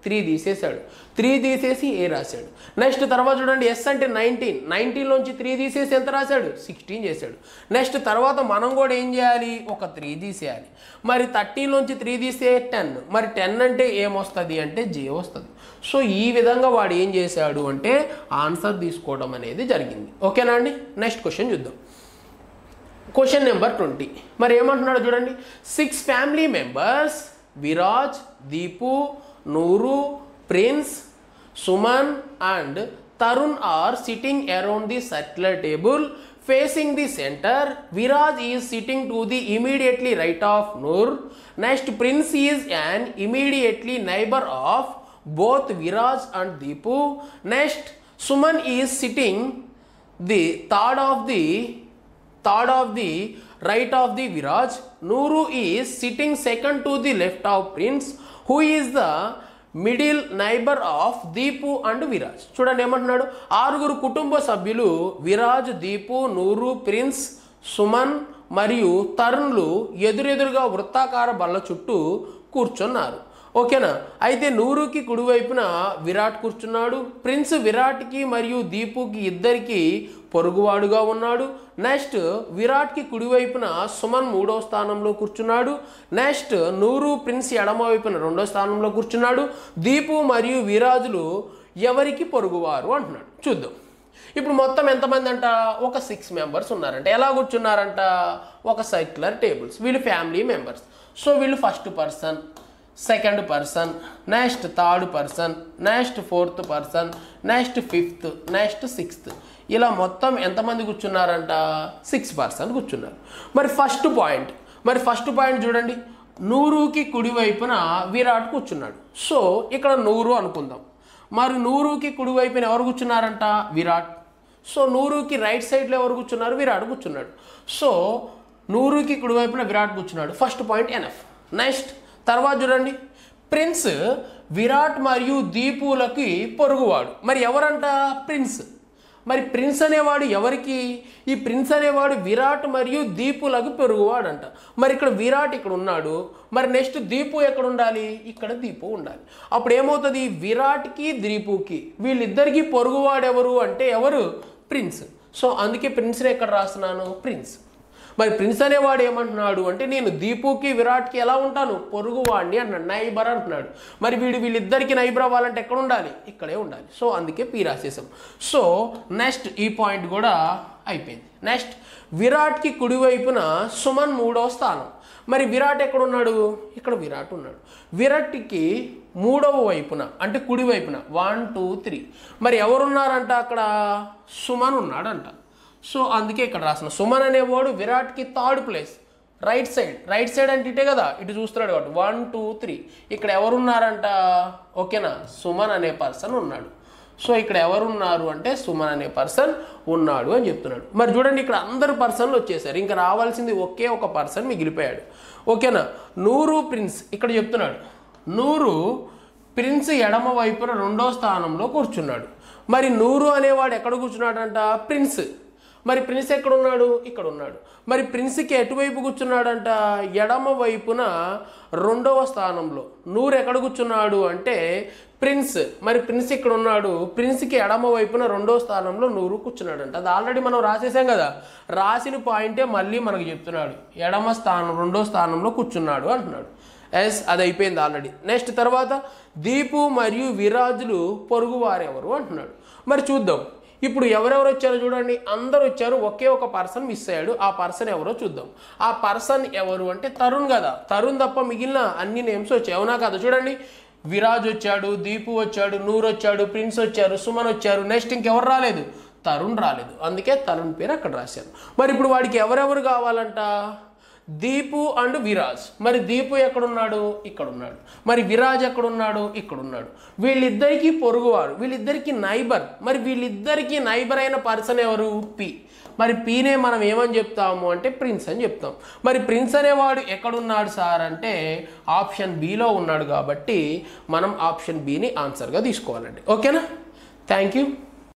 త్రీ తీసేశాడు, త్రీ తీసేసి ఏ రాశాడు. నెక్స్ట్ తర్వాత చూడండి ఎస్ అంటే నైన్టీన్, నైన్టీన్లోంచి త్రీ తీసేసి ఎంత రాశాడు, సిక్స్టీన్ చేశాడు. నెక్స్ట్ తర్వాత మనం కూడా ఏం చేయాలి, ఒక త్రీ తీసేయాలి. మరి థర్టీన్లోంచి త్రీ తీసే టెన్, మరి టెన్ అంటే ఏమొస్తుంది అంటే జే వస్తుంది. సో ఈ విధంగా వాడు ఏం చేశాడు అంటే ఆన్సర్ తీసుకోవడం అనేది జరిగింది. ఓకేనా అండి. నెక్స్ట్ క్వశ్చన్ చూద్దాం. Question number twenty. మరి ఏమంటున్నాడు చూడండి, six family members Viraj, Deepu, Nuru, Prince, Suman and Tarun are sitting around the circular table facing the center. Viraj is sitting to the immediately right of Noor. Next, Prince is an immediately neighbor of both Viraj and Deepu. Next, Suman is sitting the third of the third of the right of the Viraj. Nuru is sitting second to the left of Prince, who is the middle neighbour of Deepu and Viraj. చూడండి ఏమంటున్నాడు, ఆరుగురు కుటుంబ సభ్యులు Viraj, Deepu, Nuru, Prince, Suman మరియు తరుణ్లు ఎదురెదురుగా వృత్తాకార బల్ల చుట్టూ కూర్చున్నారు. ఓకేనా. అయితే నూరుకి కుడివైపున విరాట్ కూర్చున్నాడు. ప్రిన్స్ విరాట్కి మరియు దీపుకి ఇద్దరికి పొరుగువాడుగా ఉన్నాడు. నెక్స్ట్ విరాట్కి కుడివైపున సుమన్ మూడో స్థానంలో కూర్చున్నాడు. నెక్స్ట్ నూరు, ప్రిన్స్ ఎడమ వైపున రెండో స్థానంలో కూర్చున్నాడు. దీపు మరియు విరాజులు ఎవరికి పొరుగువారు అంటున్నాడు. చూద్దాం. ఇప్పుడు మొత్తం ఎంతమంది అంట, ఒక సిక్స్ మెంబర్స్ ఉన్నారంట. ఎలా కూర్చున్నారంట, ఒక సర్క్యులర్ టేబుల్స్. వీళ్ళు ఫ్యామిలీ మెంబర్స్. సో వీళ్ళు first person, second person, next third person, next fourth person, next fifth, next sixth, ఇలా మొత్తం ఎంతమంది కూర్చున్నారంట, సిక్స్ పర్సన్ కూర్చున్నారు. మరి ఫస్ట్ పాయింట్ మరి ఫస్ట్ పాయింట్ చూడండి, నూరుకి కుడివైపున విరాట్ కూర్చున్నాడు. సో ఇక్కడ నూరు అనుకుందాం. మరి నూరుకి కుడివైపున ఎవరు కూర్చున్నారంట, విరాట్. సో నూరుకి రైట్ సైడ్లో ఎవరు కూర్చున్నారు, విరాట్ కూర్చున్నాడు. సో నూరుకి కుడివైపున విరాట్ కూర్చున్నాడు. First point enough. నెక్స్ట్ తర్వాత చూడండి, ప్రిన్స్ విరాట్ మరియు దీపులకి పొరుగువాడు. మరి ఎవరంట, ప్రిన్స్. మరి ప్రిన్స్ అనేవాడు ఎవరికి, ఈ ప్రిన్స్ అనేవాడు విరాట్ మరియు దీపులకు పొరుగువాడు అంట. మరి ఇక్కడ విరాట్ ఇక్కడ ఉన్నాడు. మరి నెక్స్ట్ దీపు ఎక్కడ ఉండాలి, ఇక్కడ దీపు ఉండాలి. అప్పుడు ఏమవుతుంది, విరాట్కి దీపుకి వీళ్ళిద్దరికి పొరుగువాడు ఎవరు అంటే ఎవరు, ప్రిన్స్. సో అందుకే ప్రిన్స్ని ఎక్కడ రాస్తున్నాను, ప్రిన్స్. మరి ప్రిన్స్ అనేవాడు ఏమంటున్నాడు అంటే నేను దీపుకి విరాట్కి ఎలా ఉంటాను, పొరుగువాడిని అంటున్నాడు, నైబర్ అంటున్నాడు. మరి వీడు వీళ్ళిద్దరికి నైబర్ అవ్వాలంటే ఎక్కడ ఉండాలి, ఇక్కడే ఉండాలి. సో అందుకే పీ రాసేసాం. సో నెక్స్ట్ ఈ పాయింట్ కూడా అయిపోయింది. నెక్స్ట్ విరాట్కి కుడివైపున సుమన్ మూడవ స్థానం. మరి విరాట్ ఎక్కడ ఉన్నాడు, ఇక్కడ విరాట్ ఉన్నాడు. విరాట్కి మూడవ వైపున అంటే కుడివైపున వన్ టూ త్రీ మరి ఎవరున్నారంట, అక్కడ సుమన్ ఉన్నాడంట. సో అందుకే ఇక్కడ రాసిన సుమన్ అనేవాడు విరాట్కి third place, right side. Right side అంటే ఇటే కదా, ఇటు చూస్తున్నాడు కాబట్టి వన్ టూ త్రీ ఇక్కడ ఎవరున్నారంట, ఓకేనా, సుమన్ అనే పర్సన్ ఉన్నాడు. సో ఇక్కడ ఎవరున్నారు అంటే సుమన్ అనే పర్సన్ ఉన్నాడు అని చెప్తున్నాడు. మరి చూడండి ఇక్కడ అందరు పర్సన్లు వచ్చేసారు, ఇంకా రావాల్సింది ఒకే ఒక పర్సన్ మిగిలిపోయాడు. ఓకేనా. నూరు, ప్రిన్స్ ఇక్కడ చెప్తున్నాడు. నూరు ప్రిన్స్ ఎడమ వైపున రెండో స్థానంలో కూర్చున్నాడు. మరి నూరు అనేవాడు ఎక్కడ కూర్చున్నాడంట, ప్రిన్స్. మరి ప్రిన్స్ ఎక్కడ ఉన్నాడు, ఇక్కడ ఉన్నాడు. మరి ప్రిన్స్కి ఎటువైపు కూర్చున్నాడంట, ఎడమ వైపున రెండవ స్థానంలో. నూరు ఎక్కడ కూర్చున్నాడు అంటే ప్రిన్స్. మరి ప్రిన్స్ ఇక్కడ ఉన్నాడు. ప్రిన్స్కి ఎడమ వైపున రెండో స్థానంలో నూరు కూర్చున్నాడంట. అది ఆల్రెడీ మనం రాసేసాం కదా, రాసిన పాయింటే మళ్ళీ మనకు చెప్తున్నాడు, ఎడమ స్థానం రెండో స్థానంలో కూర్చున్నాడు అంటున్నాడు. ఎస్, అది అయిపోయింది ఆల్రెడీ. నెక్స్ట్ తర్వాత దీపు మరియు విరాజులు పొరుగు వారెవరు అంటున్నాడు. మరి చూద్దాం. ఇప్పుడు ఎవరెవరు వచ్చారో చూడండి, అందరూ వచ్చారు, ఒకే ఒక పర్సన్ మిస్ అయ్యాడు. ఆ పర్సన్ ఎవరో చూద్దాం. ఆ పర్సన్ ఎవరు అంటే తరుణ్ కదా. తరుణ్ తప్ప మిగిలిన అన్ని నేమ్స్ వచ్చాయి, అవునా కదా. చూడండి, విరాజ్ వచ్చాడు, దీపు వచ్చాడు, నూర్ వచ్చాడు, ప్రిన్స్ వచ్చారు, సుమన్ వచ్చారు. నెక్స్ట్ ఇంకెవరు రాలేదు, తరుణ్ రాలేదు. అందుకే తరుణ్ పేరు అక్కడ రాశారు. మరి ఇప్పుడు వాడికి ఎవరెవరు కావాలంట, దీపు అండ్ విరాజ్. మరి దీపు ఎక్కడున్నాడు, ఇక్కడ ఉన్నాడు. మరి విరాజ్ ఎక్కడున్నాడు, ఇక్కడ ఉన్నాడు. వీళ్ళిద్దరికీ పొరుగువారు, వీళ్ళిద్దరికీ నైబర్. మరి వీళ్ళిద్దరికీ నైబర్ అయిన పర్సన్ ఎవరు, పి. మరి పీనే మనం ఏమని చెప్తాము అంటే ప్రిన్స్ అని చెప్తాం. మరి ప్రిన్స్ అనేవాడు ఎక్కడున్నాడు సార్ అంటే ఆప్షన్ బిలో ఉన్నాడు. కాబట్టి మనం ఆప్షన్ బిని ఆన్సర్గా తీసుకోవాలండి. ఓకేనా. Thank you.